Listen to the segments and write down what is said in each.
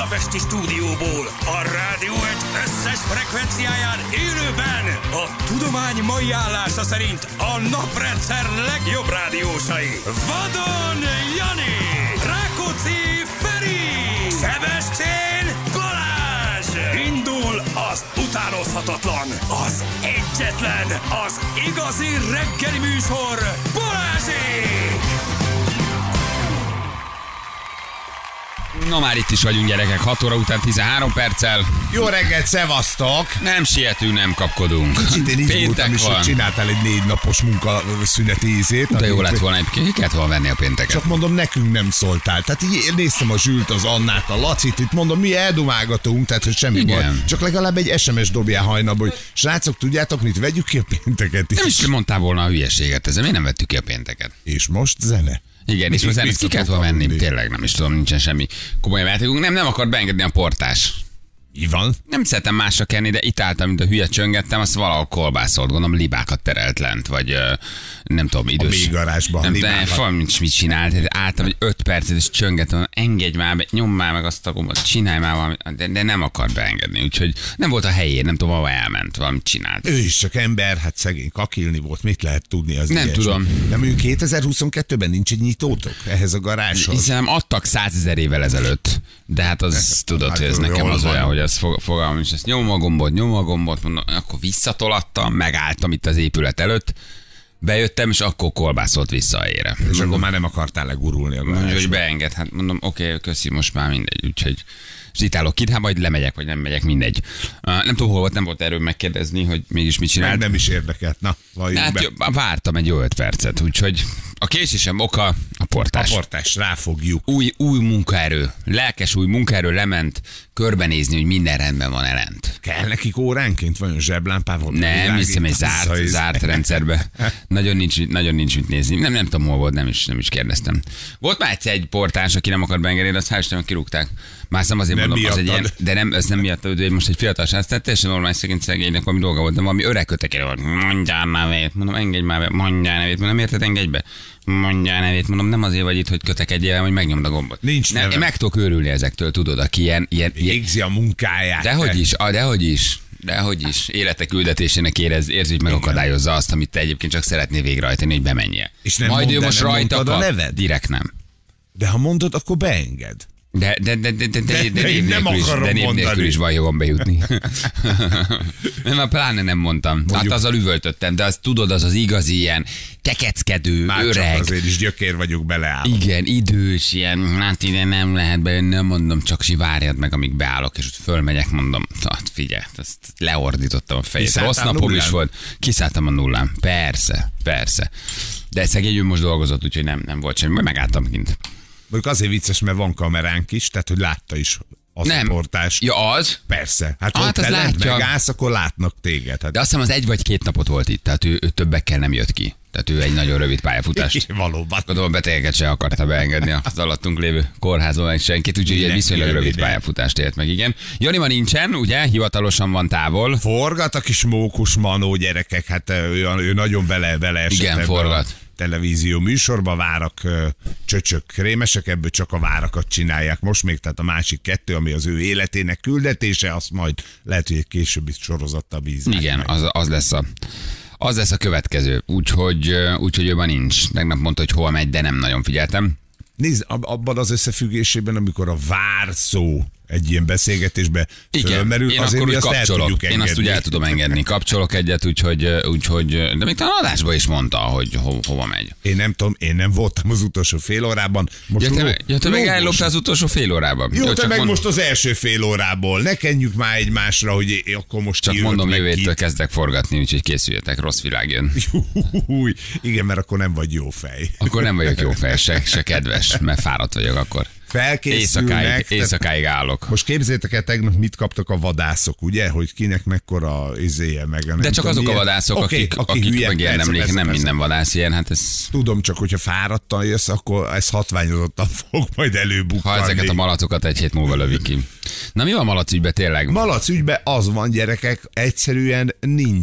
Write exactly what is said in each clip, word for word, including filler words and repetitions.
budapesti stúdióból, a Rádió egy összes frekvenciáján élőben a tudomány mai állása szerint a naprendszer legjobb rádiósai. Vadon Jani, Rákóczi Feri, Sebestyén Balázs. Indul az utánozhatatlan, az egyetlen, az igazi reggeli műsor, Balázsék! Na már itt is vagyunk, gyerekek, hat óra után tizenhárom perccel. Jó reggelt, szevasztok! Nem sietünk, nem kapkodunk. Kicsit én Péntek is, van. hogy csináltál egy négy napos munkaszüneti ízét. De jó lett volna, ki kellett volna venni a pénteket. Csak mondom, nekünk nem szóltál. Tehát így néztem a Zsült, az Annát, a Lacit, itt mondom, mi eldumálgatunk, tehát hogy semmi Igen. baj. Csak legalább egy es em es dobjál hajnalba, hogy srácok, tudjátok mit, vegyük ki a pénteket is. Nem is mondtál volna a hülyeséget, ezzel miért nem vettük ki a pénteket? És most zene. Igen, és most ezt ki kellett volna venni, tényleg nem is tudom, nincsen semmi komoly játékunk. Nem, nem akart beengedni a portás. Így van. Nem szeretem másra kenni, de itt álltam, mint a hülye csöngettem, azt valahol kolbászolt, gondolom libákat terelt lent, vagy ö, nem tudom, idős. A mélygarázsban Nem libákat. tudom, mit, mit csinált, álltam egy öt percet, és csöngettem, engedj már be, nyomd már meg azt a gombot, csinálj már valamit, de, de nem akart beengedni, úgyhogy nem volt a helyén, nem tudom, ahova elment, valamit csinált. Ő is csak ember, hát szegény kakilni volt, mit lehet tudni az Nem ilyesmi. tudom. De mondjuk kétezer-huszonkettőben nincs egy nyitótok ehhez a garázshoz? Hiszen adtak százezer évvel ezelőtt, de hát az Ez- tudod, hát hogy ez jól nekem az van. olyan, hogy az fog, fogalmam is, ezt nyomom a gombot, nyomom a gombot, mondom, akkor visszatolattam, megálltam itt az épület előtt, bejöttem, és akkor kolbászolt vissza a ére. És akkor már nem akartál legurulni a Mondja, garázsba. hogy beenged, hát mondom, oké, okay, köszi, most már mindegy, úgyhogy és itt állok itt, hát majd lemegyek, vagy nem megyek, mindegy. Uh, nem tudom, hol volt, nem volt erről megkérdezni, hogy mégis mit Meg csinált. nem is érdekelt. Na, valljuk Hát be. jó, vártam egy jó öt percet, úgyhogy a késésem oka a A portás. portás, ráfogjuk. Új, új munkaerő, lelkes új munkaerő lement körbenézni, hogy minden rendben van elent. Kell nekik óránként vajon zseblámpával? Nem, hiszem egy zárt, Vissza- zárt rendszerbe. Nagyon nincs, nagyon nincs mit nézni. Nem, nem tudom, hol volt, nem is, nem is kérdeztem. Volt már egyszer egy portás, aki nem akart beengedni, de azt hál' Istennek kirúgták. Már nem azért Nem mondom, az egy ilyen, miattad. de nem, ez nem miatt, hogy most egy fiatal srác, tehát teljesen normális szegény szegénynek valami dolga volt, de valami öreg kötekére volt. Mondjál már nevét, mondom, engedj már be, mondjál nevét, mondom, nem érted, engedj be. Mondjál nevét, mondom, nem azért vagy itt, hogy kötekedjél, hogy megnyomd a gombot. Nincs nem, neve. én meg tudok őrülni ezektől, tudod, aki ilyen, ilyen, ilyen Végzi a munkáját. dehogy is, ah, dehogy is. Dehogy is. Élete küldetésének érez, érzi, hogy megakadályozza azt, amit te egyébként csak szeretnél végrehajtani, hogy bemenjél. És nem Majd mondd ő el, most nem rajta mondtad a kap. neved? Direkt nem. De ha mondod, akkor beenged. De, de, de, de, de, de, de, De név én nem nélkül is, akarom de név nélkül mondani. is van jogom bejutni. Nem, már pláne nem mondtam. Hát Mondjuk- azzal üvöltöttem, de az tudod, az az igazi ilyen kekeckedő, Már öreg. csak azért is gyökér vagyok beleállva. Igen, idős, ilyen, hát ide nem lehet bejönni, nem mondom, csak si várjad meg, amíg beállok, és ott fölmegyek, mondom, hát figyelj, ezt leordítottam a fejét. Kiszálltál Rossz napom nullán? is volt. Kiszálltam a nullán. Persze, persze. De szegény ő most dolgozott, úgyhogy nem, nem volt semmi, majd megálltam kint. Mondjuk azért vicces, mert van kameránk is, tehát hogy látta is az Nem. a portás. Ja, az? Persze. Hát Ah, ha hát te az lent látja. megállsz, akkor látnak téged. Hát De azt hiszem az egy vagy két napot volt itt, tehát ő, ő többekkel nem jött ki. Tehát ő egy nagyon rövid pályafutást. valóban. Gondolom betegeket se akarta beengedni az alattunk lévő kórházban meg senkit, úgyhogy egy Mindenki viszonylag rövid röviden. pályafutást élt meg, igen. Jani ma nincsen, ugye? Hivatalosan van távol. Forgat a kis mókus manó gyerekek, hát ő, ő nagyon bele, bele esett Igen, ebbe forgat. a televízió műsorba, várak ö, csöcsök krémesek, ebből csak a várakat csinálják most még, tehát a másik kettő, ami az ő életének küldetése, azt majd lehet, hogy egy későbbi sorozattal bíznák Igen, meg. az, az lesz a az lesz a következő, úgyhogy, úgyhogy ő ma nincs. Tegnap mondta, hogy hol megy, de nem nagyon figyeltem. Nézd, ab- abban az összefüggésében, amikor a vár szó egy ilyen beszélgetésbe Igen, fölmerül, én azért akkor mi úgy azt el kapcsolok. tudjuk Én engedni. azt úgy el tudom engedni. Kapcsolok egyet, úgyhogy, úgyhogy de még talán adásba is mondta, hogy ho, hova megy. Én nem tudom, én nem voltam az utolsó fél órában. Most Ja, te, ló- meg- ja, te meg lógos. elloptál az utolsó fél órában. Jó, te csak meg mond- most az első fél órából. Ne kenjük már egymásra, hogy é- akkor most Csak ki jött, mondom, meg jövő ki. héttől kezdek forgatni, úgyhogy készüljetek, rossz világ jön. Új, igen, mert akkor nem vagy jó fej. Akkor nem vagyok jó fej, se, se kedves, mert fáradt vagyok akkor. Felkészülnek. Éjszakáig, tehát- éjszakáig állok. Most képzeljétek el, tegnap mit kaptak a vadászok, ugye? Hogy kinek mekkora izéje meg. a nem De csak tudom, azok a milyen- vadászok, Oké, akik, aki akik hülye, megérdemlik, persze, persze, nem persze. minden vadász ilyen, hát ez... Tudom, csak hogyha fáradtan jössz, akkor ez hatványozottan fog majd Ha előbukkanni. ezeket a malatokat egy hét múlva lövik ki. Na mi van malac ügyben tényleg? Malac ügyben az van, gyerekek, egyszerűen nincs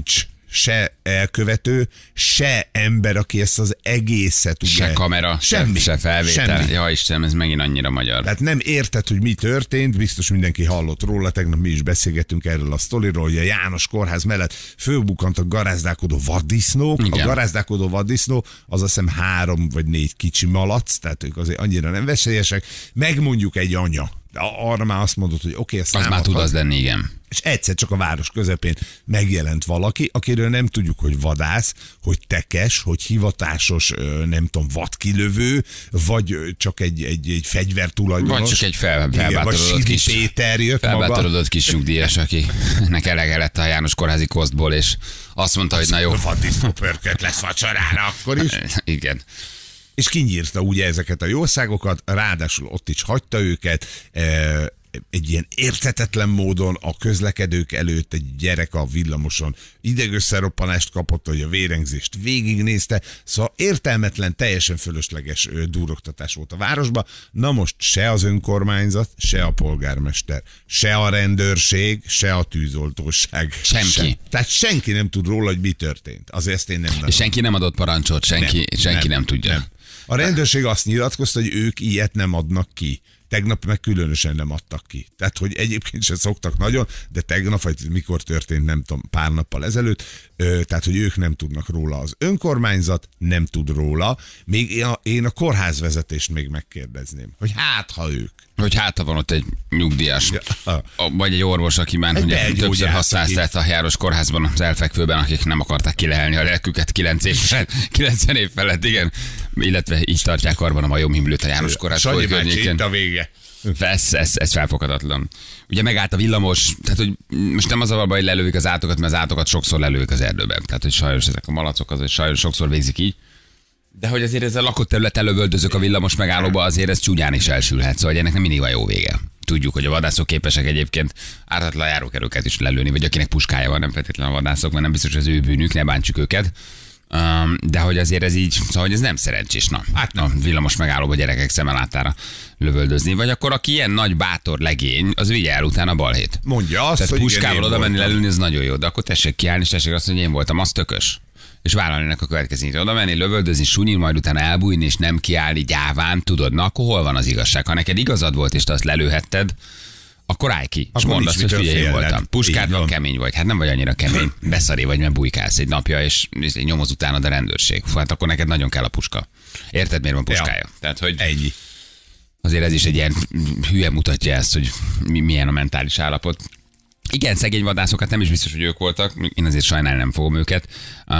se elkövető, se ember, aki ezt az egészet ugye... Se kamera, semmi, se felvétel. Semmi. Ja Istenem, ez megint annyira magyar. Tehát nem érted, hogy mi történt, biztos mindenki hallott róla, tegnap mi is beszélgettünk erről a sztoriról, hogy a János kórház mellett fölbukkant a garázdálkodó vaddisznó. Igen. A garázdálkodó vaddisznó az azt hiszem három vagy négy kicsi malac, tehát ők azért annyira nem veszélyesek. Megmondjuk egy anya. Arra már azt mondod, hogy oké, okay, az már tud az lenni, igen. És egyszer csak a város közepén megjelent valaki, akiről nem tudjuk, hogy vadász, hogy tekes, hogy hivatásos, nem tudom, vadkilövő, vagy csak egy, egy, egy fegyvertulajdonos. Vagy csak egy fel, felbátorodott kis, Péter jött felbátorodott kis nyugdíjas, akinek elege lett a János kórházi kosztból, és azt mondta, azt hogy na jó. Vaddisznó pörkölt lesz vacsorára akkor is. Igen. És kinyírta ugye ezeket a jószágokat, ráadásul ott is hagyta őket, egy ilyen érthetetlen módon a közlekedők előtt egy gyerek a villamoson idegösszeroppanást kapott, hogy a vérengzést végignézte, szóval értelmetlen, teljesen fölösleges durogtatás volt a városban. Na most se az önkormányzat, se a polgármester, se a rendőrség, se a tűzoltóság. Senki. Sem. Tehát senki nem tud róla, hogy mi történt. Azért ezt én nem És senki nem adott parancsot, senki nem, senki nem, nem tudja. Nem. A rendőrség azt nyilatkozta, hogy ők ilyet nem adnak ki. Tegnap meg különösen nem adtak ki. Tehát, hogy egyébként sem szoktak nagyon, de tegnap, vagy mikor történt, nem tudom, pár nappal ezelőtt, ö, tehát, hogy ők nem tudnak róla. Az önkormányzat nem tud róla. Még én a, én a kórházvezetést még megkérdezném, hogy hát, ha ők. Hogy hát, ha van ott egy nyugdíjas, ja. vagy egy orvos, aki már ugye többször használták a János kórházban az elfekvőben, akik nem akarták kilehelni a lelküket kilenc év felett, kilencven év felett, igen. Illetve így tartják karban a majomhimlőt a János kórház környékén. A vége. Ez, ez, ez felfoghatatlan. Ugye megállt a villamos, tehát hogy most nem az a baj, hogy lelőik az átokat, mert az átokat sokszor lelőik az erdőben. Tehát, hogy sajnos ezek a malacok, az, hogy sajnos sokszor végzik így. De hogy azért ez a lakott terület lövöldözök a villamos megállóba, azért ez csúnyán is elsülhet, szóval ennek nem mindig van jó vége. Tudjuk, hogy a vadászok képesek egyébként ártatlan járókerőket is lelőni, vagy akinek puskája van, nem feltétlenül a vadászok, mert nem biztos, hogy az ő bűnük, ne bántsuk őket. Um, de hogy azért ez így, szóval hogy ez nem szerencsés, na, hát a villamos megállóba gyerekek szemelátára lövöldözni, vagy akkor aki ilyen nagy bátor legény, az vigye el utána balhét. Mondja azt, tehát hogy puskával oda menni lelőni, ez nagyon jó, de akkor tessék kiállni, és tessék azt, hogy én voltam, az tökös. És vállalni a következőt. Oda menni, lövöldözni, sunyi, majd utána elbújni, és nem kiállni gyáván, tudod, na akkor hol van az igazság? Ha neked igazad volt, és te azt lelőhetted, akkor állj ki, és mondd azt, hogy figyelj, én voltam. Puskád van, kemény vagy. Hát nem vagy annyira kemény. Beszaré vagy, mert bujkálsz egy napja, és nyomoz utánad a rendőrség. Hát akkor neked nagyon kell a puska. Érted, miért van puskája? Ja. Tehát, hogy ennyi. Azért ez is egy ilyen hülye mutatja ezt, hogy milyen a mentális állapot. Igen, szegény vadászokat nem is biztos, hogy ők voltak, én azért sajnálni nem fogom őket,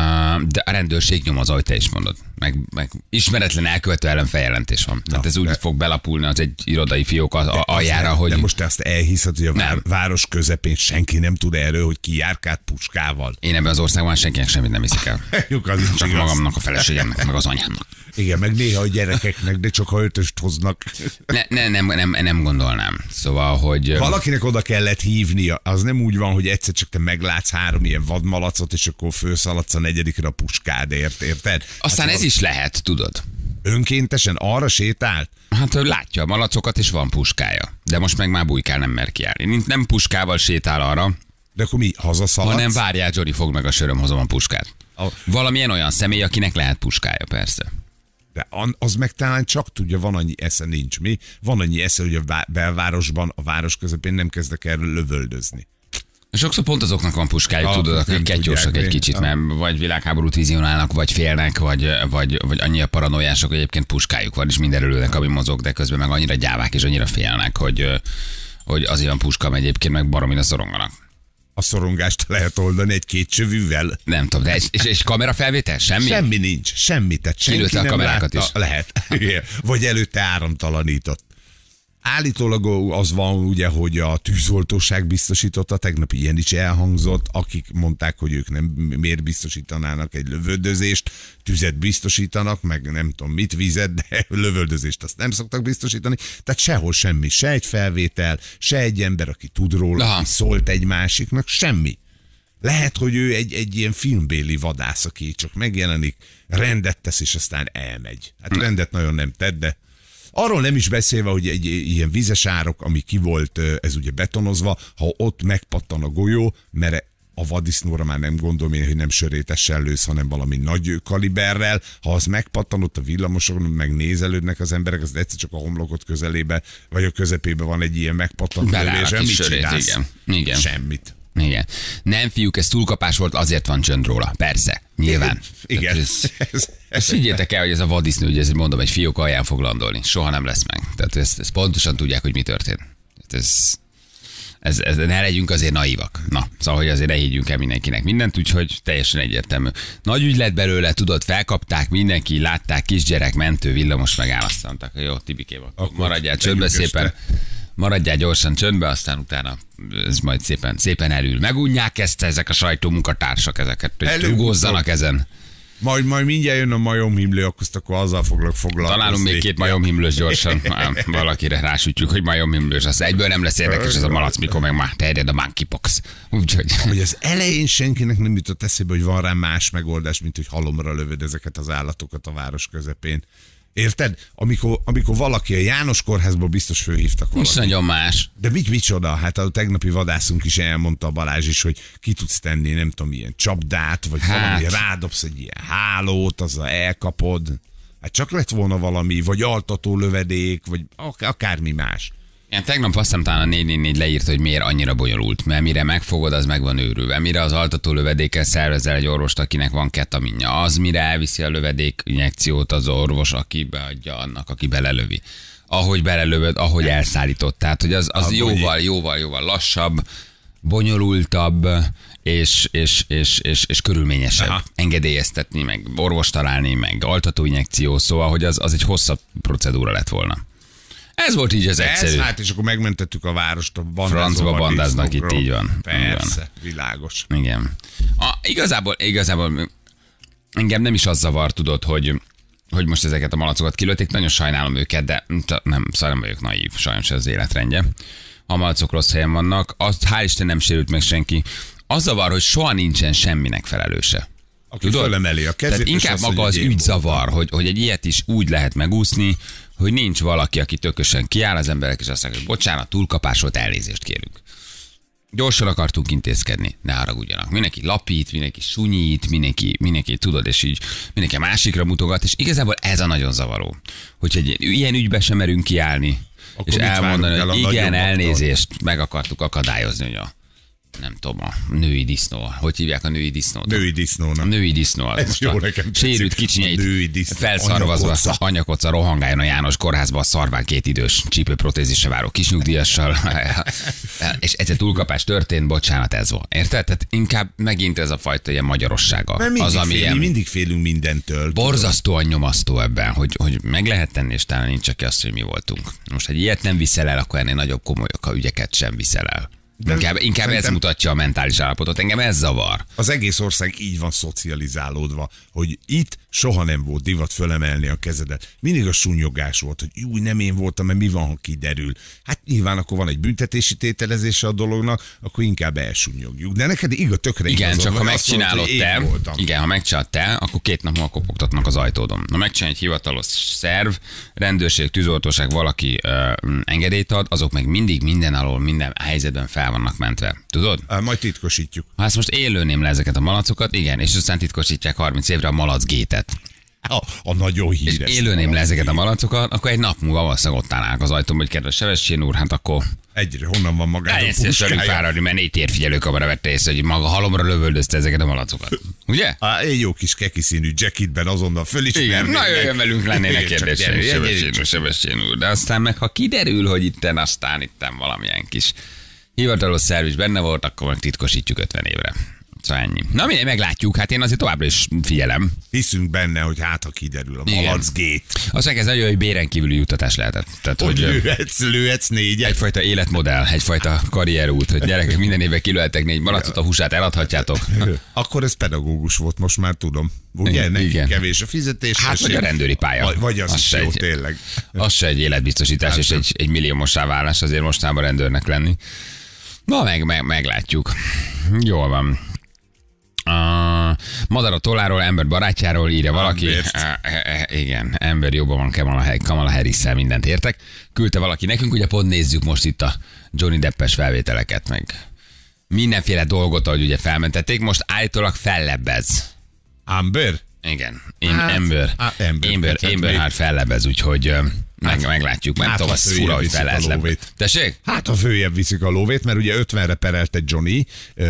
de a rendőrség nyomoz, ahogy te is mondod. Meg, meg ismeretlen elkövető ellen feljelentés van. Na, tehát ez úgy de... fog belapulni az egy irodai fiók az aljára, hogy... De most te azt elhiszed, hogy a nem. város közepén senki nem tud erről, hogy ki járkált puskával. Én ebben az országban senkinek semmit nem hiszik el. Csak magamnak, a feleségemnek, meg az anyámnak. Igen, meg néha a gyerekeknek, de csak ha ötöst hoznak. Ne, ne, nem, nem, nem gondolnám. Szóval, hogy... Valakinek oda kellett hívnia. Az nem úgy van, hogy egyszer csak te meglátsz három ilyen vadmalacot, és akkor főszaladsz a negyedikre a puskádért, érted? Aztán hát, ez is lehet, tudod. Önkéntesen arra sétált? Hát ő látja a malacokat, és van puskája. De most meg már bujkál, nem mer kiállni. Nem puskával sétál arra. De akkor mi, hazaszaladsz? Hanem várjál, Johnny, fogd meg a söröm, hozom a puskát. A... Valamilyen olyan személy, akinek lehet puskája, persze. De az meg talán csak tudja, van annyi esze, nincs mi. Van annyi esze, hogy a belvárosban, a város közepén nem kezdek erről lövöldözni. Sokszor pont azoknak van puskájuk, tudod, akik kettyorsak egy kicsit, mert vagy világháborút vizionálnak, vagy félnek, vagy, vagy, vagy annyira paranoiások, hogy egyébként puskájuk van, és mindenről ülnek, ami mozog, de közben meg annyira gyávák, és annyira félnek, hogy, hogy azért van puska, mert egyébként meg baromira szoronganak. A szorongást lehet oldani egy két csövűvel. Nem tudom, de és, és, és kamerafelvétel? Semmi? Semmi nincs, semmi. Tehát senki nem a kamerákat látta, is. Lehet. Vagy előtte áramtalanított. Állítólag az van ugye, hogy a tűzoltóság biztosította, tegnap ilyen is elhangzott, akik mondták, hogy ők nem miért biztosítanának egy lövöldözést, tüzet biztosítanak, meg nem tudom mit, vizet, de lövöldözést azt nem szoktak biztosítani. Tehát sehol semmi, se egy felvétel, se egy ember, aki tud róla, Aha. aki szólt egy másiknak, semmi. Lehet, hogy ő egy, egy ilyen filmbéli vadász, aki csak megjelenik, rendet tesz, és aztán elmegy. Hát rendet nagyon nem tett, de arról nem is beszélve, hogy egy ilyen vizes árok, ami ki volt, ez ugye betonozva, ha ott megpattan a golyó, mert a vadisznóra már nem gondolom én, hogy nem sörétessel lősz, hanem valami nagy kaliberrel. Ha az megpattanott a villamosokon, meg nézelődnek az emberek, az egyszer csak a homlokot közelébe, vagy a közepébe van egy ilyen megpattant lövés, mit sörét, csinálsz? igen. Igen. Semmit. Igen. Nem, fiúk, ez túlkapás volt, azért van csönd róla. Persze, nyilván. Igen. Tehát ez, ez, ezt higgyétek el, hogy ez a vadisznó, hogy ez, mondom, egy fiók alján fog landolni. Soha nem lesz meg. Tehát ezt, ezt pontosan tudják, hogy mi történt. Tehát ez, ez, ez, ne legyünk azért naívak. Na, szóval, hogy azért ne higgyünk el mindenkinek mindent, úgyhogy teljesen egyértelmű. Nagy ügy lett belőle, tudod, felkapták, mindenki, látták, kisgyerek, mentő, villamos megáll, azt mondták, hogy jó, Tibikém, maradjál csöndbe szépen. Maradjál gyorsan csöndbe, aztán utána ez majd szépen, szépen elül. Megunják ezt ezek a sajtómunkatársak, ezeket, hogy rugózzanak ezen. Majd, majd mindjárt jön a majomhimlő, akkor azzal foglak foglalkozni. Találunk még két majomhimlős gyorsan. Valakire rásütjük, hogy majomhimlős. Az egyből nem lesz érdekes ez a malac, mikor meg már terjed a monkeypox. Úgyhogy... Hogy az elején senkinek nem jutott eszébe, hogy van rá más megoldás, mint hogy halomra lövöd ezeket az állatokat a város közepén. Érted? Amikor, amikor valaki a János kórházból biztos fölhívtak valakit. Nincs nagyon más. De mit micsoda? Hát a tegnapi vadászunk is elmondta, a Balázs is, hogy ki tudsz tenni, nem tudom, ilyen csapdát, vagy hát. valami rádobsz egy ilyen hálót, azzal elkapod. Hát csak lett volna valami, vagy altató lövedék, vagy akármi más. Igen, tegnap azt hiszem talán a négy négy négy leírta, hogy miért annyira bonyolult, mert mire megfogod, az meg van őrülve. Mire az altató lövedékkel szervezel egy orvost, akinek van ketaminja, az mire elviszi a lövedék injekciót az orvos, aki beadja annak, aki belelövi. Ahogy belelövöd, ahogy elszállított. Tehát, hogy az, az jóval, jóval, jóval lassabb, bonyolultabb, és, és, és, és, és körülményesebb. Aha. Engedélyeztetni, meg orvos találni, meg altató injekció, szóval, hogy az, az egy hosszabb procedúra lett volna. Ez volt így az egyszerű. Ez, hát és akkor megmentettük a várost, a francba bandáznak itt, így van. Persze, így van. Világos. Igen. A, igazából, igazából engem nem is az zavar, tudod, hogy, hogy most ezeket a malacokat kilőtték. Nagyon sajnálom őket, de nem, szóval nem vagyok naív, sajnos ez az életrendje. A malacok rossz helyen vannak, azt hál' Isten nem sérült meg senki. Az zavar, hogy soha nincsen semminek felelőse. Aki fölemeli a kezét. Tehát inkább maga az ügy zavar, hogy, hogy egy ilyet is úgy lehet megúszni, hogy nincs valaki, aki tökösen kiáll, az emberek, és azt mondják, hogy bocsánat, túlkapás volt, elnézést kérünk. Gyorsan akartunk intézkedni, ne haragudjanak. Mindenki lapít, mindenki sunyít, mindenki, mindenki tudod, és így mindenki a másikra mutogat, és igazából ez a nagyon zavaró. Hogyha egy ilyen ügybe sem merünk kiállni, akkor és elmondani, hogy igen, elnézést, meg akartuk akadályozni, hogy a nem tudom, a női disznó. Hogy hívják a női disznót? Női disznónak. A női disznó. Ez jó, nekem sérült kicsinyeit felszarvazva, anyakoca rohangáljon a János kórházba a szarván két idős csípőprotézisre váró kisnyugdíjassal. És egyszer túlkapás történt, bocsánat, ez volt. Érted? Tehát inkább megint ez a fajta ilyen magyarossága. Mert mindig, az, ami fél, ilyen mindig félünk mindentől. Borzasztóan nyomasztó ebben, hogy, hogy meg lehet tenni, és talán nincs csak azt, hogy mi voltunk. Most, egy ilyet nem viszel el, akkor ennél nagyobb komoly ügyeket sem viszel el. De inkább inkább ez mutatja a mentális állapotot. Engem ez zavar. Az egész ország így van szocializálódva, hogy itt soha nem volt divat fölemelni a kezedet. Mindig a sunyogás volt, hogy úgy nem én voltam, mert mi van, ha kiderül. Hát nyilván akkor van egy büntetési tételezése a dolognak, akkor inkább elsunyogjuk. De neked igaz, tökre igen, igazod, csak ha megcsinálod mondod, te, voltam. igen, ha megcsinálod te, akkor két nap múlva kopogtatnak az ajtódon. Ha megcsinál egy hivatalos szerv, rendőrség, tűzoltóság, valaki ö, engedélyt ad, azok meg mindig minden alól, minden helyzetben fel vannak mentve. Tudod? Á, majd titkosítjuk. Ha ezt most élőném le ezeket a malacokat, igen, és aztán titkosítják harminc évre a malacgétet. A, a nagyon híres. És élőném le ezeket a malacokat, akkor egy nap múlva valószínűleg ott állnak az ajtón, hogy kedves Sebestyén úr, hát akkor... Egyre, honnan van magának a puskája? Fáradni, mert négy térfigyelőkamera vette észre, hogy maga halomra lövöldözte ezeket a malacokat. Ugye? Á, egy jó kis keki színű jacketben azonnal fölismerni. Igen, na jöjjön velünk lennének kérdések, Sebestyén úr, Sebestyén úr. De aztán meg, ha kiderül, hogy itten aztán itten valamilyen kis hivatalos szerv is benne volt, akkor meg titkosítjuk ötven évre. Szóval ennyi. Na mindegy, meglátjuk, hát én azért továbbra is figyelem. Hiszünk benne, hogy hát ha kiderül a malacgét. Azt meg ez nagyon, hogy béren kívüli juttatás lehetett. Tehát, hogy lőhetsz, lőhetsz négyet. Egyfajta életmodell, egyfajta karrierút, hogy gyerekek minden évben kilőhettek négy malacot, a húsát eladhatjátok. Akkor ez pedagógus volt, most már tudom. Ugye? Neki igen. Kevés a fizetés. Hát vagy a rendőri pálya. Vagy, vagy az, az is jó, egy, tényleg. Az se egy életbiztosítás hát és egy, egy milliómossá válás azért mostában rendőrnek lenni. Na, meg, meg, meglátjuk. Jól van. Uh, madar a tolláról, ember barátjáról írja valaki. Uh, uh, igen, ember jobban van Kamala, Kamala Harris-szel, mindent értek. Küldte valaki nekünk, ugye pont nézzük most itt a Johnny Deppes felvételeket, meg mindenféle dolgot, ahogy ugye felmentették, most állítólag fellebbez. Amber? Igen, Én, Hát, Amber, á, Amber, Amber, tehát Amber még- hát fellebez, úgyhogy ö, meg, Hát, meglátjuk. Nem hát, tudom, ha az följebb fura, hogy viszik fel a lehet lebb. lóvét. Tessék? Hát a följebb viszik a lóvét, mert ugye ötvenre perelte Johnny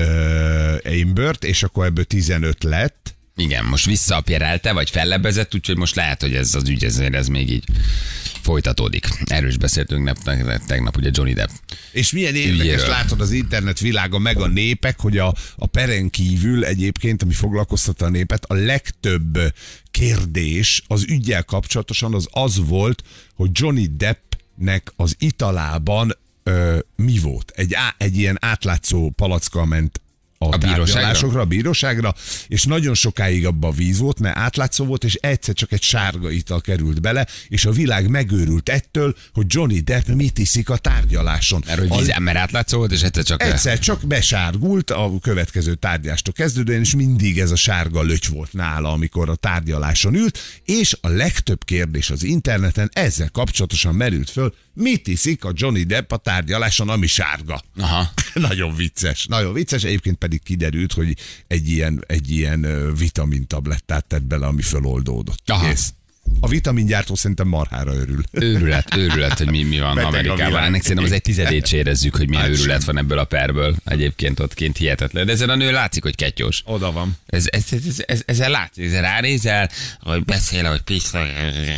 uh, Ambert, és akkor ebből tizenöt lett. Igen, most visszaapjerelte, vagy fellebbezett, úgyhogy most lehet, hogy ez az ügy, ez, ez még így folytatódik. Erről is beszéltünk nap, tegnap, ugye Johnny Depp. És milyen érdekes, Ügyéről. látod az internet világa, meg a népek, hogy a, a peren kívül egyébként, ami foglalkoztatta a népet, a legtöbb kérdés az üggyel kapcsolatosan az az volt, hogy Johnny Deppnek az italában ö, mi volt. Egy, á, egy ilyen átlátszó palackkal ment a, A bíróságra? tárgyalásokra, a bíróságra, és nagyon sokáig abban víz volt, mert átlátszó volt, és egyszer csak egy sárga ital került bele, és a világ megőrült ettől, hogy Johnny Depp mit iszik a tárgyaláson. Mert hogy víz, A- mert átlátszó volt, és egyszer csak... Egyszer csak besárgult a következő tárgyástól kezdődően, és mindig ez a sárga löty volt nála, amikor a tárgyaláson ült, és a legtöbb kérdés az interneten ezzel kapcsolatosan merült föl, mit iszik a Johnny Depp a tárgyaláson, ami sárga. Aha. Nagyon vicces, nagyon vicces, egyébként pedig kiderült, hogy egy ilyen, egy ilyen ö, vitamintablettát tett bele, ami föloldódott. Aha. Kész. A vitamingyártó szerintem marhára örül. Őrület, őrület, hogy mi, mi van Beteg a Amerikában. világ. Ennek szerintem az egy tizedét se érezzük, hogy milyen Hát őrület sem. van ebből a perből. Egyébként ott kint hihetetlen. De ezen a nő látszik, hogy ketyós. Oda van. Ez, ez, ez, ez, ezzel látszik, ezzel ránézel, hogy beszél, hogy piszol,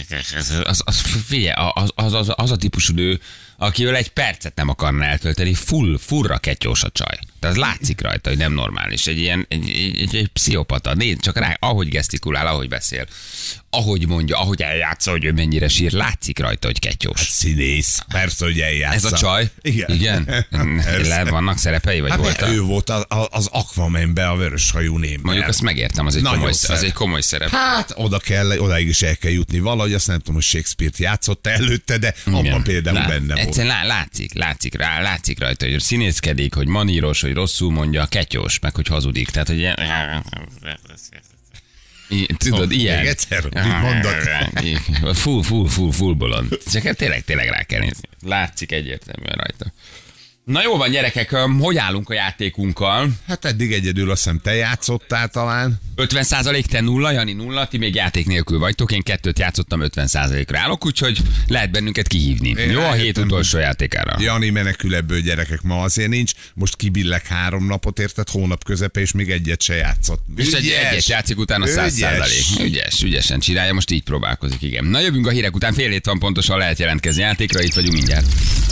az, az, figyelj, az, az, az, az a típusú nő, akivel egy percet nem akarna eltölteni, full, fullra ketyós a csaj. Tehát az látszik rajta, hogy nem normális. Egy ilyen, egy, egy, egy, egy pszichopata. Nézd csak rá, ahogy gesztikulál, ahogy beszél, ahogy mondja, ahogy eljátsza, hogy ő mennyire sír, látszik rajta, hogy ketyós. Színész. Persze, hogy eljátsza. Ez a csaj? Igen. Igen? Le, vannak szerepei, vagy Hát volt? ő volt az, az Aquamanben a vöröshajú némber. Mondjuk azt megértem, az egy, Nagyon komoly, szeret. az egy komoly szerep. Hát oda kell, odaig is el kell jutni valahogy, azt nem tudom, hogy Shakespeare-t játszott előtte, de abban Igen. például Lá- benne volt. Egyszerűen lá- látszik, látszik, rá, látszik rajta, hogy színészkedik, hogy maníros, hogy rosszul mondja, ketyós, meg hogy hazudik. Tehát, hogy ilyen... I- Tudod, Még ilyen... egyszer? Mit mondod? Full, full, full, full bolond. Csak hát tényleg, tényleg rá kell nézni. Látszik egyértelműen rajta. Na jó van, gyerekek, öm, hogy állunk a játékunkkal? Hát eddig egyedül azt hiszem te játszottál talán. ötven százalék te nulla, Jani nulla, ti még játék nélkül vagytok, én kettőt játszottam, ötven százalékra állok, úgyhogy lehet bennünket kihívni. Én Jó, a hét rájöttem, utolsó játékára. Jani menekül ebből, gyerekek, ma azért nincs. Most kibillek három napot, érted, hónap közepe, és még egyet se játszott. És egy egyet játszik utána száz százalék. Ügyes, ügyesen csinálja, most így próbálkozik, igen. Na jövünk a hírek után, fél hét van pontosan, lehet jelentkezni játékra, itt vagyunk mindjárt.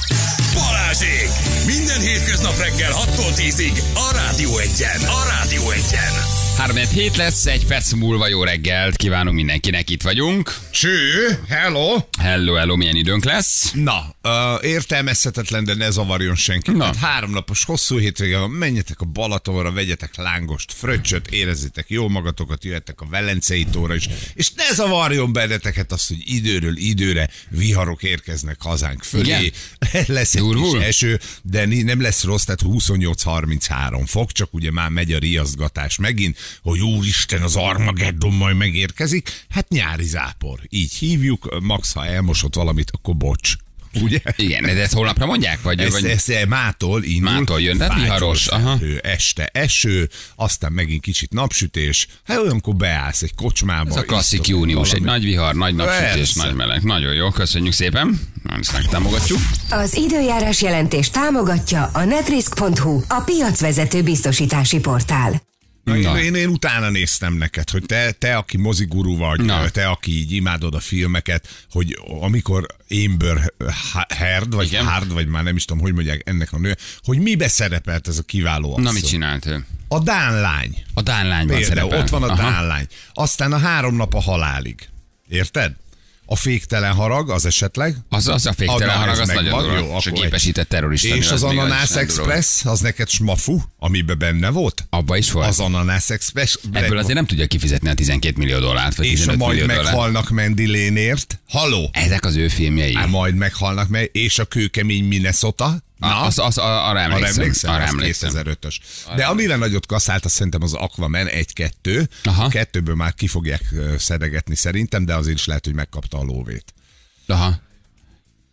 Balázsék! Minden hétköznap reggel hattól tízig a Rádió Egyen. A Rádió Egyen. három hét lesz, egy perc múlva jó reggelt kívánunk mindenkinek, itt vagyunk. Cső, hello! Hello, hello, milyen időnk lesz? Na, uh, értelmezhetetlen, de ne zavarjon senki. Na. Tehát háromnapos hosszú hétvége van, menjetek a Balatonra, vegyetek lángost, fröccsöt, érezzétek jó magatokat, jöhettek a Velencei tóra is, és ne zavarjon benneteket azt, hogy időről időre viharok érkeznek hazánk fölé. Lesz egy Durvul? kis eső, de ni- nem lesz rossz, tehát huszonnyolc harminchárom fok, csak ugye már megy a riasztgatás megint, hogy úristen, az Armageddon majd megérkezik. Hát nyári zápor, így hívjuk, max ha elmosott valamit, akkor bocs. Ugye? Igen, de ezt holnapra mondják? Vagy, Ez, vagy... ez mától indul. Mától jön, de fájtól viharos, aha. felhő, este eső, aztán megint kicsit napsütés. Hát olyankor beállsz egy kocsmába. Ez a klasszik isztok június, egy valamit. nagy vihar, nagy napsütés, Persze. nagy meleg. Nagyon jó, köszönjük szépen. Ezt megtámogatjuk. Az időjárás jelentés támogatja a netrisk pont hu, a piacvezető biztosítási portál. Na, én, Na. én, én utána néztem neked, hogy te, te aki moziguru vagy, Na. te, aki így imádod a filmeket, hogy amikor Amber Heard, vagy Igen. Hard, vagy már nem is tudom, hogy mondják ennek a nő, hogy mibe szerepelt ez a kiváló asszony. Na, mit csinált ő? A Dán lány. A Dán lányban Például szerepel. ott van a Aha. Dán lány. Aztán a három nap a halálig. Érted? A féktelen harag, az esetleg. Az, az a féktelen Na, harag, ez az megvan, nagyon durva. jó, És a akkor gépesített terrorista. És mi az még Ananász is nem durva. Express, az neked smafu, amiben benne volt? Abba is volt? Az Ananász Express. Ebből azért nem tudja kifizetni a tizenkét millió dollárt, vagy És a tizenöt majd millió dollárt. meghalnak Mandy Lane-ért. Haló? Ezek az ő filmjei. Á, majd meghalnak meg. És a kőkemény Minnesota. Na, az, az, arra Arra emlékszem. emlékszem, Arra az emlékszem. kétezer-ötös. De amire nagyot kaszált, azt szerintem az Aquaman egy-kettő. Aha. A kettőből már ki fogják ö, szedegetni szerintem, de azért is lehet, hogy megkapta a lóvét. Aha.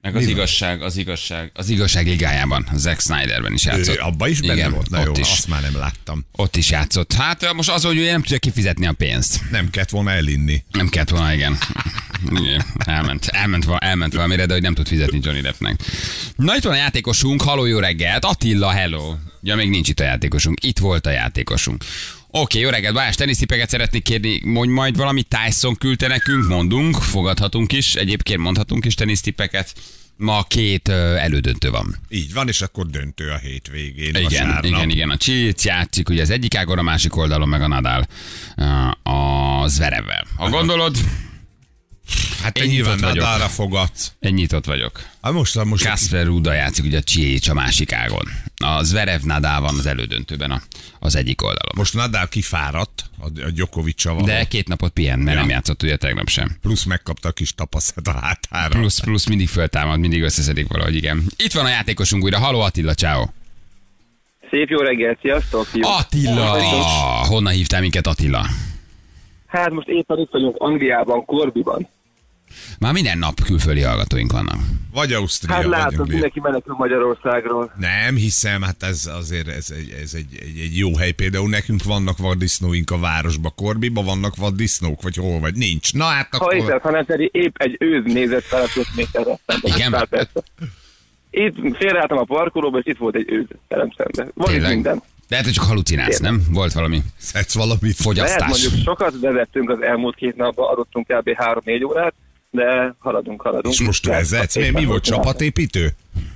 Meg az igazság, az igazság, az igazság ligájában, Zack Snyderben is játszott. Ő abban is benne Igen, volt? Na ott jó, is. azt már nem láttam. Ott is játszott. Hát most az, hogy ő nem tudja kifizetni a pénzt. Nem kellett volna elinni. Nem kellett volna, igen. igen. Elment, elment, elment valamire, de hogy nem tud fizetni Johnny Deppnek. Na itt van a játékosunk, halló, jó reggelt. Attila, hello. Ja, még nincs itt a játékosunk. Itt volt a játékosunk. Oké, okay, jó reggelt, Balázs, tenisztipeket szeretnék kérni, mondj majd valami, Tyson küldte nekünk, mondunk, fogadhatunk is, egyébként mondhatunk is tenisztipeket. Ma két uh, elődöntő van. Így van, és akkor döntő a hétvégén. Igen, vasárnap. igen, igen. A Csilic játszik, ugye az egyik ágon, a másik oldalon meg a Nadal uh, a Zverevvel. Ha gondolod, hát te én nyilván nyitott vagyok. Nadalra fogadsz. Én nyitott vagyok. Hát most, most Kasper Ruda játszik, ugye a Csilic a másik ágon. A Zverev Nadal van az elődöntőben a, az egyik oldalon. Most Nadal kifáradt a, a Djokovic-a való. De két napot pihen, mert Ja. nem játszott ugye tegnap sem. Plusz megkapta a kis tapasztalat a hátára. Plusz, plusz mindig föltámad, mindig összeszedik valahogy, igen. Itt van a játékosunk újra. Haló Attila, ciao. Szép jó reggelt, sziasztok! Jó. Attila! Honnan hívtál minket, Attila? Hát most éppen itt vagyunk Angliában, Corbyban. Már minden nap külföldi hallgatóink vannak. Vagy Ausztria, Hát vagy látod, Anglia. mindenki menekül Magyarországról. Nem hiszem, hát ez azért ez egy, ez egy, egy, egy jó hely. Például nekünk vannak vaddisznóink a városba, Korbiba vannak vaddisznók, vagy hol, vagy nincs. Na hát Ha akkor... hiszed, hanem pedig épp egy őz nézett fel a öt méterre. Igen? Itt félreálltam a parkolóba, és itt volt egy őz velem szemben. Volt itt minden. De hát, hogy csak halucinálsz, nem? Volt valami Szedsz valamit? Lehet fogyasztás. mondjuk sokat vezettünk az elmúlt két napban, adottunk kb. három-négy órát, de haladunk, haladunk. És most Lehet, vezetsz? Mi, mi éppen volt, csináltam. csapatépítő?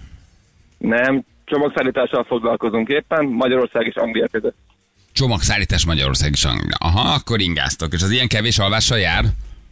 Nem, csomagszállítással foglalkozunk éppen, Magyarország és Anglia között. Csomagszállítás Magyarország is. Anglia. Aha, akkor ingáztok. És az ilyen kevés alvással jár?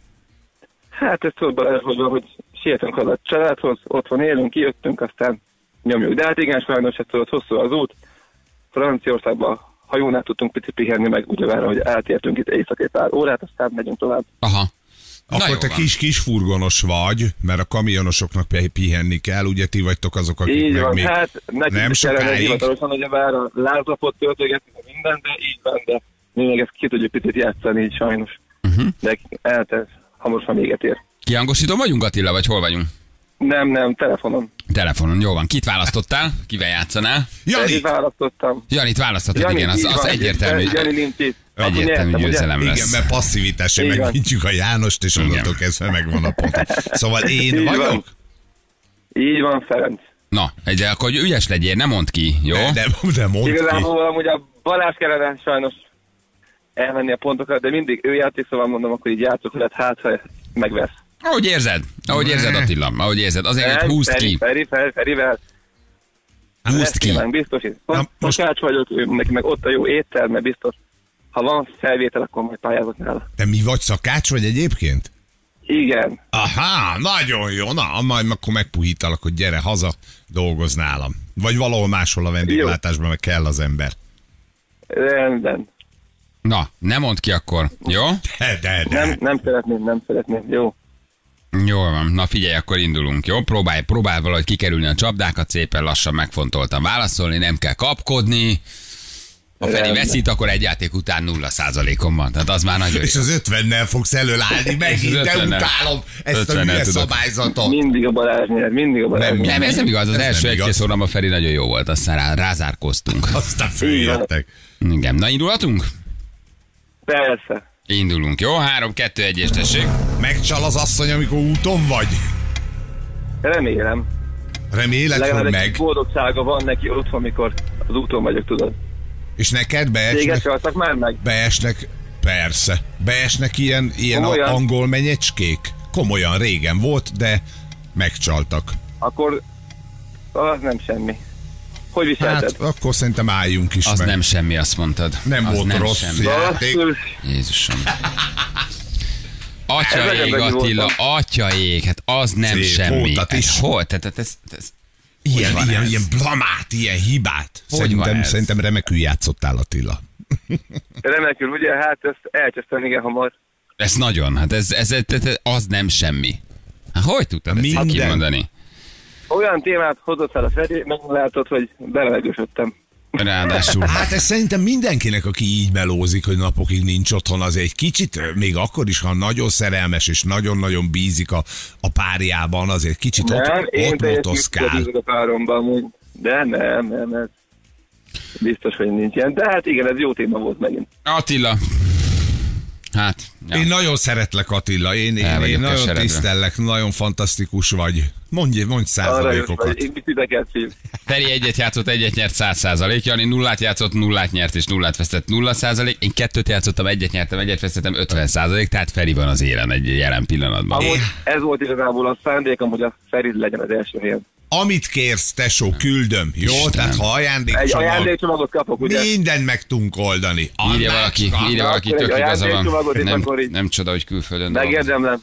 Hát ez tudod Balázsodva, hogy sietünk haza a családhoz, otthon élünk, kijöttünk, aztán nyomjuk. De hát igen, sajnos, hát tudod, hosszú az út. Franciaországban hajónál tudtunk picit pihenni, meg úgy várva, hogy átértünk itt éjszaka egy pár órát, aztán megyünk tovább. Aha. Na Akkor jó te van. kis-kis furgonos vagy, mert a kamionosoknak pi- pihenni kell, ugye ti vagytok azok, akik Így meg van, még hát nekünk nem is kellene sokáig. hivatalosan, hogy bár a lázlapot töltögetni minden, de így van, de mi még ezt ki tudjuk picit játszani, így sajnos. Uh-huh. De eltesz, hamarosan véget ér. Kiangosítom vagyunk, Attila, vagy hol vagyunk? Nem, nem, telefonon. Telefonon, jó van. Kit választottál? Kivel játszanál? Jani! Jani választottam. Janit választottad, Jani, igen, az, így az van, egyértelmű. Jani nincs itt. Akkor Egyértelmű nyertem, ugye? győzelem Igen, lesz. mert passzivitásra Így van. megvintjük a Jánost, és onnantól Igen. kezdve megvan a pont. Szóval én Így vagyok? van. Így van, Ferenc. Na, egy, akkor hogy ügyes legyél, ne mondd ki, jó? De, de, de mondd ki. Igazából amúgy a Balázs kellene sajnos elvenni a pontokat, de mindig ő játék, szóval mondom, akkor így játszok, hogy hát ha megvesz. Ahogy érzed, ahogy érzed, Attila, ahogy érzed. Azért, hogy húzd Feri, ki. Feri, Feri, Ferivel. Húzd Ezt ki. kívánk, biztos. Na, most- Takács vagyok, ő, neki meg ott a jó étel, mert biztos. Ha van felvétel, akkor majd pályázok nála. Te mi vagy, szakács vagy egyébként? Igen. Aha, nagyon jó. Na, majd akkor megpuhítalak, hogy gyere haza, dolgozz nálam. Vagy valahol máshol a vendéglátásban, meg kell az ember. Rendben. Na, ne mondd ki akkor, jó? De, de, de. Nem, nem szeretném, nem szeretném. Jó. Jól van, na figyelj, akkor indulunk, jó? Próbálj, próbálj valahogy kikerülni a csapdákat, szépen lassan megfontoltan válaszolni, nem kell kapkodni. Ha Feri Rendben. veszít, akkor egy játék után nulla százalékon van, tehát az már nagyon És jó. az ötvennel fogsz előállni, megint, az de ötvennel. utálom ezt a ötvennel hülye tudok. szabályzatot. Mindig a Balázs nyer, mindig a Balázs Nem, nyer. Nem, ez nem igaz, az Ez első nem egy-két igaz. óramban Feri nagyon jó volt, aztán rá, rázárkoztunk. Aztán följöttek. Igen, na indulhatunk? Persze. Indulunk, jó? három, kettő, egy, és tessék. Megcsal az asszony, amikor úton vagy? Remélem. Reméled, Legalább hogy egy meg. boldogsága van neki otthon, amikor az úton vagyok, tudod. És neked Téged beesnek, csaltak már meg? beesnek, persze, beesnek ilyen, ilyen Komolyan? angol menyecskék? Komolyan, régen volt, de megcsaltak. Akkor az nem semmi. Hogy viselted? Hát akkor szerintem álljunk is Az meg. nem semmi, azt mondtad. Nem az volt nem rossz semmi. játék. Basszus. Jézusom. Ez Atyaég, nagyon megnyugodtam. Attila, atyaég, hát az nem Szép, semmi. voltat is. Ez hol? Tehát ez, ez, ez, Ilyen, van ilyen, ez? ilyen blamát, ilyen hibát. Hogy Szerintem, van ez? szerintem remekül játszottál, Attila. Remekül, ugye? Hát ezt elcsesztem igen hamar. ez nagyon, hát ez, ez, ez, ez az nem semmi. Hát hogy tudtad ezt így Minden. kimondani? Olyan témát hozott fel a Feri, meglátod, hogy bemelegősödtem. Ráadásul. Hát ez szerintem mindenkinek, aki így melózik, hogy napokig nincs otthon, az egy kicsit, még akkor is, ha nagyon szerelmes és nagyon-nagyon bízik a, a párjában, azért kicsit Nem, ott, én ott teljesen motoszkál. bízok a páromban amúgy. De nem, nem, ez biztos, hogy nincs ilyen. De hát igen, ez jó téma volt megint. Attila. Hát, ja. Én nagyon szeretlek, Attila, én, én, El vagyok én nagyon keseredve. tisztellek, nagyon fantasztikus vagy. Mondj, mondj Arra is százalékokat. vagy, én titeket szív. Feri egyet játszott, egyet nyert száz százalék, Jani nullát játszott, nullát nyert és nullát vesztett nulla százalék, én kettőt játszottam, egyet nyertem, egyet vesztettem ötven százalék, tehát Feri van az élen egy jelen pillanatban. Amúgy ez volt igazából a szándékom, hogy a Ferid legyen az első helyen. Amit kérsz, tesó, küldöm. Jó? Istenem. Tehát ha Egy ajándékcsomag, ajándékcsomagot kapok, ugye? mindent meg tudunk oldani. Írja valaki, Annácska. írja valaki, Akkor tök egy igaza van. ajándékcsomagot, és Nem, akkor így- nem csoda, hogy külföldön dolgozik. Megérdemlem.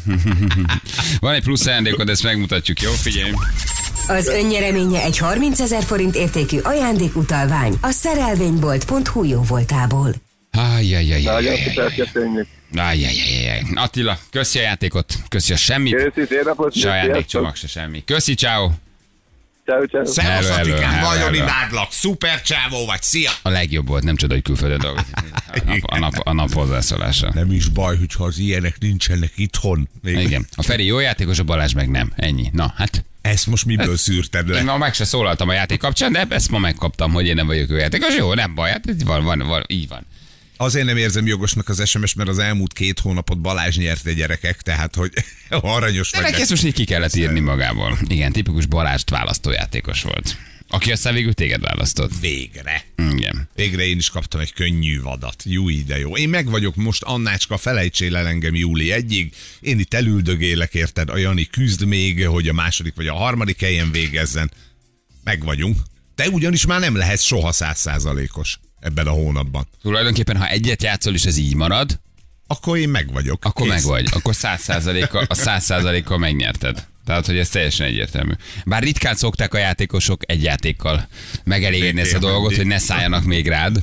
Van egy plusz ajándékod, ezt megmutatjuk, jó? Figyelj! Az önnyereménye egy harmincezer forint értékű ajándékutalvány a szerelvénybolt pont hu jó voltából. Nagyon Ajjajajajajaj. szuper, köszönjük. Ajjajajajaj. Attila, köszi a játékot, köszi a semmit, Köszi, szép napot. se ajándékcsomag, se semmi. Köszi, ciao. Ciao, ciao. Szevasz, Hello, hello, Attikám, hello, nagyon hello. imádlak. Szuper csávó vagy, szia! A legjobb volt, nem csoda, hogy külföldön dolgozik. A nap, a nap, a nap hozzászólása. Nem is baj, hogyha az ilyenek nincsenek itthon. Még Igen. A Feri jó játékos, a Balázs meg nem. Ennyi. Na, hát Ezt most miből szűrted én le? ma meg se szólaltam a játék kapcsán, de ezt ma megkaptam, hogy én nem vagyok jó játékos. Jó, nem baj, hát van, van, van, így van. Azért nem érzem jogosnak az es em es, mert az elmúlt két hónapot Balázs nyerte, gyerekek, tehát hogy aranyos De vagy. neki ezt most így ki kellett írni magából. Igen, tipikus Balázs választójátékos volt. Aki aztán végül téged választott. Végre. Igen. Végre én is kaptam egy könnyű vadat. Júj, de jó. Én meg vagyok most, Annácska, felejtsél el engem júli egyig. Én itt elüldögélek, érted? A Jani küzd még, hogy a második vagy a harmadik helyen végezzen. Meg vagyunk. Te ugyanis már nem lehetsz soha százszázalékos ebben a hónapban. Tulajdonképpen, ha egyet játszol, és ez így marad, Akkor én meg vagyok. akkor Kész. meg vagy. Akkor száz százalékkal, a száz százalékkal megnyerted. Tehát, hogy ez teljesen egyértelmű. Bár ritkán szokták a játékosok egy játékkal megelégedni ezt a dolgot, hogy ne szálljanak még rád.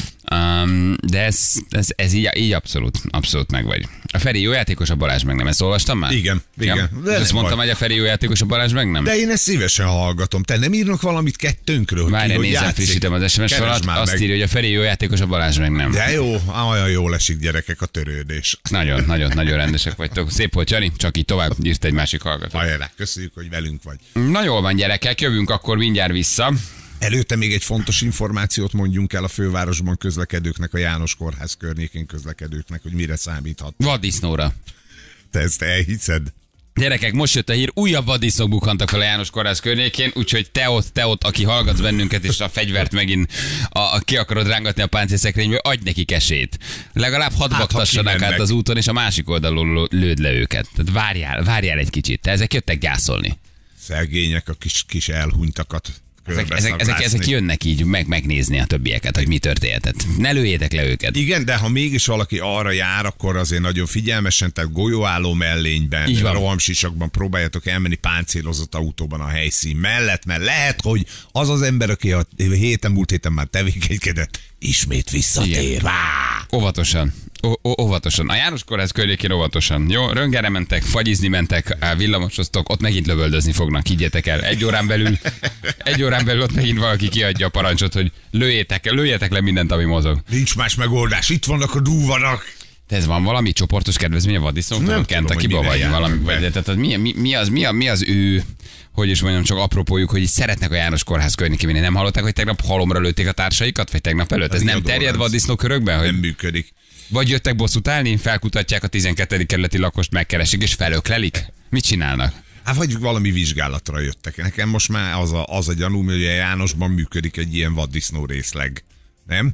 Um, de ez, ez, ez így, így abszolút, abszolút meg vagy. A Feri jó játékos, a Balázs meg nem. Ezt olvastam már? Igen, igen. Ja. De És azt nem mondtam, baj. hogy a Feri jó játékos, a Balázs meg nem? De én ezt szívesen hallgatom. Te nem írnak valamit kettőnkről? hogy ki Várjál, hogy nézem, játszik? frissítem az es em es Keresd alatt. már Azt meg. írja, hogy a Feri jó játékos, a Balázs meg nem. De jó, olyan jól esik, gyerekek, a törődés. Nagyon, nagyon, nagyon rendesek vagytok. Szép volt, Jani, csak így tovább írt egy másik hallgató. Hajrá, köszönjük, hogy velünk vagy. Na jól van, gyerekek, jövünk akkor mindjárt vissza. Előtte még egy fontos információt mondjunk el a fővárosban közlekedőknek, a János Kórház környékén közlekedőknek, hogy mire számíthat. Vaddisznóra. Te ezt elhiszed? Gyerekek, most jött a hír, újabb vaddisznók bukkantak fel a János Kórház környékén, úgyhogy te ott, te ott, aki hallgatsz bennünket, és a fegyvert megint a, a, ki akarod rángatni a páncélszekrényből, adj nekik esélyt. Legalább hadd Hát, ha baktassanak át kimennek. az úton, és a másik oldalról lőd le őket. Tehát várjál, várjál egy kicsit. Te ezek jöttek gyászolni. Szegények, a kis, kis elhunytakat. Ezek, ezek, ezek, ezek jönnek így meg, megnézni a többieket, hogy mi történhetett. Ne lőjétek le őket. Igen, de ha mégis valaki arra jár, akkor azért nagyon figyelmesen, tehát golyóálló mellényben, Így van. rohamsisakban próbáljátok elmenni páncélozott autóban a helyszín mellett, mert lehet, hogy az az ember, aki a héten, múlt héten már tevékenykedett, ismét visszatér. Igen. Vá! Óvatosan. O- o- óvatosan. A János Kórház környékén óvatosan. Jó, röntgenre mentek, fagyizni mentek, á, villamosoztok, ott megint lövöldözni fognak, higgyétek el. Egy órán belül, egy órán belül ott megint valaki kiadja a parancsot, hogy lőjétek, lőjétek le mindent, ami mozog. Nincs más megoldás, itt vannak a dúvanak. De ez van valami csoportos kedvezmény a vaddisznóknak? Nem A tudom, hogy Kentucky-ba mire vagy járnak valami, be. vagy, tehát az mi, mi, mi, az, mi, a, mi az ő, hogy is mondjam, csak apropójuk, hogy így szeretnek a János Kórház környékén. Nem hallották, hogy tegnap halomra lőtték a társaikat, vagy tegnap előtt? Ez Az nem Iadó terjed Lánc. vaddisznó körökben? Hogy Nem működik. vagy jöttek bosszút állni, felkutatják a tizenkettedik kerületi lakost, megkeresik és felöklelik? Mit csinálnak? Hát vagy valami vizsgálatra jöttek. Nekem most már az a, az a gyanúm, hogy a Jánosban működik egy ilyen vaddisznó részleg. Nem?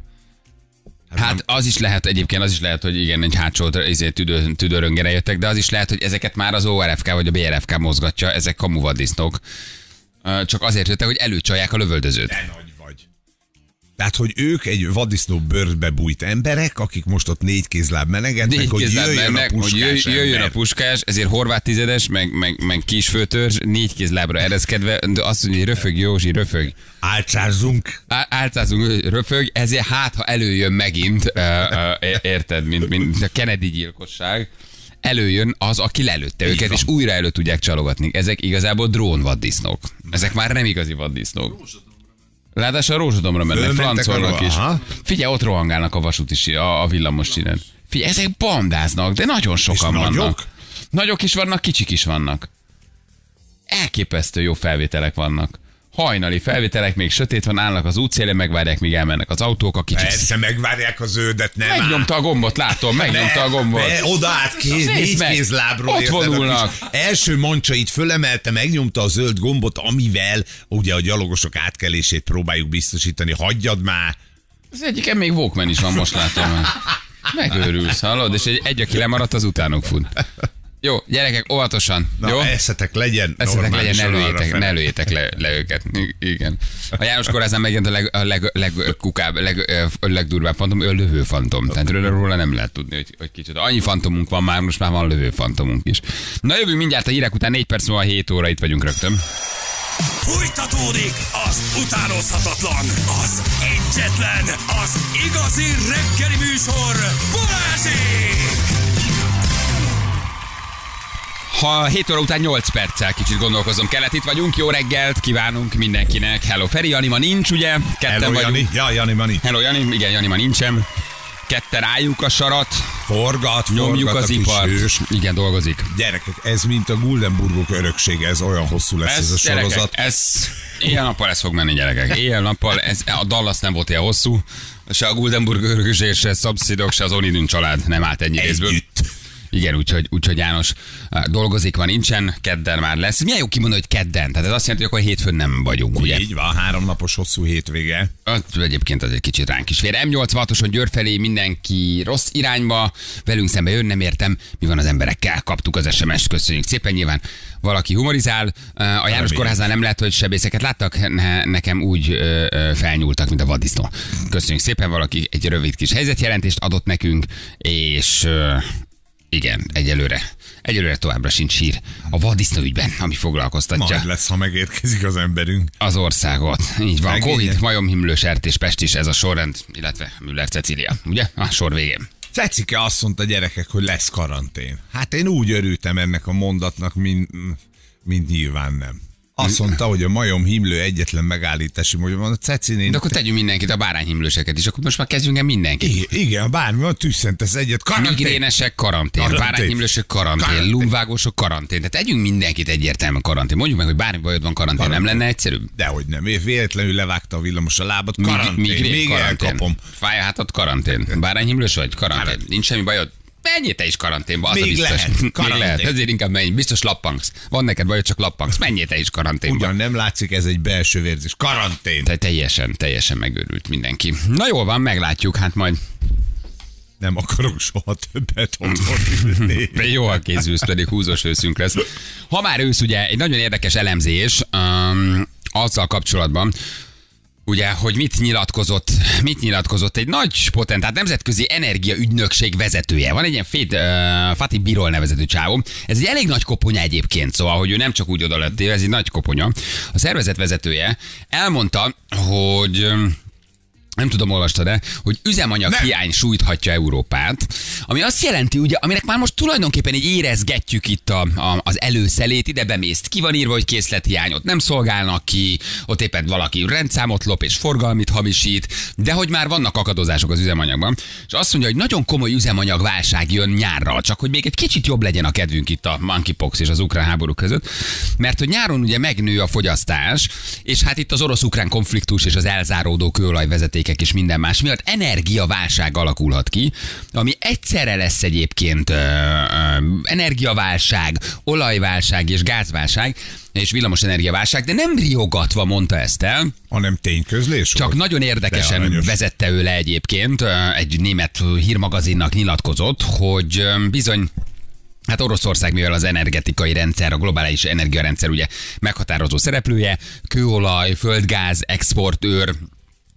Hát az is lehet egyébként, az is lehet, hogy igen, egy hátsó izé, tüdő, tüdőröngere jöttek, de az is lehet, hogy ezeket már az o er ef ká vagy a bé er ef ká mozgatja, ezek kamu vaddisznók. Ö, Csak azért jöttek, hogy előcsalják a lövöldözőt. De nagy vagy. Tehát, hogy ők egy vaddisznó bőrbe bújt emberek, akik most ott négy kézláb menegetnek, Négy hogy kézláb jöjjön mennek, a hogy jöjj, puskás jöjjön ember. a puskás, ezért horvát tizedes, meg, meg, meg kisfőtörzs, négy kézlábra ereszkedve, de azt mondja, hogy röfög Józsi, röfög. Álcsázzunk. Á- Álcázunk, röfög, ezért hát, ha előjön megint, ö, ö, érted, mint, mint a Kennedy gyilkosság, előjön az, aki lelőtte őket, van. és újra elő tudják csalogatni. Ezek igazából drónvaddisznók. Ezek már nem igazi vaddisznók. Ráadásul a Rózsadomra mennek, Fölmentek francolnak arra, is. aha. Figyelj, ott rohangálnak a vasút is, a, a villamos innen. Figyelj, ezek bandáznak, de nagyon sokan És vannak. nagyok? Nagyok is vannak, kicsik is vannak. Elképesztő jó felvételek vannak. Hajnali felvételek, még sötét van, állnak az útszélén, megvárják, míg elmennek az autók, a kicsik. Persze, megvárják a zöldet, nem Megnyomta a gombot, látom, megnyomta a gombot. Be, oda át kéz, Nézd négy meg, kézlábról. ott érted, a vonulnak. kis Első mancsait fölemelte, megnyomta a zöld gombot, amivel ugye a gyalogosok átkelését próbáljuk biztosítani. Hagyjad már! Az egyiken még Walkman is van, most látom. Megőrülsz, hallod? És egy, egy aki lemaradt, az utánok fut. Jó, gyerekek, óvatosan. Na, jó? eszetek legyen. Eszetek legyen, ne normálisan lőjétek, arrafele. ne lőjétek le, le őket. I- Igen. A János Kórházán megjelent a leg, a leg, legkukább, leg, ö, legdurvább fantom, ő a lövő fantom. Tehát róla, róla nem lehet tudni, hogy, hogy kicsit. Annyi fantomunk van már, most már van lövő fantomunk is. Na jövünk mindjárt a hírek után, négy perc múlva hét óra, itt vagyunk rögtön. Fújtatódik az utánozhatatlan, az egyetlen, az igazi reggeli műsor, Balázsék! Ha hét óra után nyolc perccel kicsit gondolkozom kellett, itt vagyunk, jó reggelt kívánunk mindenkinek. Hello Feri, Jani ma nincs, ugye? Ketten Hello, vagyunk. Jani. Ja, Jani van itt. Hello Jani, igen, Jani ma nincsen. Ketten álljuk a sarat, Forgat, nyomjuk forgat az a kis ipart. hős. Igen, dolgozik. Gyerekek, ez mint a Guldenburgok öröksége, ez olyan hosszú lesz ez, ez a gyerekek, sorozat. ez éjjel-nappal ez fog menni, gyerekek. Éjjel-nappal, ez, a Dallas nem volt ilyen hosszú, se a Guldenburg örökség, se a Szabszidok, se az Onidün család nem állt ennyi részből. Együtt. Igen, úgyhogy, úgyhogy János dolgozik, van, nincsen, kedden már lesz. Milyen jó kimondani, hogy kedden? Tehát ez azt jelenti, hogy akkor hétfőn nem vagyunk, ugye? Így van, háromnapos hosszú hétvége. Az, egyébként az egy kicsit ránk is fér. em nyolcvanhatoson Győr felé mindenki rossz irányba, velünk szembe jön, nem értem, mi van az emberekkel. Kaptuk az es em est, köszönjük szépen, nyilván valaki humorizál. A János Remény. Kórházán nem lehet, hogy sebészeket láttak, ne, nekem úgy ö, ö, felnyúltak, mint a vaddisznó. Köszönjük szépen, valaki egy rövid kis helyzetjelentést adott nekünk, és ö, igen, egyelőre. Egyelőre továbbra sincs hír a vaddisznó ügyben, ami foglalkoztatja Majd lesz, ha megérkezik az emberünk. az országot. Így van. Megint. Covid, majomhimlő, sertés, Pest is ez a sorrend, illetve Müller Cecília, ugye? A sor végén. Cecike azt mondta, gyerekek, hogy lesz karantén. Hát én úgy örültem ennek a mondatnak, mint, mint nyilván nem. Azt mondta, hogy a majomhimlő egyetlen megállítási módja van. A Cecinén... De akkor tegyünk mindenkit, a bárányhimlőseket is, akkor most már kezdjünk el mindenkit. Igen, igen, bármi van, tüsszentesz egyet. Karantén. Migrénesek karantén, Karantén. bárányhimlősök karantén, Karantén. lumvágósok karantén. Tehát tegyünk mindenkit egyértelműen karantén. Mondjuk meg, hogy bármi bajod van karantén, Karantén. nem lenne egyszerűbb? Dehogy nem. Véletlenül levágta a villamos a lábat. Mig- Karantén. migrén, Még karantén. elkapom. Fáj a hátad, karantén. Bárányhimlős vagy? Karantén. Karantén. Nincs semmi bajod? Menjél te is karanténba, az Még a biztos. lehet. Még Karantén. lehet. Ezért inkább menj. Biztos lappangsz. Van neked bajod, csak lappangsz. Menjél te is karanténba. Ugyan nem látszik, ez egy belső vérzés. Karantén. Te teljesen, teljesen megőrült mindenki. Na jól van, meglátjuk, hát majd Nem akarok soha többet otthon ülni. jól készülsz, pedig húzós őszünk lesz. Ha már ősz, ugye egy nagyon érdekes elemzés um, azzal kapcsolatban, ugye, hogy mit nyilatkozott, mit nyilatkozott egy nagy potentát, nemzetközi energiaügynökség vezetője. Van egy ilyen Fét, uh, Fatih Birol nevezetű csávó. Ez egy elég nagy koponya egyébként, szóval, hogy ő nem csak úgy oda lett, ez egy nagy koponya. A szervezet vezetője elmondta, hogy um, nem tudom, olvastad-e, hogy üzemanyag hiány sújthatja Európát, ami azt jelenti, ugye, aminek már most tulajdonképpen így érezgetjük itt a, a, az előszelét, ide bemészt, ki van írva, hogy készlethiányot nem szolgálnak ki, ott éppen valaki rendszámot lop és forgalmit hamisít, de hogy már vannak akadozások az üzemanyagban, és azt mondja, hogy nagyon komoly üzemanyagválság jön nyárra, csak hogy még egy kicsit jobb legyen a kedvünk itt a monkeypox és az ukrán háború között, mert hogy nyáron ugye megnő a fogyasztás, és hát itt az orosz-ukrán konfliktus és az elzáródó kőolajvezeték és minden más miatt energiaválság alakulhat ki, ami egyszerre lesz egyébként ö, ö, energiaválság, olajválság és gázválság, és villamos energiaválság, de nem riogatva mondta ezt el, Hanem tényközlés csak volt? nagyon De érdekesen aranyos. vezette ő le egyébként, ö, egy német hírmagazinnak nyilatkozott, hogy ö, bizony hát Oroszország, mivel az energetikai rendszer, a globális energiarendszer ugye meghatározó szereplője, kőolaj, földgáz, exportőr,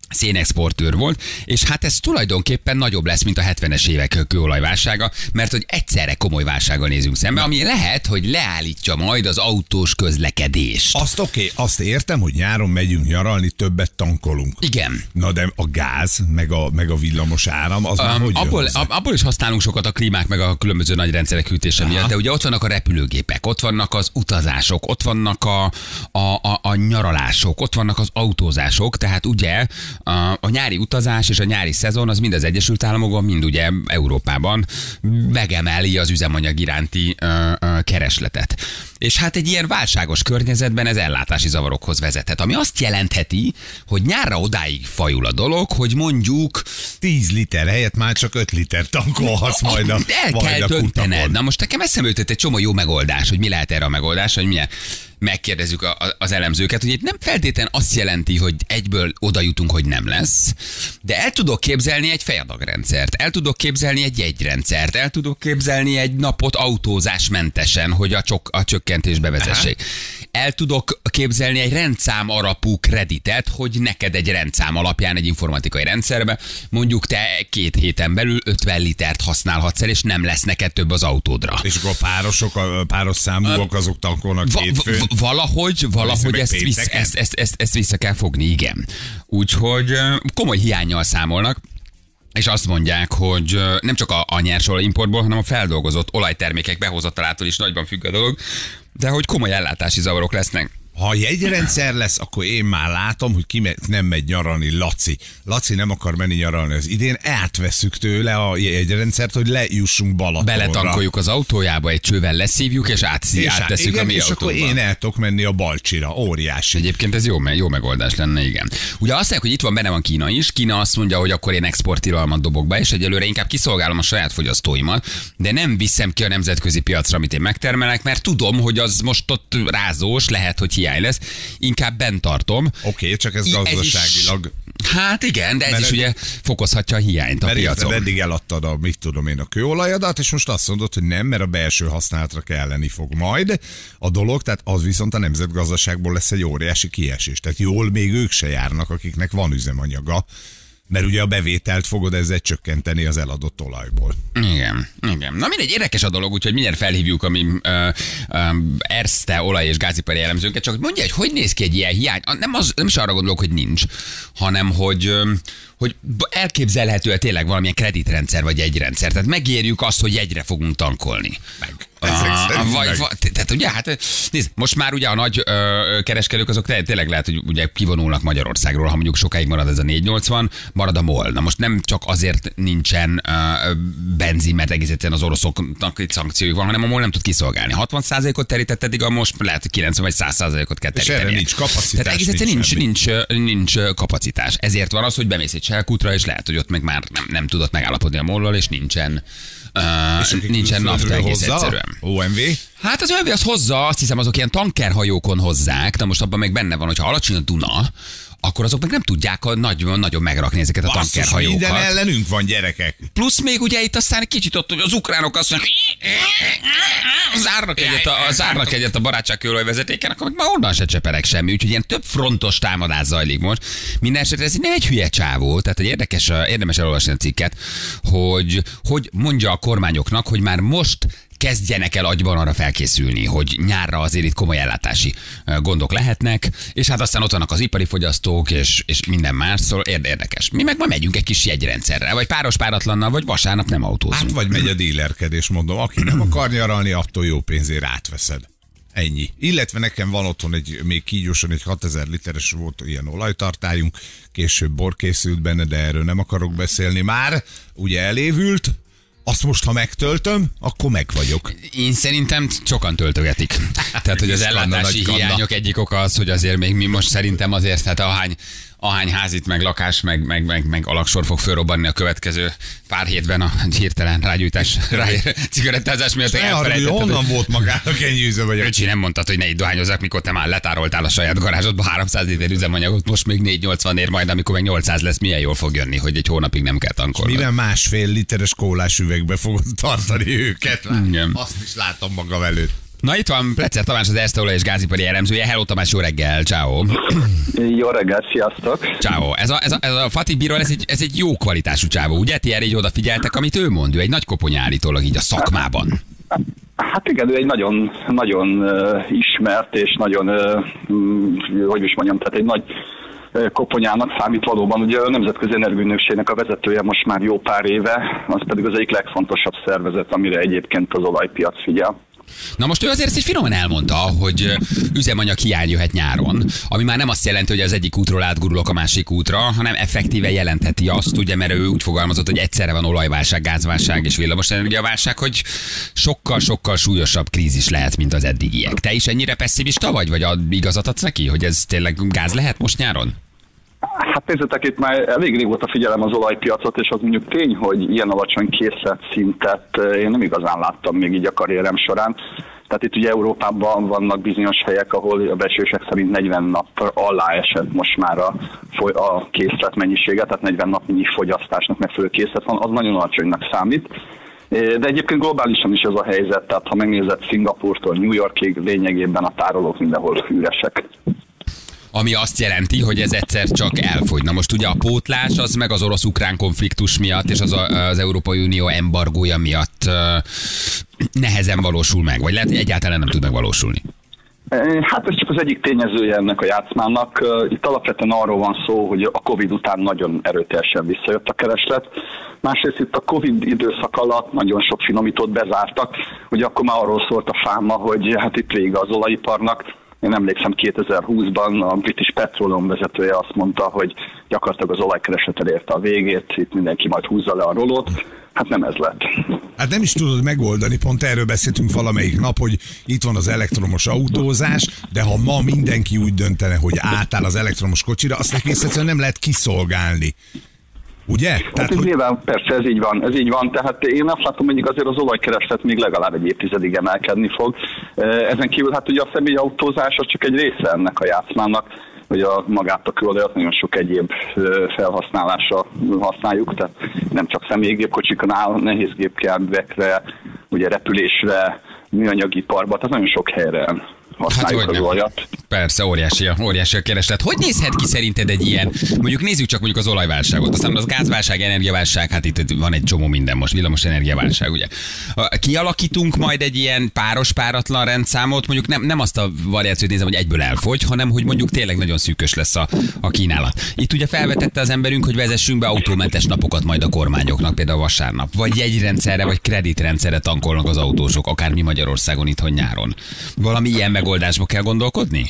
szénexportőr volt, és hát ez tulajdonképpen nagyobb lesz, mint a hetvenes évek kőolajválsága, mert hogy egyszerre komoly válsággal nézünk szembe, ami lehet, hogy leállítja majd az autós közlekedést. Azt oké, okay, azt értem, hogy nyáron megyünk nyaralni, többet tankolunk. Igen. Na de a gáz, meg a, meg a villamos áram, az um, már hogy abból, abból is használunk sokat a klímák, meg a különböző nagy rendszerek hűtése Aha. miatt, de ugye ott vannak a repülőgépek, ott vannak az utazások, ott vannak a, a, a, a nyaralások, ott vannak az autózások, tehát ugye A, a nyári utazás és a nyári szezon az mind az Egyesült Államokban, mind ugye Európában megemeli az üzemanyag iránti ö, ö, keresletet. És hát egy ilyen válságos környezetben ez ellátási zavarokhoz vezethet, ami azt jelentheti, hogy nyárra odáig fajul a dolog, hogy mondjuk tíz liter helyett már csak öt liter tankolhatsz majd a El majd kell a döntened. Na most nekem eszembe jutott egy csomó jó megoldás, hogy mi lehet erre a megoldás, hogy milyen. Megkérdezzük a, a, az elemzőket, hogy itt nem feltétlenül azt jelenti, hogy egyből oda jutunk, hogy nem lesz, de el tudok képzelni egy fejadagrendszert, el tudok képzelni egy jegyrendszert, el tudok képzelni egy napot autózásmentesen, hogy a, csok, a csökkentést bevezessék. Aha. El tudok képzelni egy rendszám alapú kreditet, hogy neked egy rendszám alapján egy informatikai rendszerbe mondjuk te két héten belül ötven litert használhatsz el, és nem lesz neked több az autódra. És akkor a párosok, a páros számúak azok tankolnak va- hétfőn. va- valahogy, valahogy ezt, visz, ezt, ezt, ezt, ezt vissza kell fogni, igen. Úgyhogy komoly hiánnyal számolnak. És azt mondják, hogy nem csak a, a nyersolaj importból, hanem a feldolgozott olajtermékek behozatalától is nagyban függ a dolog, de hogy komoly ellátási zavarok lesznek. Ha jegyrendszer lesz, akkor én már látom, hogy ki me- nem megy nyaralni Laci. Laci nem akar menni nyaralni az idén, átveszük tőle a jegyrendszert, hogy lejussunk Balatonra. Beletankoljuk az autójába, egy csővel leszívjuk, és, átszí, és áttesszük igen, a mi és autóba. akkor én el tudok menni a Balcsira. Óriási. Egyébként ez jó, jó megoldás lenne, igen. Ugye azt mondják, hogy itt van benne van Kína is. Kína azt mondja, hogy akkor én exporttilalmat dobok be, és egyelőre inkább kiszolgálom a saját fogyasztóimat, de nem viszem ki a nemzetközi piacra, amit én megtermelek, mert tudom, hogy az most ott rázós, lehet, hogy hiány lesz. Inkább bent tartom. Oké, okay, csak ez gazdaságilag. Is, hát igen, de ez is ugye fokozhatja a hiányt a mert piacon. Mert eddig eladtad a, mit tudom én, a kőolajadat, és most azt mondod, hogy nem, mert a belső használatra kelleni fog majd a dolog, tehát az viszont a nemzetgazdaságból lesz egy óriási kiesés. Tehát jól még ők se járnak, akiknek van üzemanyaga. Mert ugye a bevételt fogod ezzel csökkenteni az eladott olajból. Igen, igen. Na mindegy, érdekes a dolog, úgyhogy mindjárt felhívjuk a mi uh, um, Erste olaj- és gázipari elemzőnket, csak mondja, hogy hogy néz ki egy ilyen hiány. Nem, az, nem is arra gondolok, hogy nincs, hanem hogy, um, hogy elképzelhető tényleg valamilyen kreditrendszer vagy jegyrendszer. Tehát megérjük azt, hogy jegyre fogunk tankolni. Meg. Ah, vagy, vagy, tehát ugye, hát nézd, most már ugye a nagy ö, kereskedők azok tényleg lehet, hogy ugye kivonulnak Magyarországról, ha mondjuk sokáig marad ez a négyszáznyolcvan, marad a MOL. Na most nem csak azért nincsen ö, benzin, mert egész egyszerűen az oroszoknak egy szankciójuk van, hanem a MOL nem tud kiszolgálni. hatvan százalékot terített eddig, a most lehet, hogy kilencven vagy száz százalékot kell teríteni. És erre nincs kapacitás. Tehát egész egyszerűen nincs, nincs, nincs, nincs kapacitás. Ezért van az, hogy bemész egy selkútra, és lehet, hogy ott meg már nem, nem tudott megállapodni a MOL-lal, és nincsen Uh, nincsen nafta egész egyszerűen. o em vé? Hát az o em vé az hozza, azt hiszem azok ilyen tankerhajókon hozzák, de most abban még benne van, hogyha alacsony a Duna, akkor azok meg nem tudják nagyon, nagyon megrakni ezeket a Basszus, tankerhajókat. minden ellenünk van, gyerekek. Plusz még ugye itt aztán egy kicsit ott, hogy az ukránok azt mondják, zárnak egyet a, zárnak egyet a barátságkőolaj vezetéken, akkor meg már onnan se cseperek semmi. Úgyhogy ilyen több frontos támadás zajlik most. Minden esetre ez nem egy hülye csávó, tehát egy érdekes, érdemes elolvasni a cikket, hogy, hogy mondja a kormányoknak, hogy már most kezdjenek el agyban arra felkészülni, hogy nyárra azért itt komoly ellátási gondok lehetnek, és hát aztán ott vannak az ipari fogyasztók, és, és minden más, szóval érdekes. Mi meg ma megyünk egy kis jegyrendszerrel, vagy páros páratlannal, vagy vasárnap nem autózunk. Hát vagy megy a dílerkedés, mondom, aki nem akar nyaralni, attól jó pénzért átveszed. Ennyi. Illetve nekem van otthon egy, még kígyósan egy hatezer literes volt ilyen olajtartályunk, később bor készült benne, de erről nem akarok beszélni már, ugye elévült. Azt most, ha megtöltöm, akkor meg vagyok. Én szerintem sokan töltögetik. Tehát, hogy az ellátási hiányok egyik oka az, hogy azért még mi most szerintem azért, tehát ahány, ahány házit, meg lakás, meg, meg, meg, meg alaksor fog fölrobbanni a következő pár hétben a hirtelen rágyújtás, rá, cigarettázás miatt elfelejtetted. Honnan volt magának ennyi üzemanyag? Öcsi, nem mondtad, hogy ne így dohányozzak, mikor te már letároltál a saját garázsodba háromszáz liter üzemanyagot, most még négyszáznyolcvan ér, majd amikor meg nyolcszáz lesz, milyen jól fog jönni, hogy egy hónapig nem kell tankolni. Mivel másfél literes kólás üvegbe fogod tartani őket? Igen. Azt is látom magam előtt. Na itt van Pletzer Tamás, az Erste Olaj és Gázipari elemzője. Hello Tamás, jó reggel, ciao. Jó reggel, sziasztok. Ciao. Ez a, ez a, ez a Fatih Bíról, ez egy, ez egy jó kvalitású csávó, ugye? Ti erre így odafigyeltek, amit ő mond? Ő egy nagy koponya állítólag így a szakmában. Hát igen, ő egy nagyon, nagyon uh, ismert és nagyon, uh, hogy is mondjam, tehát egy nagy uh, koponyának számít valóban. Ugye a Nemzetközi Energiaügynökségnek a vezetője most már jó pár éve, az pedig az egyik legfontosabb szervezet, amire egyébként az olajpiac figyel. Na most ő azért ezt egy finoman elmondta, hogy üzemanyag hiány jöhet nyáron, ami már nem azt jelenti, hogy az egyik útról átgurulok a másik útra, hanem effektíve jelentheti azt, ugye, mert ő úgy fogalmazott, hogy egyszerre van olajválság, gázválság és villamosenergiaválság, hogy sokkal-sokkal súlyosabb krízis lehet, mint az eddigiek. Te is ennyire pessimista vagy, vagy igazat adsz neki, hogy ez tényleg gáz lehet most nyáron? Hát nézzetek, itt már elég régóta figyelem az olajpiacot, és az mondjuk tény, hogy ilyen alacsony készletszintet én nem igazán láttam még így a karrierem során. Tehát itt ugye Európában vannak bizonyos helyek, ahol a becslések szerint negyven nap alá esett most már a, a készlet mennyisége, tehát negyven napnyi fogyasztásnak megfelelő készlet van, az nagyon alacsonynak számít. De egyébként globálisan is ez a helyzet, tehát ha megnézed Szingapúrtól New Yorkig, lényegében a tárolók mindenhol üresek. Ami azt jelenti, hogy ez egyszer csak elfogy. Na most ugye a pótlás az meg az orosz-ukrán konfliktus miatt és az, a, az Európai Unió embargója miatt uh, nehezen valósul meg, vagy lehet, hogy egyáltalán nem tud megvalósulni. Hát ez csak az egyik tényezője ennek a játszmának. Itt alapvetően arról van szó, hogy a Covid után nagyon erőteljesen visszajött a kereslet. Másrészt itt a Covid időszak alatt nagyon sok finomítót bezártak, hogy akkor már arról szólt a fáma, hogy hát itt vége az olajiparnak. Én emlékszem, kétezer-húszban a British Petroleum vezetője azt mondta, hogy gyakorlatilag az olajkereslet elérte a végét, itt mindenki majd húzza le a rolót. Hát nem ez lett. Hát nem is tudod megoldani, pont erről beszéltünk valamelyik nap, hogy itt van az elektromos autózás, de ha ma mindenki úgy döntene, hogy átáll az elektromos kocsira, azt egész egyszerűen nem lehet kiszolgálni. Ugye? Hát Tehát, ez hogy... nyilván, persze, ez így van, ez így van, tehát én azt látom, hogy azért az olajkereslet még legalább egy évtizedig emelkedni fog. Ezen kívül hát ugye a személyautózás az csak egy része ennek a játszmának, hogy a magát a kőolajat nagyon sok egyéb felhasználásra használjuk, tehát nem csak személygépkocsiknál, nehézgépjárművekre, ugye repülésre, műanyagiparba, tehát nagyon sok helyre használjuk hát, az olajat. Persze, óriási, óriási a kereslet. Hogy nézhet ki szerinted egy ilyen, mondjuk nézzük csak mondjuk az olajválságot, aztán az gázválság, energiaválság, hát itt van egy csomó minden most, villamos energiaválság, ugye. Kialakítunk majd egy ilyen páros, páratlan rendszámot, mondjuk nem, nem azt a variációt nézem, hogy egyből elfogy, hanem hogy mondjuk tényleg nagyon szűkös lesz a, a kínálat. Itt ugye felvetette az emberünk, hogy vezessünk be autómentes napokat majd a kormányoknak, például vasárnap, vagy jegyrendszerre, vagy kreditrendszerre tankolnak az autósok, akár mi Magyarországon itthon nyáron. Valami ilyen megoldásba kell gondolkodni?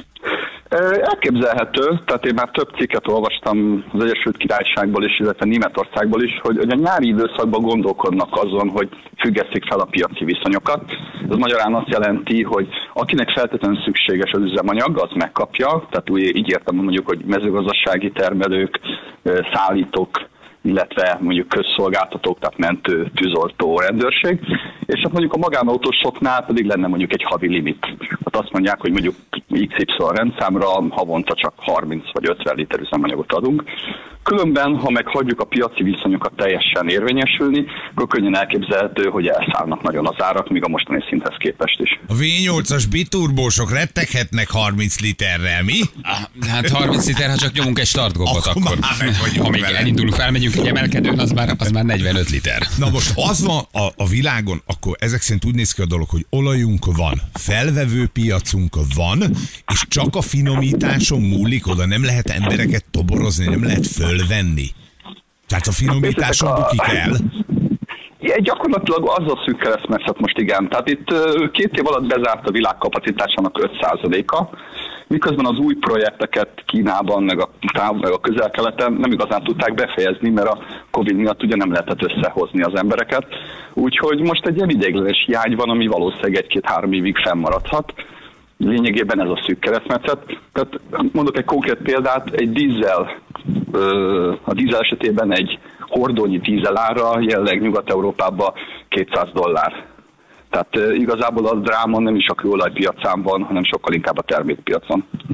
Elképzelhető, tehát én már több cikket olvastam az Egyesült Királyságból is, illetve Németországból is, hogy, hogy a nyári időszakban gondolkodnak azon, hogy függesszék fel a piaci viszonyokat. Ez magyarán azt jelenti, hogy akinek feltétlenül szükséges az üzemanyag, az megkapja, tehát úgy így értem mondjuk, hogy mezőgazdasági termelők, szállítók, illetve mondjuk közszolgáltatók, tehát mentő, tűzoltó, rendőrség, és hát mondjuk a magánautósoknál pedig lenne mondjuk egy havi limit. Hát azt mondják, hogy mondjuk iksz ipszilon rendszámra havonta csak harminc vagy ötven liter üzemanyagot adunk. Különben, ha meghagyjuk a piaci viszonyokat teljesen érvényesülni, akkor könnyen elképzelhető, hogy elszállnak nagyon az árak, míg a mostani szinthez képest is. A vé nyolcas biturbósok retteghetnek harminc literrel, mi? Hát harminc liter, ha csak nyomunk egy startgombot, akkor, akkor ha még vele. Elindulunk, felmegyünk egy emelkedőn, az már, az már negyvenöt liter. Na most az van a, a világon, akkor ezek szerint úgy néz ki a dolog, hogy olajunk van, felvevő piacunk van, és csak a finomításon múlik, oda nem lehet embereket toborozni, nem lehet fölvenni. Tehát a finomításon bukik el. Ja, gyakorlatilag az a szűk keresztmetszet most igen. Tehát itt két év alatt bezárt a világ kapacitásának öt százaléka, miközben az új projekteket Kínában, meg a, meg a közel-keleten nem igazán tudták befejezni, mert a Covid miatt ugye nem lehetett összehozni az embereket. Úgyhogy most egy ilyen ideiglenes hiány van, ami valószínűleg egy-két-három évig fennmaradhat. Lényegében ez a szűk keresztmetszet. Tehát mondok egy konkrét példát, egy dízel, a dízel esetében egy hordónyi dízel ára jelenleg Nyugat-Európában kétszáz dollár. Tehát igazából a dráma nem is a kőolajpiacán van, hanem sokkal inkább a termékpiacon.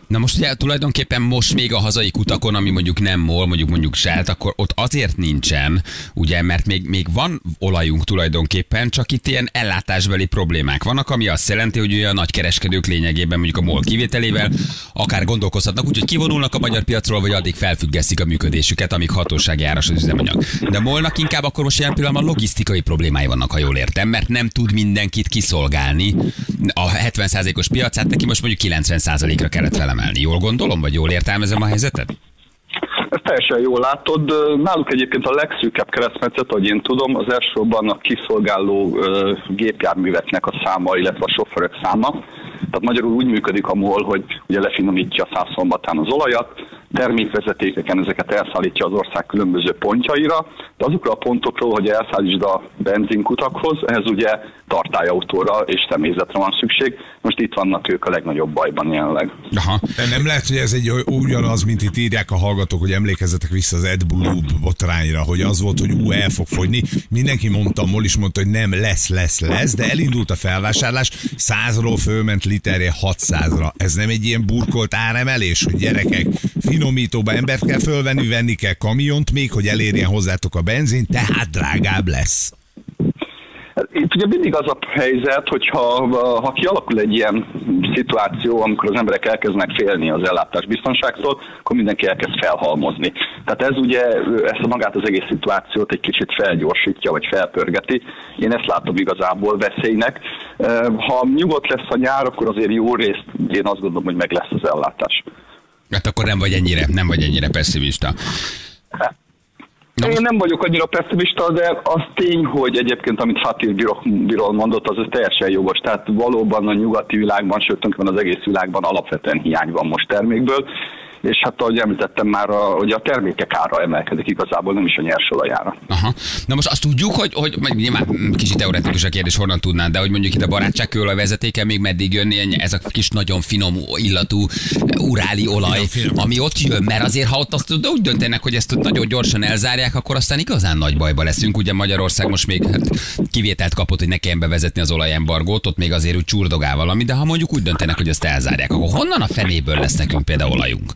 Na most ugye tulajdonképpen most még a hazai kutakon, ami mondjuk nem MOL, mondjuk mondjuk Shell, akkor ott azért nincsen, ugye, mert még, még van olajunk tulajdonképpen, csak itt ilyen ellátásbeli problémák vannak, ami azt jelenti, hogy a nagykereskedők lényegében mondjuk a MOL kivételével akár gondolkozhatnak, úgyhogy kivonulnak a magyar piacról, vagy addig felfüggesztik a működésüket, amíg hatósági áras az üzemanyag. De MOL-nak inkább akkor most ilyen pillanatban logisztikai problémái vannak, ha jól értem, mert nem tud mindenkit kiszolgálni. A hetven százalékos piacát neki most mondjuk kilencven százalékra kellett felemelni. Jól gondolom, vagy jól értelmezem a helyzetet? Ezt teljesen jól látod. Náluk egyébként a legszűkebb keresztmetszet, ahogy én tudom, az elsősorban a kiszolgáló gépjárműveknek a száma, illetve a sofőrök száma. Tehát magyarul úgy működik a MOL, hogy ugye lefinomítja Szászszombatán az olajat, termékvezetékeken ezeket elszállítja az ország különböző pontjaira, de azokra a pontokról, hogy elszállítsd a benzinkutakhoz, ehhez ugye tartályautóra és személyzetre van szükség. Most itt vannak ők a legnagyobb bajban jelenleg. Aha. De nem lehet, hogy ez egy ugyanaz, mint itt írják a hallgatók, hogy emlékezzetek vissza az AdBlue botrányra, hogy az volt, hogy ú, el fog fogyni. Mindenki mondta, MOL is mondta, hogy nem lesz, lesz, lesz, de elindult a felvásárlás, százról fölment literje hatszázra. Ez nem egy ilyen burkolt áremelés, hogy gyerekek, finomítóba embert kell fölvenni, venni kell kamiont még, hogy elérjen hozzátok a benzin, tehát drágább lesz. Itt ugye mindig az a helyzet, hogyha ha kialakul egy ilyen szituáció, amikor az emberek elkezdenek félni az ellátás biztonságtól, akkor mindenki elkezd felhalmozni. Tehát ez ugye ezt a magát az egész szituációt egy kicsit felgyorsítja, vagy felpörgeti. Én ezt látom igazából veszélynek. Ha nyugodt lesz a nyár, akkor azért jó részt én azt gondolom, hogy meg lesz az ellátás. Hát akkor nem vagy ennyire, nem vagy ennyire pessimista. Én nem vagyok annyira pessimista, de az tény, hogy egyébként, amit Fatih Birol mondott, az teljesen jogos. Tehát valóban a nyugati világban, sőt, az egész világban alapvetően hiány van most termékből, és hát ahogy említettem már, a, hogy a termékek ára emelkedik igazából, nem is a nyersolajára. Aha. Na most azt tudjuk, hogy, hogy nyilván kicsit teoretikus a kérdés, honnan tudnád, de hogy mondjuk itt a barátságkőolaj vezetéken még meddig jönni ez a kis nagyon finom illatú uráli olaj, ami ott jön, mert azért ha ott azt úgy döntenek, hogy ezt nagyon gyorsan elzárják, akkor aztán igazán nagy bajba leszünk. Ugye Magyarország most még hát, kivételt kapott, hogy ne kelljen bevezetni az olajembargót, ott még azért úgy csurdogál valami, de ha mondjuk úgy döntenek, hogy ezt elzárják, akkor honnan a fenéből lesz nekünk például olajunk?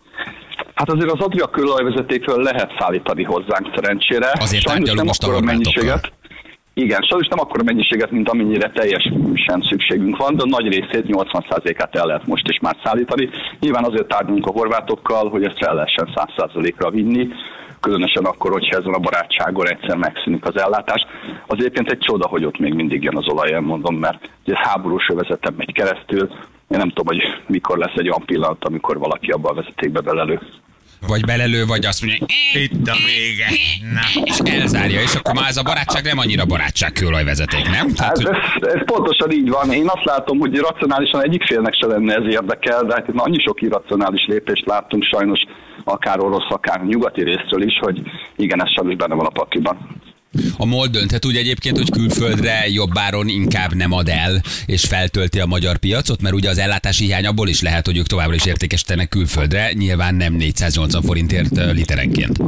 Hát azért az Adria kőolajvezetékről lehet szállítani hozzánk szerencsére. Azért tárgyalunk most a horvátokkal. Igen, sajnos nem akkora mennyiséget, mint amennyire teljesen szükségünk van, de a nagy részét, nyolcvan százalékát el lehet most is már szállítani. Nyilván azért tárgyalunk a horvátokkal, hogy ezt fel lehessen száz százalékra vinni, különösen akkor, hogyha ezen a barátságon egyszer megszűnik az ellátás. Az egyébként egy csoda, hogy ott még mindig jön az olaj, mondom, mert ez háborús övezeten megy keresztül. Én nem tudom, hogy mikor lesz egy olyan pillanat, amikor valaki abban a vezetékbe belelő. Vagy belelő, vagy azt mondja, itt a vége. Na. És elzárja, és akkor már ez a barátság nem annyira barátság kőolajvezeték, nem? Tehát, hát hogy... ez, ez pontosan így van. Én azt látom, hogy racionálisan egyik félnek se lenne ez érdekel, de hát itt annyi sok irracionális lépést láttunk sajnos, akár orosz, akár nyugati részről is, hogy igen, ez sajnos benne van a pakliban. A MOL dönthet úgy egyébként, hogy külföldre jobbáron inkább nem ad el, és feltölti a magyar piacot, mert ugye az ellátási hiány abból is lehet, hogy ők továbbra is értékesítenek külföldre, nyilván nem négyszáznyolcvan forintért literenként.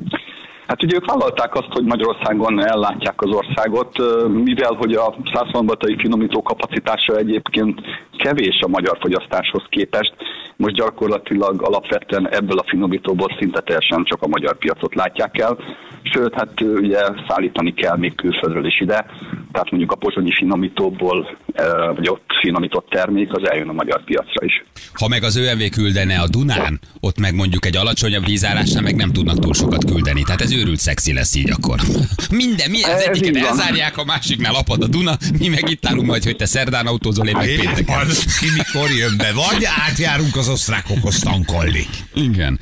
Hát ugye ők vállalták azt, hogy Magyarországon ellátják az országot, mivel hogy a szászszombatai finomító kapacitása egyébként kevés a magyar fogyasztáshoz képest, most gyakorlatilag alapvetően ebből a finomítóból szinte teljesen csak a magyar piacot látják el, sőt, hát ugye szállítani kell még külföldről is ide, tehát mondjuk a pozsonyi finomítóból, vagy ott finomított termék, az eljön a magyar piacra is. Ha meg az ö em vé küldene a Dunán, ott meg mondjuk egy alacsonyabb vízállásnál meg nem tudnak túl sokat küldeni, tehát ez őrült szexi lesz így akkor. Minden, mi az egyiket elzárják, a másiknál apad a Duna, mi meg itt állunk majd, hogy te szerdán autózol, én meg pénteken. Ki mikor jön be, vagy átjárunk az osztrákokhoz tankolni. Igen.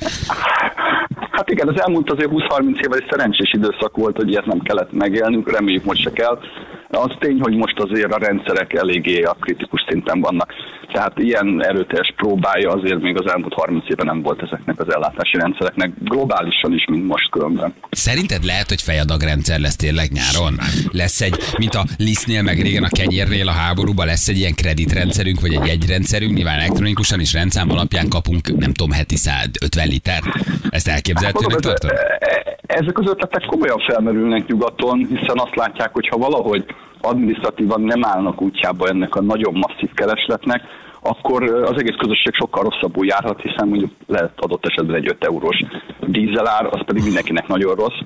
Hát igen, az elmúlt azért húsz-harminc évvel egy szerencsés időszak volt, hogy ilyet nem kellett megélnünk, reméljük most se kell. Az tény, hogy most azért a rendszerek eléggé a kritikus szinten vannak. Tehát ilyen erőteljes próbája azért még az elmúlt harminc évben nem volt ezeknek az ellátási rendszereknek, globálisan is, mint most különben. Szerinted lehet, hogy fejadagrendszer lesz tényleg nyáron? Lesz egy, mint a lisztnél, meg régen a kenyérnél a háborúban, lesz egy ilyen kreditrendszerünk, vagy egy jegyrendszerünk, nyilván elektronikusan is rendszám alapján kapunk, nem tudom, heti száz ötven liter. Ezt elképzelhetőnek tartod? Ezek az ötletek komolyan felmerülnek nyugaton, hiszen azt látják, hogy ha valahogy adminisztratívan nem állnak útjába ennek a nagyon masszív keresletnek, akkor az egész közösség sokkal rosszabbul járhat, hiszen mondjuk lehet adott esetben egy öt eurós dízelár, az pedig mindenkinek nagyon rossz.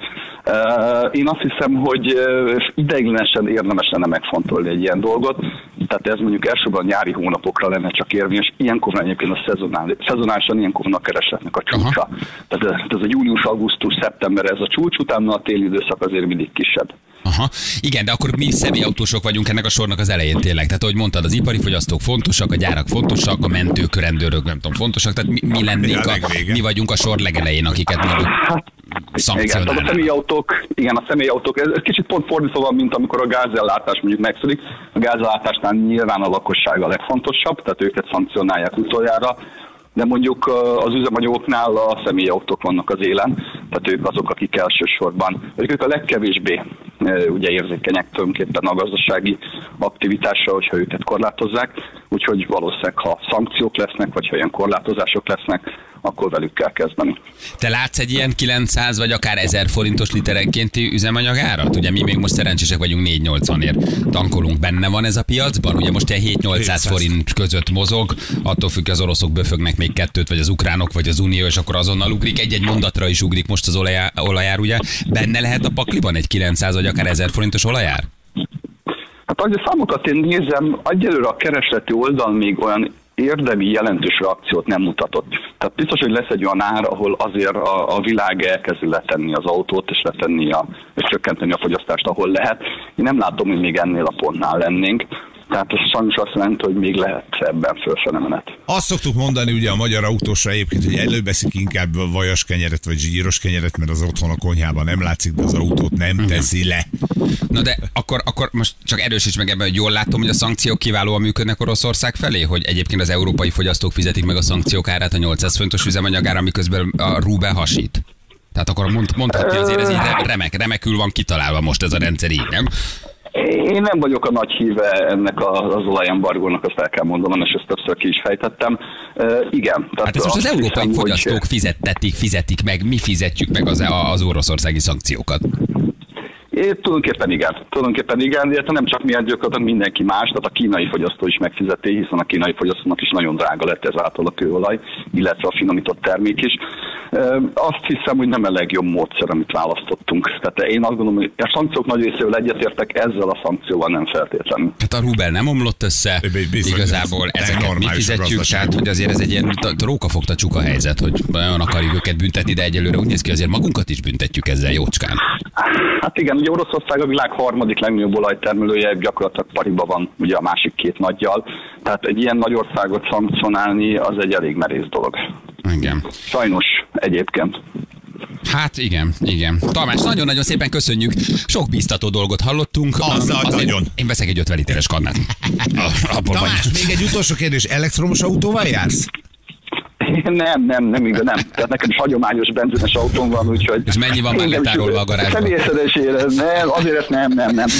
Én azt hiszem, hogy ideiglenesen érdemes lenne megfontolni egy ilyen dolgot, tehát ez mondjuk elsősorban nyári hónapokra lenne csak érvényes, ilyenkor van egyébként a szezonális, szezonálisan ilyenkor van a keresletnek a csúcsa. Aha. Tehát ez a július, augusztus, szeptember ez a csúcs, utána a téli időszak azért mindig kisebb. Aha, igen, de akkor mi személyautósok vagyunk ennek a sornak az elején tényleg. Tehát, ahogy mondtad, az ipari fogyasztók fontosak, a gyárak fontosak, a mentők, rendőrök, nem tudom, fontosak, tehát mi, mi lennénk, a, mi vagyunk a sor legelején, akiket mondjuk szankcionálnak. Igen, a személyautók, igen, a személyautók, ez kicsit pont fordítva van, mint amikor a gázellátás mondjuk megszűnik. A gázellátásnál nyilván a lakosság a legfontosabb, tehát őket szankcionálják utoljára. De mondjuk az üzemanyagoknál a személyautók vannak az élen, tehát ők azok, akik elsősorban, ők a legkevésbé ugye érzékenyek tulajdonképpen a gazdasági aktivitásra, hogyha őket korlátozzák, úgyhogy valószínűleg, ha szankciók lesznek, vagy ha ilyen korlátozások lesznek, akkor velük kell kezdeni. Te látsz egy ilyen kilencszáz vagy akár ezer forintos literenkénti üzemanyagárat? Ugye mi még most szerencsések vagyunk négy nyolcvanért tankolunk. Benne van ez a piacban? Ugye most ilyen hét-nyolcszáz forint között mozog, attól függ, az oroszok böfögnek még kettőt, vagy az ukránok, vagy az unió, és akkor azonnal ugrik. Egy-egy mondatra is ugrik most az olajár, olajár ugye. Benne lehet a pakliban egy kilencszáz vagy akár ezer forintos olajár? Hát ahogy a számokat én nézem, egyelőre a keresleti oldal még olyan érdemi jelentős reakciót nem mutatott. Tehát biztos, hogy lesz egy olyan ár, ahol azért a, a világ elkezdi letenni az autót, és letenni a, és csökkenteni a fogyasztást, ahol lehet. Én nem látom, hogy még ennél a pontnál lennénk. Tehát ez sajnos azt jelenti, hogy még lehet ebben fölfele menet. Azt szoktuk mondani ugye a magyar autósra egyébként, hogy előbeszik inkább a vajas kenyeret vagy zsíros kenyeret, mert az otthon a konyhában nem látszik, de az autót nem teszi le. Na de akkor, akkor most csak erősíts meg ebben, hogy jól látom, hogy a szankciók kiválóan működnek Oroszország felé, hogy egyébként az európai fogyasztók fizetik meg a szankciók árát a nyolcszáz forintos üzemanyagára, miközben a rubel hasít. Tehát akkor mond, mondhatni azért ez így remek, remekül van kitalálva most ez a rendszer így, nem? Én nem vagyok a nagy híve ennek az olajembargónak, azt el kell mondanom, és ezt többször ki is fejtettem. Uh, igen. Tehát hát ezt most az európai hiszem, fogyasztók hogy... fizettetik, fizetik meg, mi fizetjük meg az, az oroszországi szankciókat. É, tulajdonképpen igen. Tulajdonképpen igen, illetve nem csak mi gyakorlatilag mindenki más, tehát a kínai fogyasztó is megfizeti, hiszen a kínai fogyasztónak is nagyon drága lett ezáltal a kőolaj, illetve a finomított termék is. Azt hiszem, hogy nem a legjobb módszer, amit választottunk. Tehát én azt gondolom, hogy a szankciók nagy részével egyetértek, ezzel a szankcióval nem feltétlenül. Tehát a rubel nem omlott össze, bizony, igazából ezeket mi fizetjük, tehát hogy azért ez egy ilyen rókafogta csuka helyzet, hogy olyan akarjuk őket büntetni, de egyelőre úgy néz ki, azért magunkat is büntetjük ezzel jócskán. Hát igen, ugye Oroszország a világ harmadik legnagyobb olajtermelője, gyakorlatilag pariba van ugye a másik két nagyjal, tehát egy ilyen nagy országot szankcionálni az egy elég merész dolog. Igen. Sajnos egyébként. Hát igen, igen. Tamás, nagyon-nagyon szépen köszönjük. Sok bíztató dolgot hallottunk. Azzal nagyon. Én veszek egy ötven literes kannát. Tamás, még egy utolsó kérdés. Elektromos autóval jársz? Nem, nem, nem igaz, nem. Tehát nekem is hagyományos benzines autóm van, úgyhogy... És mennyi van már letárolva a garázsban? Személyeszedésére, nem, azért ezt nem, nem, nem.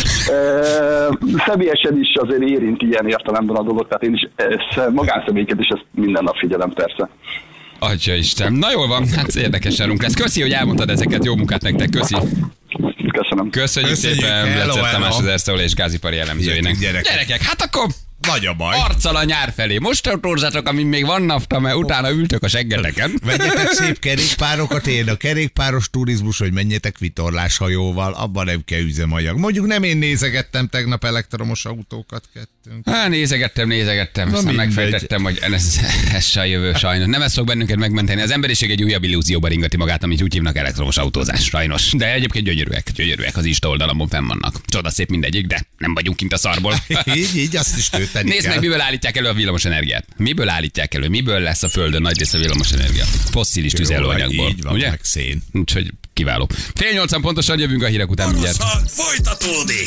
Személyesen is azért érint ilyen értelemben a dolog, tehát én is magánszemélyeket is ezt minden nap figyelem persze. Atya Isten. Na jól van, hát érdekes nálunk lesz. Köszi, hogy elmondtad ezeket, jó munkát nektek, köszi. Köszönöm. Köszönjük, Köszönjük szépen Leczer Tamás, az Erste és gázipari elemzőjének. Gyerekek. Gyerekek, hát akkor... Nagy a baj. Arccal a nyár felé. Most autózzatok, amin még van nafta, mert utána ültök a seggeteken. Vegyetek szép kerékpárokat, én a kerékpáros turizmus, hogy menjetek vitorláshajóval, abban nem kell üzemanyag. Mondjuk nem én nézegettem tegnap elektromos autókat kettőnk. Hát nézegettem, nézegettem, aztán megfejtettem, hogy ez, ez se a jövő sajnos. Nem ez fog bennünket megmenteni. Az emberiség egy újabb illúzióba ringati magát, amit úgy hívnak elektromos autózás, sajnos. De egyébként gyönyörűek, gyönyörűek az Insta oldalamon fenn vannak. Csodaszép mindegyik, de nem vagyunk kint a szarból. így, így, azt is tőt. Nézd meg, miből állítják elő a villamos energiát. Miből állítják elő? Miből lesz a Földön nagy rész a villamos energia? Fosszilis tüzelőanyagból. Így van, ugye? meg szén. Úgyhogy kiváló. Fél nyolcan pontosan jövünk a hírek után mindjárt. Folytatódik!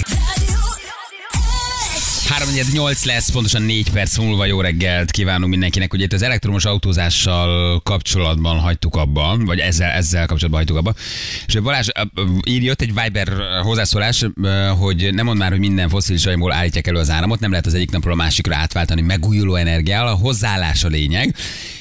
három nyolc lesz, pontosan négy perc múlva. Jó reggelt kívánunk mindenkinek. Ugye itt az elektromos autózással kapcsolatban hagytuk abban, vagy ezzel, ezzel kapcsolatban hagytuk abban. És Balázs ír, jött egy Viber hozzászólás, hogy nem mond már, hogy minden fosszilis anyagból állítják elő az áramot, nem lehet az egyik napról a másikra átváltani megújuló energiával. A hozzáállás a lényeg.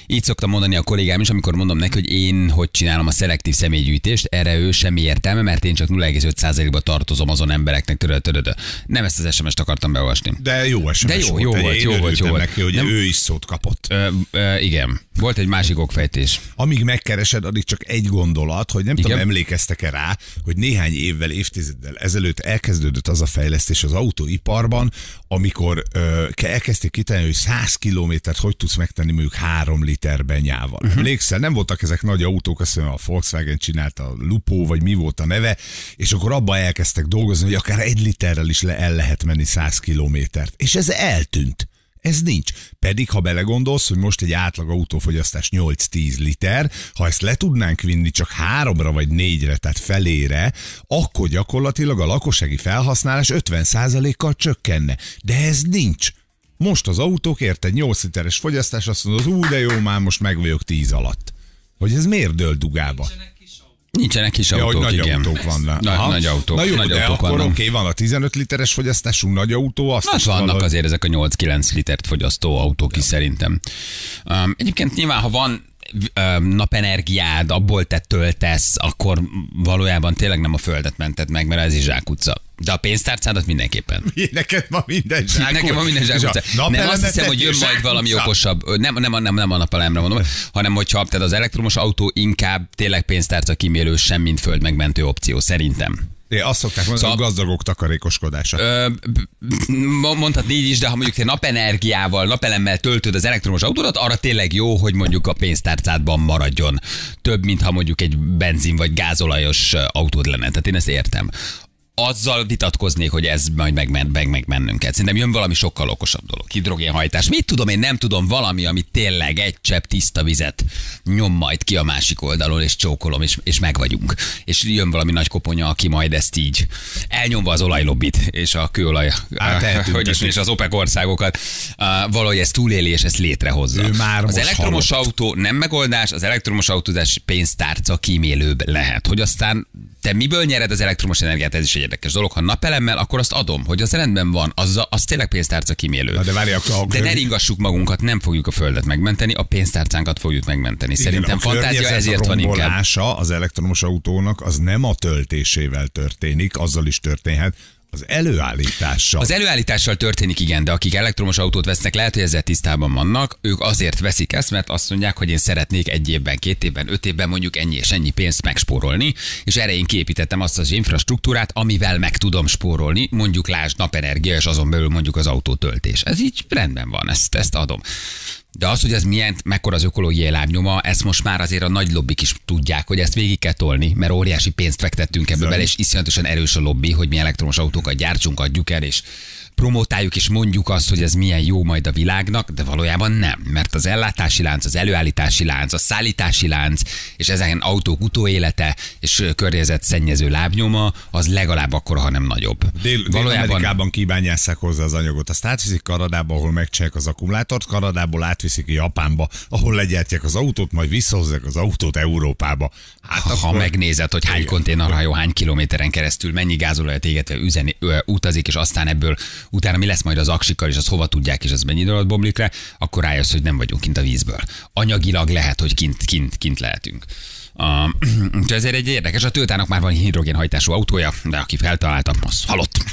Így szoktam mondani a kollégám is, amikor mondom neki, hogy én hogy csinálom a szelektív személygyűjtést, erre ő semmi értelme, mert én csak nulla egész öt százalékba tartozom azon embereknek, töröd, töröd. Nem ezt az es em es-t akartam beolvasni. De jó es em es De jó, volt. jó volt, Én jó volt, jó volt. neki, hogy Nem- ő is szót kapott. Ö, ö, igen. Volt egy másik okfejtés. Amíg megkeresed, addig csak egy gondolat, hogy nem Igen. tudom, emlékeztek-e rá, hogy néhány évvel, évtizeddel ezelőtt elkezdődött az a fejlesztés az autóiparban, amikor ö, elkezdték kitalálni, hogy száz kilométert hogy tudsz megtenni mondjuk három liter benyával. Uh-huh. Emlékszel, nem voltak ezek nagy autók, azt mondja, a Volkswagen csinálta a Lupo, vagy mi volt a neve, és akkor abban elkezdtek dolgozni, hogy akár egy literrel is le el lehet menni száz kilométert. És ez eltűnt. Ez nincs. Pedig, ha belegondolsz, hogy most egy átlag autófogyasztás nyolc-tíz liter, ha ezt le tudnánk vinni csak háromra vagy négyre, tehát felére, akkor gyakorlatilag a lakossági felhasználás ötven százalékkal csökkenne. De ez nincs. Most az autók érted nyolc literes fogyasztás, azt mondod, ú, de jó, már most meg vagyok tíz alatt. Hogy ez miért dől dugába? Nincsenek kis Ja, autók, hogy nagy igen. autók vannak. Nagy, Aha. nagy autók, Na jó, nagy de autók akkor vannak. oké, van a tizenöt literes fogyasztású nagy autó, azt Hát is vannak valahogy- azért ezek a nyolc-kilenc litert fogyasztó autók is szerintem. Um, egyébként nyilván, ha van um, napenergiád, abból te töltesz, akkor valójában tényleg nem a földet mented meg, mert ez is zsákutca. De a pénztárcádat mindenképpen. Neked ma minden zsákutca. Nekem van minden zsákutca. Nem azt hiszem, hogy jön majd valami okosabb. Nem, nem, nem, nem a napelemre mondom, hanem hogyha tehát az elektromos autó inkább tényleg pénztárca kímélő, sem mint föld megmentő opció, szerintem. É, azt szokták mondani, Szóval- a gazdagok takarékoskodása. Ö, b- b- mondhatni így is, de ha mondjuk te napenergiával, napelemmel töltöd az elektromos autódat, arra tényleg jó, hogy mondjuk a pénztárcádban maradjon több, mint ha mondjuk egy benzin vagy gázolajos autód lenne. Tehát én ezt értem. Azzal vitatkoznék, hogy ez majd megmen, meg, megmennünket. Szerintem jön valami sokkal okosabb dolog. Hidrogénhajtás. Mit tudom, én nem tudom, valami, ami tényleg egy csepp tiszta vizet nyom majd ki a másik oldalon, és csókolom, és, és meg vagyunk. És jön valami nagy koponya, aki majd ezt így elnyomva az olajlobbit, és a kőolaj, Hát eltüntetik. hogy is, és az OPEC országokat, uh, valahogy ezt túléli, és ezt létrehozza. Ő már az most elektromos halott. autó nem megoldás, az elektromos autózás pénztárca kímélőbb lehet. Hogy aztán te miből nyered az elektromos energiát, ez is egy érdekes dolog. Ha napelemmel, akkor azt adom, hogy az rendben van, az, az tényleg pénztárca kímélő. Na de várj, akkor a De ne ringassuk magunkat, nem fogjuk a földet megmenteni, a pénztárcánkat fogjuk megmenteni. Szerintem Igen, a fantázia környezet ezért van inkább. rombolása az elektromos autónak az nem a töltésével történik, azzal is történhet, az előállítással. Az előállítással történik, igen, de akik elektromos autót vesznek, lehet, hogy ezzel tisztában vannak. Ők azért veszik ezt, mert azt mondják, hogy én szeretnék egy évben, két évben, öt évben mondjuk ennyi és ennyi pénzt megspórolni, és erre én képítettem azt az infrastruktúrát, amivel meg tudom spórolni, mondjuk lásd napenergia, és azon belül mondjuk az autótöltés. Ez így rendben van, ezt, ezt adom. De az, hogy ez milyen, mekkora az ökológiai lábnyoma, ezt most már azért a nagy lobbik is tudják, hogy ezt végig kell tolni, mert óriási pénzt fektettünk ebbe bele, és iszonyatosan erős a lobby, hogy mi elektromos autókat gyártsunk, adjuk el, és promotáljuk és mondjuk azt, hogy ez milyen jó majd a világnak, de valójában nem, mert az ellátási lánc, az előállítási lánc, a szállítási lánc, és ezen autók utóélete és környezetszennyező lábnyoma, az legalább akkora, ha nem nagyobb. Dél- Dél-Amerikában kibányásszák hozzá az anyagot, azt átviszik Kanadába, ahol megcsinálják az akkumulátort, Kanadából átviszik Japánba, ahol legyártják az autót, majd visszahozzák az autót Európába. Hát Ha akkor... megnézed, hogy hány konténerhajó hány kilométeren keresztül mennyi gázolajat égetve üzeni, ö, utazik, és aztán ebből utána mi lesz majd az aksikkal, és az hova tudják, és az mennyi idő alatt bomlik le, akkor rájössz, hogy nem vagyunk kint a vízből. Anyagilag lehet, hogy kint, kint, kint lehetünk. Uh, úgyhogy ezért egy érdekes, a Toyotának már van hidrogénhajtású autója, de aki feltalálta, az halott.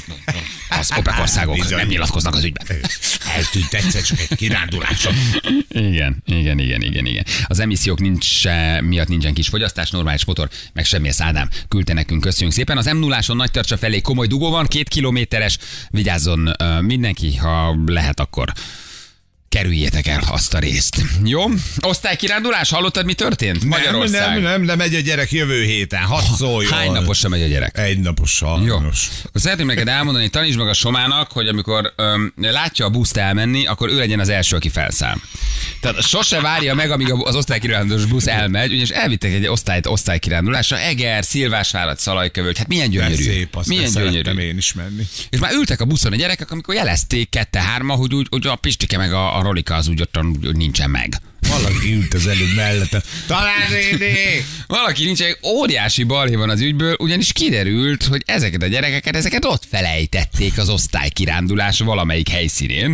Az OPEC országok Bizony. nem nyilatkoznak az ügyben. Eltűnt egyszer csak egy kiránduláson. Igen, igen, igen, igen, igen. Az emissziók nincs, miatt nincsen kis fogyasztás, normális motor, meg semmi Ádám küldte nekünk, köszönjük szépen. Az em nulláson Nagy Tarcsa felé komoly dugó van, két kilométeres, vigyázzon uh, mindenki, ha lehet, akkor kerüljétek el azt a részt. Jó? Osztálykirándulás, hallottad, mi történt? Magyarország. Nem, nem, nem, de megy a gyerek jövő héten, hadd szóljon. Hány naposra megy a gyerek? Egy napos Jó. sajnos. Akkor szeretném neked elmondani, tanítsd meg a Somának, hogy amikor öm, látja a buszt elmenni, akkor ő legyen az első, aki felszáll. Tehát sose várja meg, amíg az osztálykirándulós busz elmegy, ugyanis elvittek egy osztályt osztálykirándulásra, Eger, Szilvásvárad, Szalajkövölgy, hát milyen De gyönyörű. szép, azt milyen szerettem gyönyörű. én is menni. És már ültek a buszon a gyerekek, amikor jelezték kette-hárma, hogy, úgy, hogy a Pistike meg a, a Rolika az úgy ottan úgy, úgy nincsen meg. Valaki ült az előbb mellettem. Tanárnéni! Valaki nincs, egy óriási balhé van az ügyből, ugyanis kiderült, hogy ezeket a gyerekeket, ezeket ott felejtették az osztálykirándulás valamelyik helyszínén,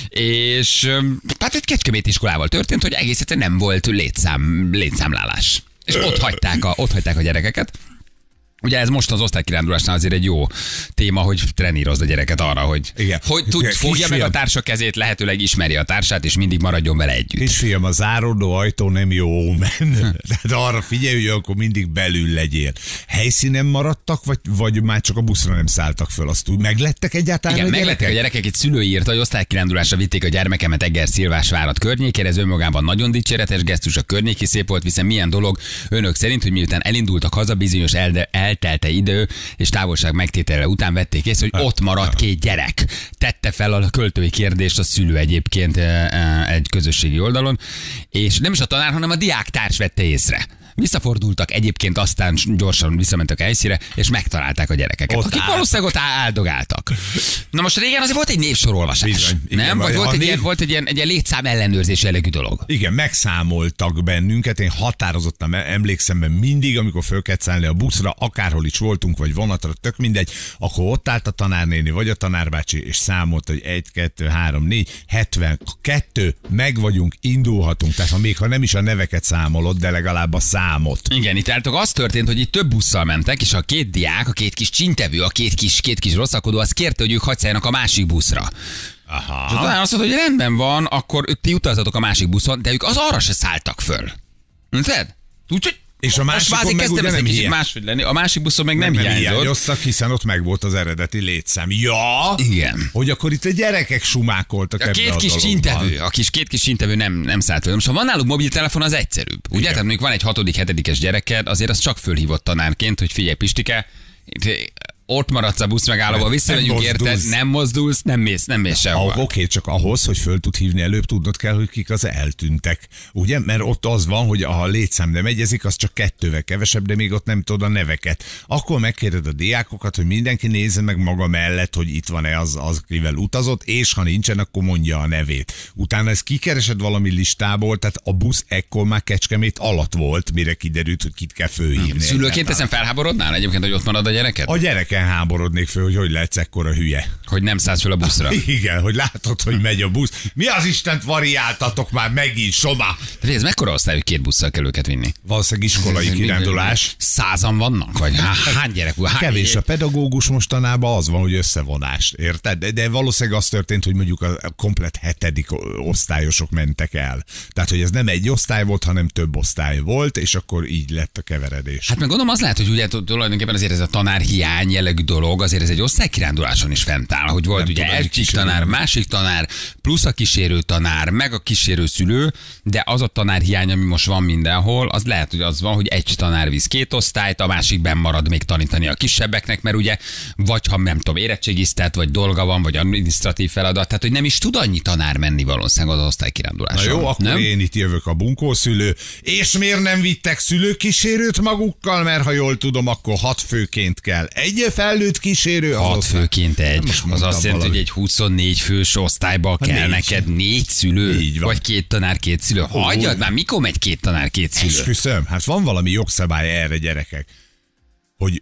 és hát egy Kecskeméti iskolával történt, hogy egész egyszerűen nem volt létszám, létszámlálás. És ott hagyták a, ott hagyták a gyerekeket. Ugye ez most az osztálykirándulásnál azért egy jó téma, hogy trenírozd a gyereket arra, hogy, igen. hogy tud, Igen, fogja meg a társa kezét, lehetőleg ismeri a társát, és mindig maradjon vele együtt. Kisfiam, a záródó ajtó nem jó ómen. Tehát arra figyelj, hogy akkor mindig belül legyél. Helyszínen maradtak, vagy, vagy már csak a buszra nem szálltak föl? Azt úgy meglettek egyáltalán? Igen, a meglettek gyerekek? a gyerekek, egy szülő írta, hogy osztálykirándulásra vitték a gyermekemet Eger-Szilvásvárad környékére, ez önmagában nagyon dicséretes gesztus, a környéki szép volt, hiszen milyen dolog önök szerint, hogy miután elindultak haza, bizonyos el, eltelte idő és távolság megtétele után vették észre, hogy ott maradt két gyerek. Tette fel a költői kérdést a szülő egyébként egy közösségi oldalon, és nem is a tanár, hanem a diáktárs vette észre. Visszafordultak egyébként, aztán gyorsan visszamentek a helyszínre, és megtalálták a gyerekeket, ott akik áll. valószínűleg ott áldogáltak. Na most régen azért volt egy névsorolvasás. Bizony, igen, nem? Vagy vagy volt a egy, név- ilyen, volt egy ilyen, egy ilyen létszám ellenőrzés jellegű dolog. Igen, megszámoltak bennünket, én határozottan emlékszem, mert mindig, amikor föl kellett szállni a buszra, akárhol is voltunk, vagy vonatra, tök mindegy, akkor ott állt a tanárnéni, vagy a tanárbácsi, és számolt, hogy egy, kettő, három, négy, hetvenkettő, meg vagyunk, indulhatunk. Tehát ha még ha nem is a neveket számolod, de legalább a számot. Igen, itt álltok, az történt, hogy itt több busszal mentek, és a két diák, a két kis csintevő, a két kis, két kis rosszakodó, az kérte, hogy ők hadd szálljanak a másik buszra. Aha. És utána azt mondta, hogy rendben van, akkor ti utazatok a másik buszon, de ők az arra se szálltak föl. Érted? Úgyhogy És a másikon vázik, meg kezdtem ugye ezt egy nem kicsit hiány. máshogy lenni. A másik buszon meg nem, nem hiányzott. hiányoztak, hiszen ott meg volt az eredeti létszám. Ja, Igen. hogy akkor itt a gyerekek sumákoltak A ebbe két a kis dologban. csintevő, a kis, két kis csintevő nem, nem szállt föl. Most ha van náluk mobiltelefon, az egyszerűbb. Ugye? Igen. Tehát mondjuk van egy hatodik, hetedikes gyereked, azért az csak fölhívott tanárként, hogy figyelj Pistike, itt ott maradsz a busz megállóba, visszamegyünk, Nem érted, mozdulsz. nem mozdulsz, nem mész, nem mész Ah, sehova. Oké, csak ahhoz, hogy föl tud hívni előbb, tudnod kell, hogy kik az eltűntek. Ugye? Mert ott az van, hogy ha a létszám nem egyezik, az csak kettővel kevesebb, de még ott nem tudod a neveket. Akkor megkérded a diákokat, hogy mindenki nézze meg maga mellett, hogy itt van-e az, az, akivel utazott, és ha nincsen, akkor mondja a nevét. Utána ezt kikeresed valami listából, tehát a busz ekkor már Kecskemét alatt volt, mire kiderült, hogy kit kell fölhívni. Szülőként ezen felháborodnál egyébként, hogy ott marad a gyereket? A gyereken háborodnék föl, hogy hogy lehetsz ekkora hülye. Hogy nem szállsz fel a buszra. Igen, hogy látod, hogy megy a busz. Mi az Istent variáltatok már megint, Soma? De ez mekkora osztály, hogy két busszal kell őket vinni? Valószínűleg iskolai kirándulás. Százan vannak? Vagy há- hány gyerek? Hány Kevés a pedagógus mostanában, az van, hogy összevonás, érted? De, de valószínűleg az történt, hogy mondjuk a komplet hetedik osztályosok mentek el. Tehát, hogy ez nem egy osztály volt, hanem több osztály volt, és akkor így lett a keveredés. Hát meg gondolom az lehet, hogy ugye tulajdonképpen azért ez a tanárhiány jellegű dolog, azért ez egy osztálykiránduláson is fent áll, hogy volt Nem ugye tudom, egyik kísérő. tanár, másik tanár, plusz a kísérő tanár, meg a kísérő szülő, de az a tanárhiány, ami most van mindenhol, az lehet, hogy az van, hogy egy tanár visz két osztályt, a másikben marad még tanítani a kisebbeknek, mert ugye vagy ha nem tudom, érettségiztet, vagy dolga van, vagy adminisztratív feladat, tehát hogy nem is tud annyi tanár menni valószínűleg az osztálykiránduláson. Na jó, akkor nem? én itt jövök a bunkószülő. És miért nem vittek szülőkísérőt magukkal? Mert ha jól tudom, akkor hat főként kell. Egy felnőtt kísérő. az Hat osztály- főként egy. Most Az mondtam azt jelenti, valami. hogy egy huszonnégy fős osztályba kell négy. neked négy szülő, Így van. vagy két tanár, két szülő. Hagyjad már, mikor megy két tanár, két szülő? Esküszöm, hát van valami jogszabály erre, gyerekek, hogy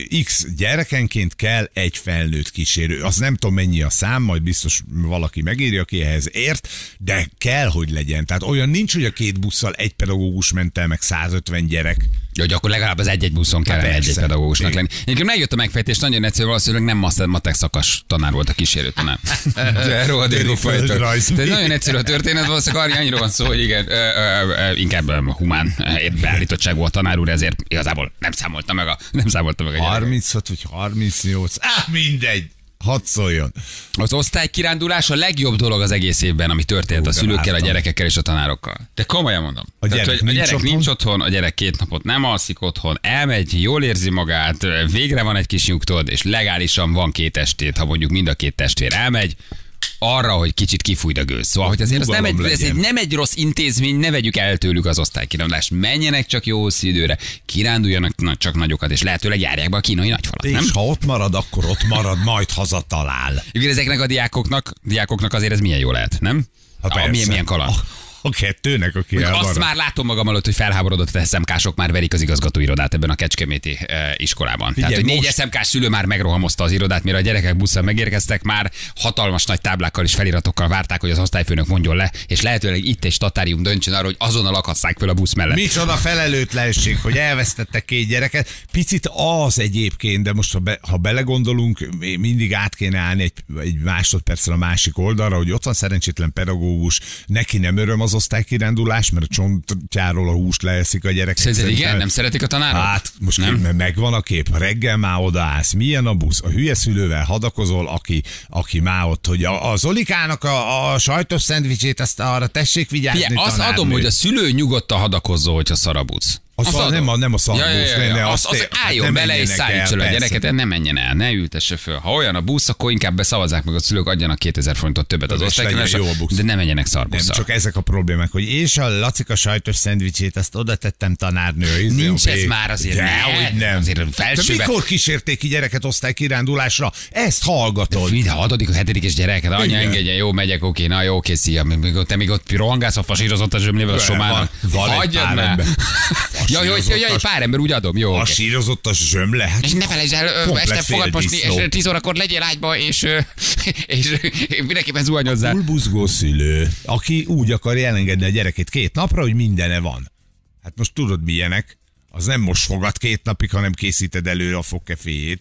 X gyerekenként kell egy felnőtt kísérő. Az nem tudom mennyi a szám, majd biztos valaki megírja, aki ehhez ért, de kell, hogy legyen. Tehát olyan nincs, hogy a két busszal egy pedagógus ment el, meg százötven gyerek. Ja, hogy akkor legalább az egy-egy buszon kellene persze. egy-egy pedagógusnak Igen. lenni. Egyébként megjött a megfejtés, nagyon egyszerű, valószínűleg nem matek matek szakas tanár volt a kísérő tanár. De rohadékok vagytok. földrajz. De nagyon egyszerű a történet, valószínűleg arra annyira van szó, hogy igen, ö, ö, ö, inkább ö, humán ö, beállítottság volt tanár úr, ezért igazából nem számolta meg a, nem számolta meg a gyereket. harminchat vagy harmincnyolc. Á, mindegy. Hadd szóljon. Az osztálykirándulás a legjobb dolog az egész évben, ami történt Ó, a de szülőkkel, a vártam. gyerekekkel és a tanárokkal. De komolyan mondom. A gyerek Tehát, hogy a nincs gyerek otthon? nincs otthon, a gyerek két napot nem alszik otthon, elmegy, jól érzi magát, végre van egy kis nyugtod, és legálisan van két estét, ha mondjuk mind a két testvér elmegy, arra, hogy kicsit kifújd a gőz. Szóval, hogy azért ez nem, egy, Nyugalom ez egy, legyen. nem egy rossz intézmény, ne vegyük el tőlük az osztálykirándulást. Menjenek csak jó hosszú időre, kiránduljanak na- csak nagyokat, és lehetőleg járják be a kínai nagyfalat, nem? És ha ott marad, akkor ott marad, majd hazatalál. Igen, ezeknek a diákoknak, diákoknak azért ez milyen jó lehet, nem? Ha Ah, milyen, milyen kaland. A kettőnek, aki elmarad. Azt már látom magam előtt, hogy felháborodott es em ká-sok már verik az igazgatóirodát ebben a kecskeméti e, iskolában. Figyelj, tehát, hogy négy es em ká-s szülő már megrohamozta az irodát, mire a gyerekek busszal megérkeztek, már hatalmas nagy táblákkal és feliratokkal várták, hogy az osztályfőnök mondjon le, és lehetőleg itt egy statárium döntsön arra, hogy azonnal akasszák föl a busz mellett. Micsoda felelőtlenség, hogy elvesztettek két gyereket. Picit az egyébként, de most ha, be, ha belegondolunk, mindig át kéne állni egy, egy másodpercre a másik oldalra, hogy ott van szerencsétlen pedagógus, neki nem öröm az osztálykirándulás, mert a csontjáról a húst leeszik a gyerek. Szerinted igen? Nem szeretik a tanárok? Hát most nem? Kép, megvan a kép, reggel már odaállsz, milyen a busz, a hülye szülővel hadakozol, aki, aki már ott, hogy a, a Zolikának a, a sajtos szendvicsét, ezt arra tessék vigyázni. Figyelj, azt adom, hogy a szülő nyugodtan hadakozzon, hogyha szar a busz. A szar, nem, a, nem a szarbusz. Ja, ja, ja, ja. Az, az álljon bele és szállítson a gyereket, ne menjen el, ne ültesse föl. Ha olyan a busz, akkor inkább beszavazzák meg a szülők, adjanak kétezer forintot többet az osztálykirándulásra, de ne menjenek szarbusszal. Nem, csak ezek a problémák, hogy és a Lacika sajtos szendvicsét, azt oda tettem tanárnő. Nincs ez már azért, de, hogy nem. Azért felsőbe. De mikor kísérték ki gyereket osztálykirándulásra? Ezt hallgatod. De a hatodik, a hetedikes gyereket, anya engedjen, jó, megyek, oké, na jó, oké, szia. Te még ott rohangálsz a fasírozott a zsömlével a somának. Hagyjad már. Jaj, jaj, jaj, pár ember, úgy adom, jó. A sírozott a zsömle. Hát és ne felejtsd el, este fogad most, és tíz órakor legyél ágyba, és, és mindenképpen zuhanyozzál. A bulbuzgó szülő, aki úgy akarja elengedni a gyerekét két napra, hogy mindene van. Hát most tudod milyenek, az nem most fogad két napig, hanem készíted elő a fogkeféjét.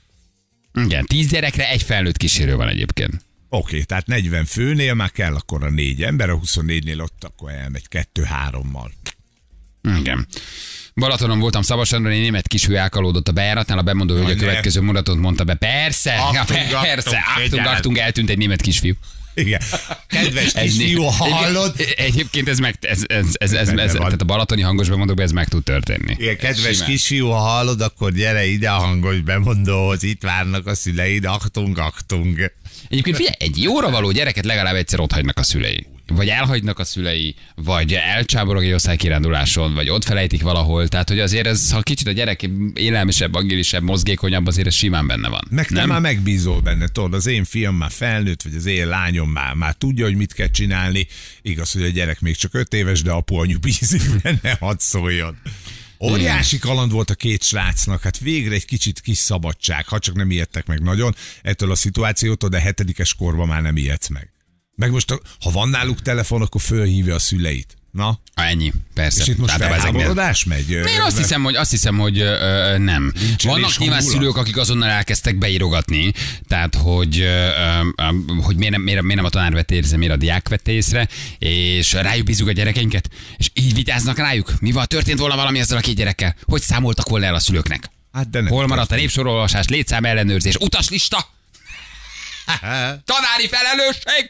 Igen, tíz gyerekre egy felnőtt kísérő van egyébként. Oké, okay, tehát negyven főnél már kell akkor a négy ember, a huszonnégynél ott akkor elmegy kettő-hárommal. Igen. Balatonon voltam Szabadságon, egy német kisfiú elkalódott a bejáratnál, a bemondó hölgy a következő mondatot mondta be. Persze, Achtung, ja, persze, achtung, Achtung, Achtung, eltűnt egy német kisfiú. Igen. Kedves kisfiú, hallod? Egyébként ez meg, ez, ez, ez, ez, ez, tehát a balatoni hangos bemondóban ez meg tud történni. Igen, kedves kisfiú, ha hallod, akkor gyere ide a hangos bemondóhoz, itt várnak a szüleid, Achtung, Achtung. Egyébként figyelj, egy jóra való gyereket legalább egyszer ott hagynak a szülei. Vagy elhagynak a szülei, vagy elcsáborog egy osztálykiránduláson, vagy ott felejtik valahol. Tehát, hogy azért ez, ha kicsit a gyerek élelmesebb, agilisebb, mozgékonyabb, azért ez simán benne van. Meg te nem? Már megbízol benne, tudod, az én fiam már felnőtt, vagy az én lányom már, már tudja, hogy mit kell csinálni. Igaz, hogy a gyerek még csak öt éves, de apu-anyu bízik benne, hadd szóljon. Óriási kaland volt a két srácnak, hát végre egy kicsit kis szabadság, ha csak nem ijedtek meg nagyon ettől a szituációtól, de hetedikes korban már nem ijedsz meg. Meg most, ha van náluk telefon, akkor fölhívja a szüleit. Na? Ennyi, persze. És itt most felháborodás megy? Én azt hiszem, hogy, azt hiszem, hogy ö, nem. Nincsen. Vannak nyilván szülők, akik azonnal elkezdtek beírogatni, tehát, hogy, ö, ö, hogy miért, nem, miért, miért nem a tanár vette észre, miért a diák vette észre, és rájuk bízunk a gyerekeinket, és így vitáznak rájuk. Mi van, történt volna valami ezzel a két gyerekkel? Hogy számoltak volna el a szülőknek? Hát de hol maradt a népsorolvasás, létszám ellenőrzés, utaslista? Tanári felelősség?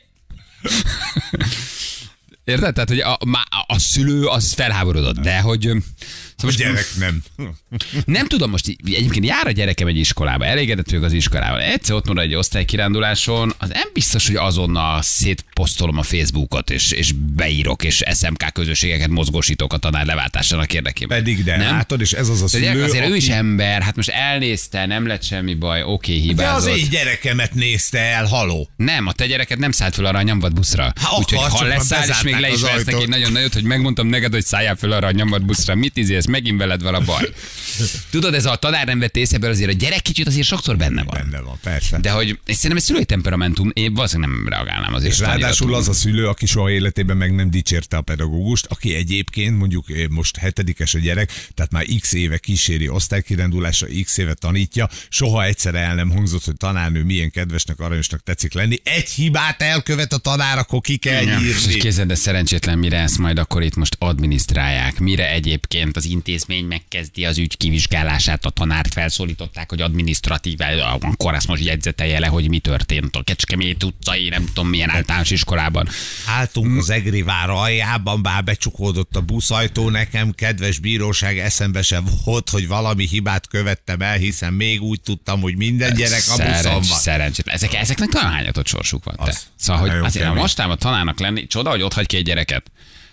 Érted? Tehát, hogy a, a, a szülő az felháborodott, de hogy... Szóval a gyerek nem. Nem tudom, most egyébként jár a gyerekem egy iskolába, elégedett vagyok az iskolával. Egyszer ott marad egy osztálykiránduláson, az nem biztos, hogy azonnal szétposztolom a Facebookot, és, és beírok, és es em ká közösségeket mozgósítok a tanár leváltásának érdekében. Pedig de, nem? Látod, és ez az a szülő, de azért aki... ő is ember, hát most elnézte, nem lett semmi baj, oké, okay, hibázott. De az én gyerekemet nézte el, haló. Nem, a te gyereket nem szállt fel arra a nyomvat buszra. Úgyhogy ha leszáll, és még le is vesz neki nagyon nagyot, hogy megmondtam neked, hogy szálljál fel arra a nyomvat buszra. Mit izélsz? Megint veled van a baj. Tudod, ez a tanár nem vett észre, azért a gyerek kicsit azért sokszor benne van. Benne van, persze. De hogy és szerintem egy szülői temperamentum, én valószínűleg nem reagálnám azért. És ráadásul az a szülő, aki soha életében meg nem dicsérte a pedagógust, aki egyébként mondjuk most hetedikes a gyerek, tehát már x éve kíséri osztálykirándulásra, x éve tanítja, soha egyszer el nem hangzott, hogy tanárnő milyen kedvesnek, aranyosnak tetszik lenni. Egy hibát elkövet a tanár, akkor ki kell ja, írni. Kézzel, de szerencsétlen, mire ezt majd akkor itt most adminisztrálják, mire egyébként az intézmény megkezdi az ügy kivizsgálását, a tanárt felszólították, hogy adminisztratíve, akkor ezt most jegyzetelje le, hogy mi történt a Kecskemét utcai, nem tudom milyen általános iskolában. Álltunk az Egri vár aljában, bár becsukódott a buszajtó, nekem kedves bíróság eszembe sem volt, hogy valami hibát követtem el, hiszen még úgy tudtam, hogy minden gyerek a buszon van. Szerencsét. Ezek, ezeknek talán hányatott sorsuk van. Te. Szóval, hogy azért a mostában tanárnak lenni, csoda, hogy ott hagy ki egy gyereket.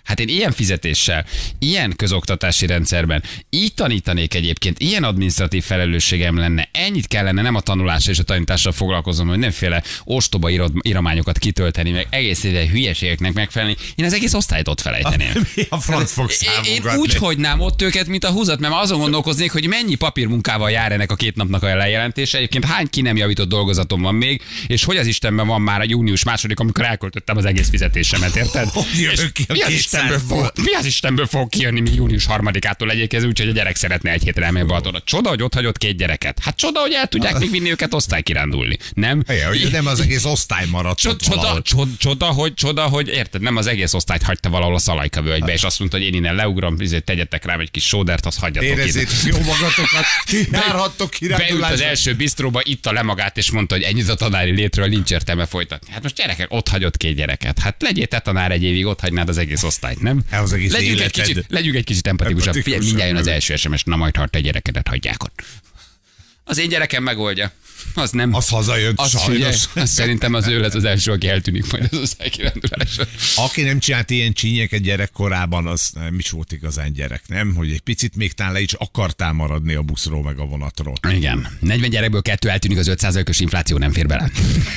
Hát én ilyen fizetéssel, ilyen közoktatási rendszerben, így tanítanék egyébként, ilyen adminisztratív felelősségem lenne, ennyit kellene nem a tanulással és a tanítással foglalkozom, hogy nemféle ostoba írod, íramányokat kitölteni, meg egész ide hülyeségeknek megfelelni. Én az egész osztályt ott felejteném. Mi a franc fog Én úgy hagynám ott őket, mint a húzat, mert azon gondolkoznék, hogy mennyi papírmunkával jár ennek a két napnak a lejelentése. Egyébként hány ki nem javított dolgozatom van még, és hogy az Istenben van már a június második, amikor elköltöttem az egész fizetésemet, érted? Ki mi, az Istenből fog, mi az Istenből fog kijönni mi június harmadikától egyébként, úgyhogy a gyerek szeretne egy hétre elmenni Balatonra. Csoda, hogy ott hagyott két gyereket. Hát csoda, hogy el tudják még vinni őket osztálykirándulni. Nem? Ja, hogy nem az egész osztály maradt. Csoda, csoda, csoda, hogy, csoda, hogy érted, nem az egész osztályt hagyta valahol a Szalajka völgybe, és azt mondta, hogy én innen leugrom, tegyetek rám egy kis sódert, azt hagyjatok ide. Érezzétek jó magatokat, járhattok kirándulásra. Beült az első bistróba, itta le magát, és mondta, hogy ennyit a tanári létről nincs értelme folytatni. Hát most gyerekek, ott hagyott két gyereket. Hát legyél te tanár egy évig, ott hagynád az egész osztályt, nem? Hát az egész legyünk, egy kicsit, legyünk egy kicsit empatikusabb. Figyelj, mindjárt jön az első es em es, na majd ha te gyerekedet hagyják ott. Az én gyerekem megoldja. Az nem. Az hazajön, az sajnos. Az szerintem az ő lesz az első, aki eltűnik majd az osztálykirándulásra. Aki nem csinált ilyen csínyeket gyerekkorában, az nem is volt igazán gyerek, nem? Hogy egy picit még talán le is akartál maradni a buszról meg a vonatról. Igen. negyven gyerekből kettő eltűnik, az öt százalékos infláció nem fér bele.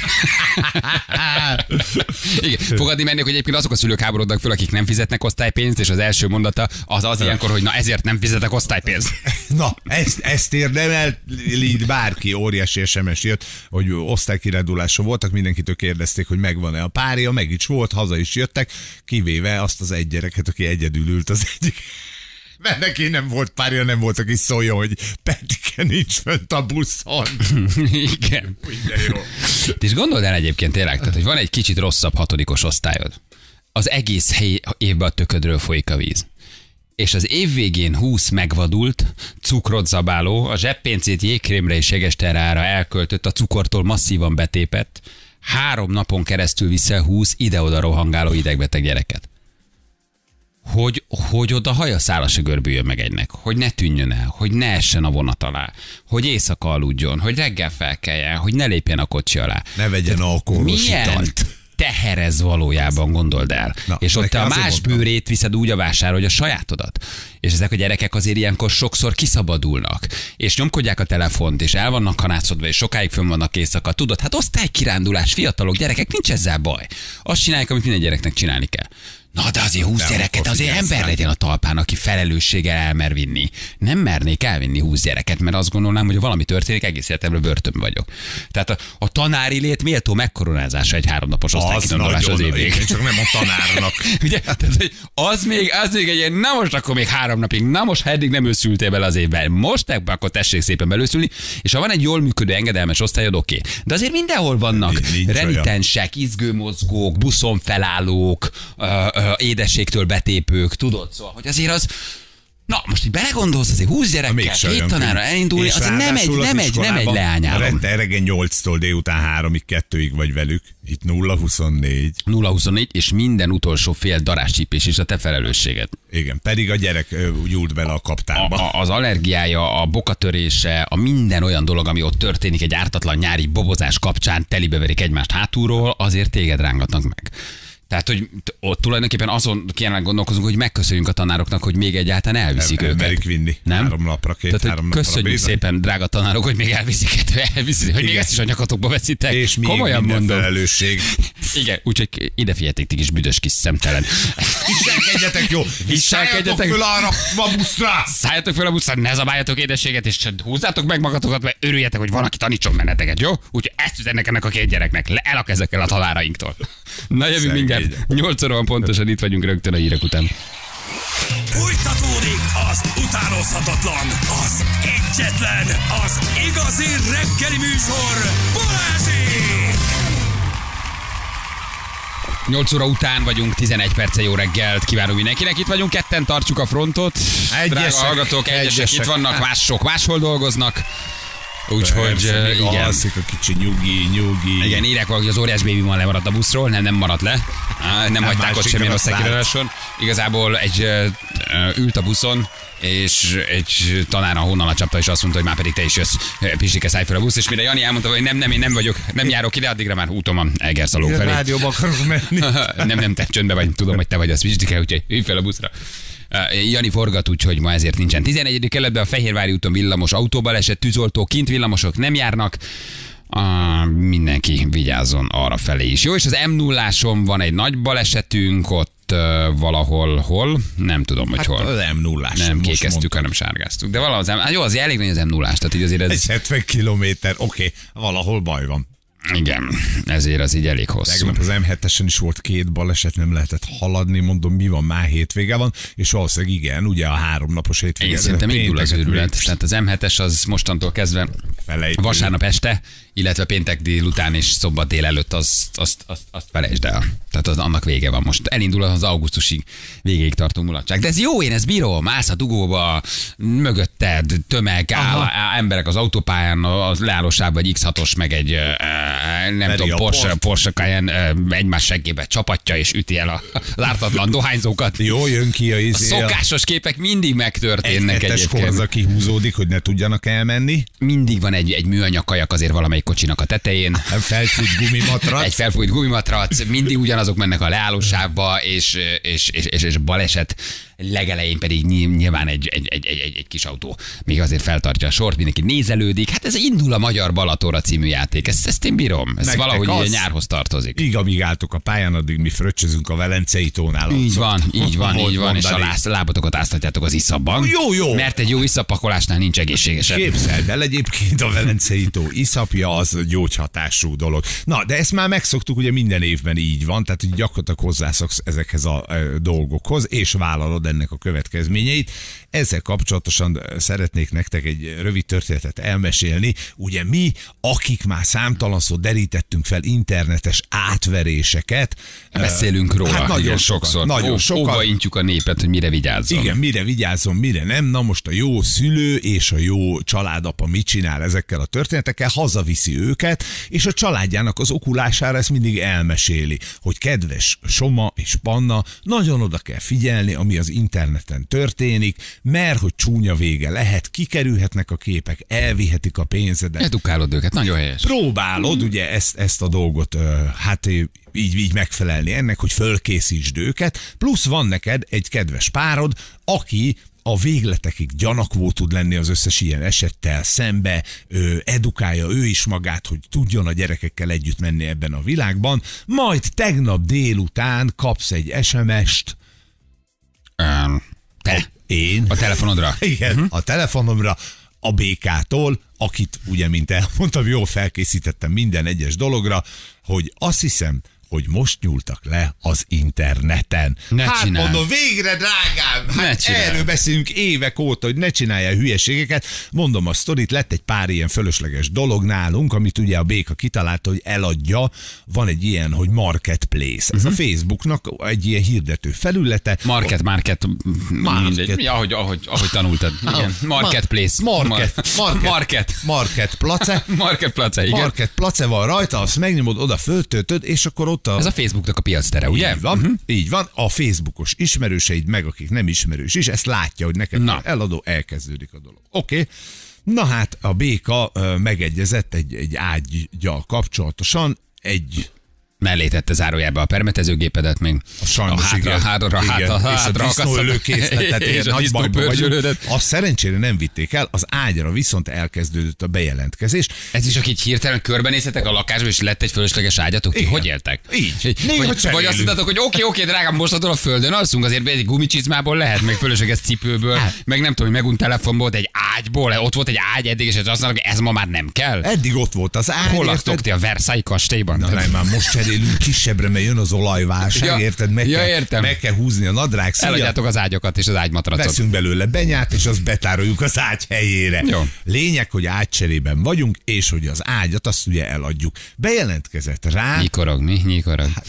Igen. Fogadni mennék, hogy egyébként azok a szülők háborodnak föl, akik nem fizetnek osztálypénzt, és az első mondata az az ilyenkor, hogy na ezért nem fizetek osztálypénzt. Na, ezt, ezt érdemel bárki, óriási es em es jött, hogy osztálykirándulásra voltak, mindenkitől kérdezték, hogy megvan-e a párja, meg is volt, haza is jöttek, kivéve azt az egy gyereket, aki egyedül ült az egyik. Mert neki nem volt párja, nem volt, aki szóljon, hogy Petike nincs fönt a buszon. Igen. Minden jó. És gondold el egyébként tényleg, tehát, hogy van egy kicsit rosszabb hatodikos osztályod. Az egész hely, évben a töködről folyik a víz. És az év végén húsz megvadult, cukrot zabáló, a zseppéncét jégkrémre és jegesterrára elköltött, a cukortól masszívan betépett, három napon keresztül viszel húsz ide-oda rohangáló idegbeteg gyereket. Hogy, hogy oda hajaszála se görbüljön meg egynek, hogy ne tűnjön el, hogy ne essen a vonat alá, hogy éjszaka aludjon, hogy reggel felkeljen, hogy ne lépjen a kocsi alá. Ne vegyen alkoholos italt. Teher ez valójában, gondold el. Na, és ott te a más bőrét viszed úgy a vásárra, hogy a sajátodat. És ezek a gyerekek azért ilyenkor sokszor kiszabadulnak, és nyomkodják a telefont, és el vannak kanácodva, és sokáig fönn vannak éjszaka. Tudod, hát osztálykirándulás, fiatalok, gyerekek, nincs ezzel baj. Azt csinálják, amit minden gyereknek csinálni kell. Na, de azért húsz gyereket, azért ember legyen a talpán, aki felelősséggel elmer vinni. Nem mernék elvinni húsz gyereket, mert azt gondolnám, hogy ha valami történik, egész életemre börtönben vagyok. Tehát a, a tanári lét méltó megkoronázása egy háromnapos osztálykirándulás az évig. Csak nem a tanárnak. Ugye? Tehát, hogy az még, az még egy ilyen, na most akkor még három napig, na most ha eddig nem őszültél bele az évben, most ebbe akkor tessék szépen belőszülni, és ha van egy jól működő engedelmes osztályod, oké. Okay. De azért mindenhol vannak renitensek, izgőmozgók, buszon felállók, édességtől betépők, tudod, szóval, hogy azért az, na, most így belegondolsz, azért húsz gyerekkel, két tanára elindulni, azért nem egy, nem egy, nem egy leányálom. Reggel nyolctól délután háromig, kettőig vagy velük, itt nulla huszonnégy. nulla huszonnégy, és minden utolsó fél daráscsípés is a te felelősséged. Igen, pedig a gyerek gyújt bele a kaptárba. A, a, az allergiája, a bokatörése, a minden olyan dolog, ami ott történik egy ártatlan nyári bobozás kapcsán, telibeverik egymást hátulról, azért téged rángatnak meg. Tehát, hogy ott tulajdonképpen azon kéne gondolkozunk, hogy megköszönjünk a tanároknak, hogy még egyáltalán elviszik el, őket. Elmerik vinni. Nem? Három napra, két, Tehát, három napra. Köszönjük bizony. Szépen, drága tanárok, hogy még elviszik, elviszik hogy még ezt is a nyakatokba veszitek. És még komolyan minden mondom. felelősség. Igen, úgyhogy ide figyeljetek, ti kis büdös kis szemtelen. Viselkedjetek jó! Viselkedjetek föl arra a buszra! Szálljatok föl a buszra, ne zabáljatok édességet, és húzzátok meg magatokat, mert örüljetek, hogy van, aki tanítson benneteket, jó? Úgyhogy ezt üzennek ennek a két gyereknek. El a kezekkel a tanárainktól. Na jövünk mindjárt. nyolc óra van pontosan, itt vagyunk rögtön a hírek után. Fújtatódik az utánozhatatlan, az egyetlen, az igazi reggeli műsor, Balázsék! nyolc óra után vagyunk, tizenegy perce jó reggelt kívánunk mindenkinek. Itt vagyunk, ketten tartsuk a frontot. Egyesek, Drága hallgatók, egyesek, egyesek itt vannak, mások máshol dolgoznak. Úgyhogy uh, igen. Alszik a kicsi nyugi, nyugi. Igen, írják valaki, az óriás bébi ma lemaradt a buszról, nem, nem maradt le. Nem, nem hagyták ott semmilyen rossz királyáson. Igazából egy uh, ült a buszon, és egy tanár a hónalra csapta, és azt mondta, hogy már pedig te is jössz, Pisike, szállj fel a busz, és mire Jani elmondta, hogy nem, nem, én nem vagyok, nem járok ide, addigra már úton van Egerszaló felé. Rádióba akarok menni. nem, nem, te csöndbe vagy, tudom, hogy te vagy az Pisike, úgyhogy ülj fel a buszra. Jani forgat, úgyhogy ma ezért nincsen. tizenegyedik kerületben a Fehérvári úton villamos autóbaleset, tűzoltó, kint villamosok nem járnak. Ah, mindenki vigyázzon arra felé is. Jó, és az M nulláson van egy nagy balesetünk, ott uh, valahol, hol, nem tudom, hogy hát hol. Az M nullás. Nem kékeztük, hanem sárgáztuk. De valahol az M, hát jó, az elég nagy az M nullás, tehát így azért ez... Egy hetven kilométer, oké, okay, valahol baj van. Igen, ezért az így elég hosszú. Tegnap az M hetesen is volt két baleset, nem lehetett haladni, mondom, mi van, már hétvége van, és valószínűleg igen, ugye a háromnapos hétvége. Én szerintem indul az őrület, tehát az M hetes az mostantól kezdve felejtő. Vasárnap este, illetve péntek délután és szombat délelőtt azt, azt, azt, azt felejtsd el. Tehát az, annak vége van most. Elindul az augusztusig végéig tartó mulatság. De ez jó, én ezt bírom. Állsz a dugóba, mögötted tömeg, áll, áll, emberek az autópályán, az leállósában egy iksz hatos, meg egy nem Veri tudom, Porsche, Porsche Cayenne egymás seggébe csapatja és üti el az ártatlan dohányzókat. Jó, jön ki a izé. A szokásos képek mindig megtörténnek egy egyébként. Egy korza kihúzódik, hogy ne tudjanak elmenni. Mindig van egy, egy műanyag kajak azért valamelyik kocsinak a tetején. Felfújt gumimatrac. Egy felfújt gumimatrac, mindig ugyanazok mennek a leállósávba, és, és, és, és, és baleset legelején pedig nyilván egy, egy, egy, egy, egy, egy kis autó még azért feltartja a sort, mindenki nézelődik. Hát ez indul a Magyar Balatonra című játék. Ezt, ezt én bírom. Ez nektek valahogy az, nyárhoz tartozik. Így, amíg álltok a pályán, addig mi fröccsözünk a Velencei tónál. Így van, így van, így van, és a lász, lábatokat áztatjátok az iszapban. Jó, jó. Mert egy jó iszappakolásnál nincs egészségesen. Képzeld el, egyébként a Velencei tó iszapja az gyógyhatású dolog. Na, de ezt már megszoktuk, ugye minden évben így van, tehát gyakorlatilag hozzászoksz ezekhez a e, dolgokhoz, és vállalod ennek a következményeit. Ezzel kapcsolatosan szeretnék nektek egy rövid történetet elmesélni. Ugye mi, akik már számtalanszor derítettünk fel internetes átveréseket. Beszélünk róla. Hát nagyon igen, sokat. sokszor. Nagyon Ó, sokat. Óvaintjuk a népet, hogy mire vigyázzon. Igen, mire vigyázzon, mire nem. Na most a jó szülő és a jó családapa mit csinál ezekkel a történetekkel? Hazaviszi őket, és a családjának az okulására ezt mindig elmeséli, hogy kedves Soma és Panna, nagyon oda kell figyelni, ami az interneten történik, mert hogy csúnya vége lehet, kikerülhetnek a képek, elvihetik a pénzedet. Edukálod őket, nagyon helyes. Próbálod ugye ezt, ezt a dolgot, hát így, így megfelelni ennek, hogy fölkészítsd őket, plusz van neked egy kedves párod, aki a végletekig gyanakvó tud lenni az összes ilyen esettel szembe, ö, edukálja ő is magát, hogy tudjon a gyerekekkel együtt menni ebben a világban, majd tegnap délután kapsz egy es em est, Um, te? Én? A telefonodra? Igen, uh-huh. a telefonomra a bé ká-tól, akit ugye, mint elmondtam, jól felkészítettem minden egyes dologra, hogy azt hiszem, hogy most nyúltak le az interneten. Ne hát csinál. mondom, végre drágám! Hát ne erről beszélünk évek óta, hogy ne csinálja hülyeségeket. Mondom a sztorit, lett egy pár ilyen fölösleges dolog nálunk, amit ugye a Béka kitalálta, hogy eladja. Van egy ilyen, hogy marketplace. Ez uh-huh. a Facebooknak egy ilyen hirdető felülete. Market, market, market. Ja, ahogy, ahogy, ahogy tanultad. Igen. Marketplace. Market. Market. Market. Market place. Market place, igen. Market place van rajta, azt megnyomod, oda föltöltöd, és akkor ott a... Ez a Facebooknak a piactere, ugye? Így van, uh-huh. így van. A Facebookos ismerőseid, meg akik nem ismerős is, ezt látja, hogy neked Na. eladó, elkezdődik a dolog. Oké. Okay. Na hát a Béka uh, megegyezett egy, egy ágygyal kapcsolatosan, egy... Mellé tette zárójelbe a permetezőgépedet még. A sajnos, a hátra, igen. hátra, igen. hátra, hátra, és hátra a disznóölőkészletet, és nagy a bajba vagyunk. Azt szerencsére nem vitték el, az ágyra viszont elkezdődött a bejelentkezés. Ez is, akik hirtelen körbenézhetek a lakásba, és lett egy fölösleges ágyatok, ti hogy éltek? Így. Vagy, vagy azt mondtátok, hogy oké, oké, drágám, most a földön alszunk, azért egy gumicsizmából lehet, meg fölösleges cipőből, hát. meg nem tudom, hogy megunt telefonból, egy ágyból, ott volt egy ágy eddig, és azt mondták, hogy ez ma már nem kell. Eddig ott volt az ágy. Hol laktok ti, a Versailles kastélyban? Na, nem, már most cserélünk kisebbre, mert jön az olajválság, ja, érted? Meg, ja, kell, értem. meg kell húzni a nadrág szíjat. Eladjátok az ágyakat és az ágymatracot. Veszünk belőle benyát, és azt betároljuk az ágy helyére. Jó. Lényeg, hogy ágycserében vagyunk, és hogy az ágyat azt ugye eladjuk. Bejelentkezett rá. Nyikorog, mi? Nyikorog. Hát,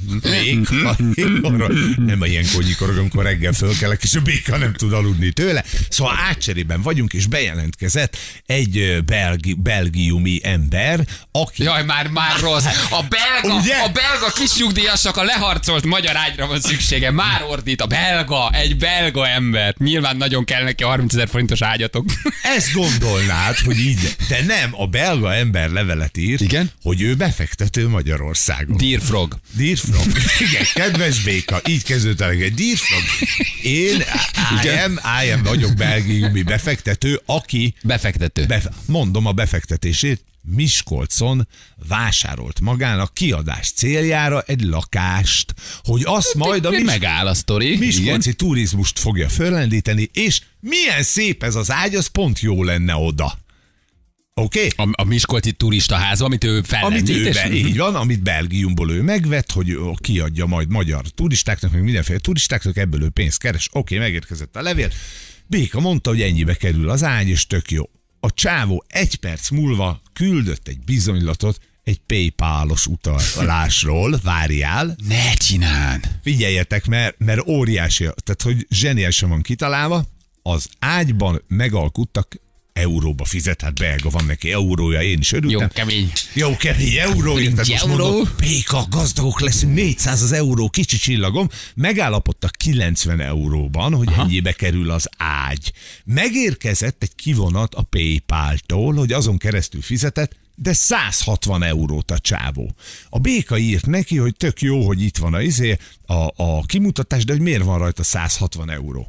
Még, amikor, nem a ilyen konyikorog, amikor reggel fölkelek, és a béka nem tud aludni tőle. Szóval átcserében vagyunk, és bejelentkezett egy belgi, belgiumi ember, aki... Jaj, már, már rossz. A belga, Ugye? a belga kisnyugdíjasnak a leharcolt magyar ágyra van szüksége. Már ordít a belga, egy belga ember. Nyilván nagyon kell neki harmincezer forintos ágyatok. Ezt gondolnád, hogy így, de nem, a belga ember levelet írt, Igen? hogy ő befektető Magyarországon. Dear Frog. Dear Frog. Igen, kedves béka, így kezdődtek egy Dear Frog. Én I am, I am vagyok belgiumi befektető, aki Befektető. Bef- mondom a befektetését, Miskolcon vásárolt magának kiadás céljára egy lakást, hogy azt majd a Mis- Megáll a sztori. miskolci turizmust fogja föllendíteni, és milyen szép ez az ágy, az pont jó lenne oda. Oké? Okay? A, a miskolci turista ház, amit ő Amit fellendít. ő és- be, így van, amit Belgiumból ő megvett, hogy ő kiadja majd magyar turistáknak, meg mindenféle turistáknak, ebből ő pénzt keres. Oké, okay, megérkezett a levél. Béka mondta, hogy ennyibe kerül az ágy, és tök jó. A csávó egy perc múlva küldött egy bizonylatot egy PayPal-os utalásról, várjál. Ne csináld. Figyeljetek, mert, mert óriási, tehát hogy zseniálisan van kitalálva, az ágyban megalkuttak, euróba fizet, hát belga van neki eurója, én is örültem. Jó, kemény. Jó, kemény euró, érted? Most euró. mondom, Péka, gazdagok leszünk, négyszáz az euró, kicsi csillagom. Megállapodtak kilencven euróban, hogy Aha. ennyibe kerül az ágy. Megérkezett egy kivonat a PayPal-tól, hogy azon keresztül fizetett, de száz hatvan eurót a csávó. A béka írt neki, hogy tök jó, hogy itt van a, izé, a, a kimutatás, de hogy miért van rajta száz hatvan euró.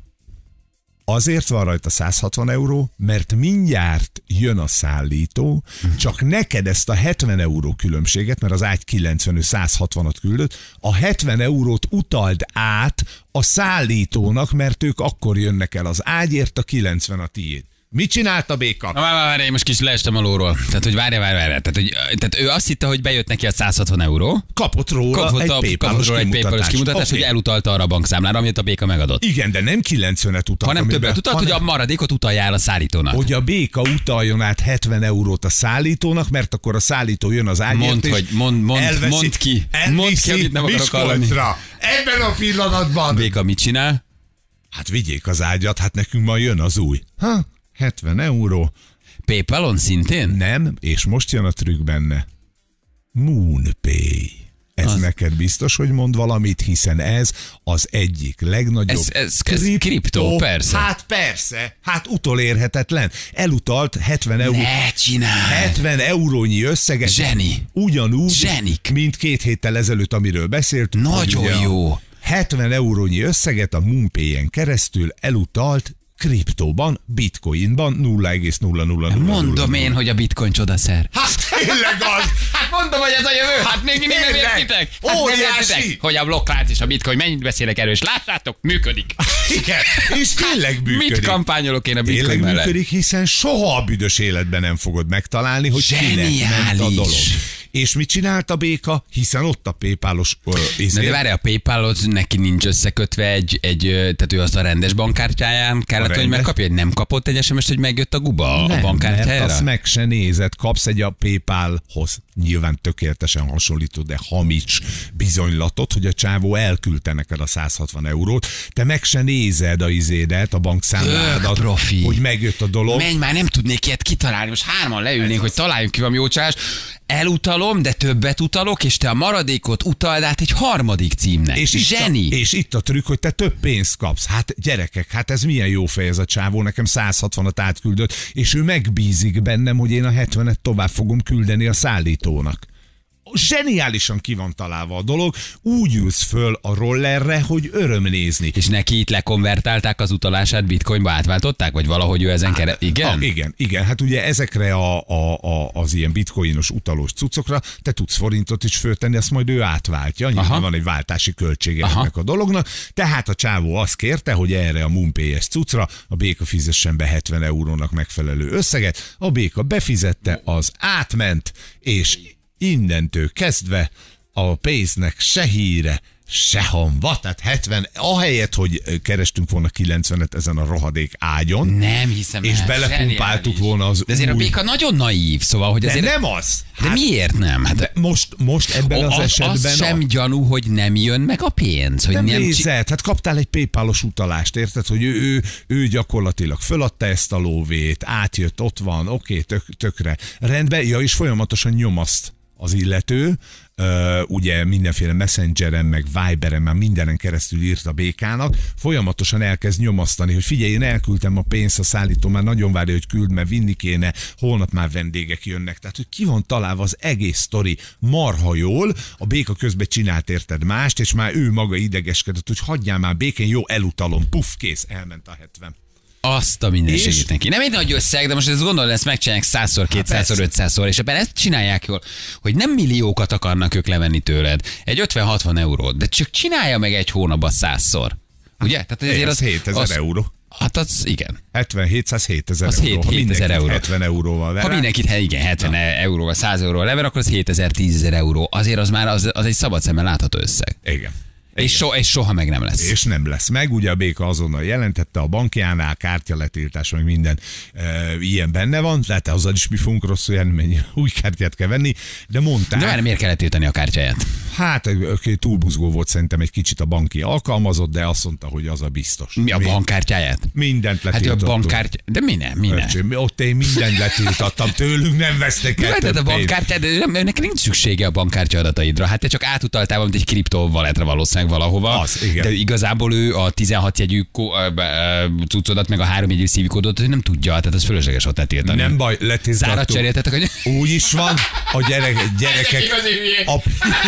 Azért van rajta száz hatvan euró, mert mindjárt jön a szállító, csak neked ezt a hetven euró különbséget, mert az ágy kilencven, ő száz hatvanat küldött, a hetven eurót utald át a szállítónak, mert ők akkor jönnek el az ágyért, a kilencven a tiéd. Mit csinált a béka? Na, várj, várj, én most kis leestem a lóról. Tehát, hogy várj, várj, várj. Tehát, hogy, tehát ő azt hitte, hogy bejött neki a száz hatvan euró. Kapott róla Kapott egy a, PayPal-os róla egy PayPal-os kimutatás, okay. hogy elutalta arra a bankszámlára, amit a béka megadott. Igen, de nem kilencvenet utalt. Hanem amiben- többet utalt, hogy a maradékot utaljál a szállítónak. hogy a béka utaljon át hetven eurót a szállítónak, mert akkor a szállító jön az ágyért, Mondd, és hogy mond, mond, elveszi, mondd ki. Mondd ki, amit nem akarok hallani. Miskolcra. Ebben a pillanatban. Béka mit csinál? Hát vigyék az ágyat, hát nekünk ma jön az új. Ha, hetven euró. PayPal-on szintén? Nem, és most jön a trükk benne. MoonPay. Ez Az- neked biztos, hogy mond valamit, hiszen ez az egyik legnagyobb Ez- ez- ez kriptó, persze. Hát persze, hát utolérhetetlen. Elutalt hetven euró. Ne csinálj! hetven eurónyi összeget. Zseni. Ugyanúgy, Zsenik. mint két héttel ezelőtt, amiről beszéltünk. Nagyon hogy ugye a jó. hetven eurónyi összeget a MoonPay-en keresztül elutalt kriptóban, bitcoinban nulla egész nulla nulla nulla. Mondom én, hogy a bitcoin csodaszer. Hát tényleg az! Hát mondom, hogy ez a jövő. Hát még mindig nem tényleg. értitek. Hát nem Óriási. értitek, hogy a blokklánc és a bitcoin mennyit beszélek erős. Lássátok, működik. Igen, és tényleg működik. Mit kampányolok én a bitcoin Tényleg mellett? működik, hiszen soha a büdös életben nem fogod megtalálni, hogy kinek ment a Zseniális. dolog. És mit csinált a béka? Hiszen ott a PayPal-os ö, Na izé- de várj, a PayPal-hoz neki nincs összekötve egy, egy, ö, tehát ő azt a rendes bankkártyáján kellett, hogy rendes? megkapja, hogy nem kapott egy es em es-t, hogy megjött a guba a Nem, bankkártyájára? mert azt meg se nézed, kapsz egy a PayPal-hoz nyilván tökéletesen hasonlító, de hamis bizonylatot, hogy a csávó elküldte neked a száz hatvan eurót, te meg se nézed a izédet, a bankszámládat, Tök profi. hogy megjött a dolog. Menj már, nem tudnék ilyet kitalálni, most hárman leülnénk, hogy találjunk ki valami jó csalás. Elutalom, de többet utalok, és te a maradékot utald át egy harmadik címnek. És itt, Zseni! a, és itt a trükk, hogy te több pénzt kapsz. Hát gyerekek, hát ez milyen jó fej ez a csávó, nekem száz hatvanat átküldött, és ő megbízik bennem, hogy én a hetvenet tovább fogom küldeni a szállítónak. Zseniálisan ki van találva a dolog, úgy ülsz föl a rollerre, hogy öröm nézni. És neki itt lekonvertálták az utalását, bitcoinba átváltották, vagy valahogy ő ezen kere... Igen? Ha, igen, igen. Hát ugye ezekre a, a, a, az ilyen bitcoinos utalós cuccokra te tudsz forintot is föltenni, azt majd ő átváltja. Nyilván Aha. van egy váltási költsége Aha. ennek a dolognak. Tehát a csávó azt kérte, hogy erre a MoonPay-es cuccra a béka fizessen be hetven eurónak megfelelő összeget. A béka befizette, az átment, és innentől kezdve a pénznek se híre, Sehonva, tehát hetven, ahelyett, hogy kerestünk volna kilencvenet ezen a rohadék ágyon. Nem hiszem És el, belepumpáltuk volna az de azért új... a béka nagyon naív, szóval, hogy De azért... nem az! De miért nem? Hát de most, most ebben az, az, esetben... az sem a... gyanú, hogy nem jön meg a pénz. Hogy nem nem nézed, hát kaptál egy PayPal-os utalást, érted, hogy ő, ő, ő gyakorlatilag föladta ezt a lóvét, átjött, ott van, oké, tök, tökre. Rendben, ja, és folyamatosan nyomaszt az illető, Uh, ugye mindenféle messengeren, meg Viberen, már mindenen keresztül írt a békának, folyamatosan elkezd nyomasztani, hogy figyelj, én elküldtem a pénzt, a szállító már nagyon várja, hogy küld, mert vinni kéne, holnap már vendégek jönnek. Tehát, hogy ki van találva az egész sztori marha jól, a béka közben csinált érted mást, és már ő maga idegeskedett, hogy hagyjál már békén, jó, elutalom, puff, kész, elment a hetven. Azt a mindenségét És- neki. Nem egy nagy összeg, de most ezt gondolod, ezt megcsinálják százszor, kétszázszor, ötszázszor, és ebben ezt csinálják jól, hogy nem milliókat akarnak ők levenni tőled. Egy ötven-hatvan eurót, de csak csinálja meg egy hónapban százszor. Ugye? Tehát azért az hétezer euró. Hát az igen. hetven hétszáz hétezer Az euró. hét- Ha hétezer mindenkit euró. hetven euróval ver. Ha mindenkit, hát igen, hetven euróval, száz euróval lever, akkor az hétezer, tízezer euró. Azért az már az, az egy szabad szemmel látható összeg. Igen. És, so, és soha meg nem lesz. És nem lesz meg, ugye a béka azonnal jelentette a bankjánál, kártyaletiltás, meg minden e, ilyen benne van, tehát azzal is mi fogunk rosszul járni, mennyi új kártyát kell venni, de mondták, De már miért kellett tiltani a kártyáját? hát okay, túlbuzgó volt szerintem egy kicsit a banki alkalmazott, de azt mondta, hogy az a biztos. Mi a Mi- bankkártyáját? Mindent Hát ő a letiltottunk. bankkártya... De mi nem, mi nem? Öcsém, ott én mindent letiltattam, tőlünk nem vesztek el Vetted a több pénzt. bankkártyát, de nem, neki nincs szüksége a bankkártya adataidra. Hát te csak átutaltál valamit egy kriptovalletre valószínűleg valahova. Az, igen. De igazából ő a tizenhat jegyű kó- ö, ö, cuccodat, meg a három jegyű szívikódot ő nem tudja, tehát ez fölösleges ott letiltani. Nem baj, Zárat letiltattuk. cseréltetek, hogy... Úgy is van, a gyerek, gyerekek... Igazi hülyék. A,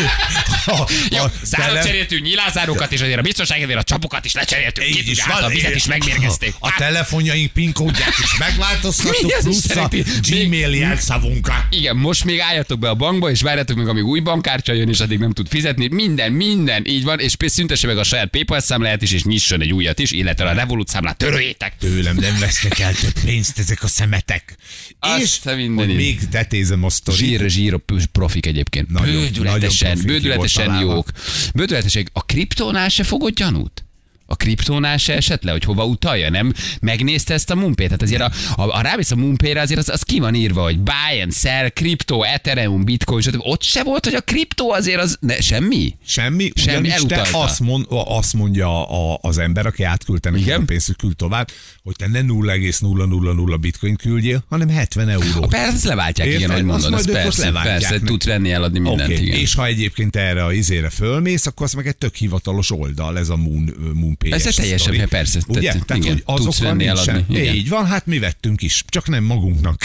a, Jó, a zárat tele- cseréltünk, nyilázárókat, és azért a biztonságért a csapokat is lecseréltük. Ki Így is tudja, hát van, a vizet igen. is megmérgezték. A telefonjaink PIN kódját is Mi megváltoztattuk, az plusz a Isten? Még- Gmail jelszavunkat. Igen, most még álljatok be a bankba, és várjátok meg, amíg új bankkártya jön, és addig nem tud fizetni. Minden, minden, így van, és például szüntesse meg a saját PayPal számláját is, és nyisson egy újat is, illetve a Revolut számlát töröljétek. Tőlem nem vesznek el több pénzt ezek a szemetek. Azt És a mindenit. hogy még tetézem a sztorit. Zsír, zsír, profik egyébként. Nagyon- bődületesen, nagyon profi bődületesen ki volt találva. jók. Bődületesen, a kriptónál se fogod gyanút? A kriptónál se esett le, hogy hova utalja, nem? Megnézte ezt a mumpét? Tehát azért a, a, a rámész a mumpére, azért az, az ki van írva, hogy buy and sell, kriptó, Ethereum, bitcoin, stb. Ott se volt, hogy a kriptó azért az, ne, semmi? Semmi, Semmi, ugyanis te elutalta. azt, mond, azt mondja a, az ember, aki átküldte neki Igen? a pénzt, hogy küld tovább, hogy te ne nulla egész nulla nulla nulla bitcoin küldjél, hanem hetven euró. A persze, ezt leváltják, Érted? igen, ahogy Azt mondod, majd ez ők ott persze, leváltják persze, meg. tudsz venni, eladni mindent, Oké, igen. és ha egyébként erre a izére fölmész, akkor az meg egy tök hivatalos oldal, ez a Moon, Moon pé es Ez teljesen, sztori. persze, Ugye? tehát Tehát, igen, hogy tudsz azokkal venni, nincsen. eladni, igen. Így van, hát mi vettünk is, csak nem magunknak.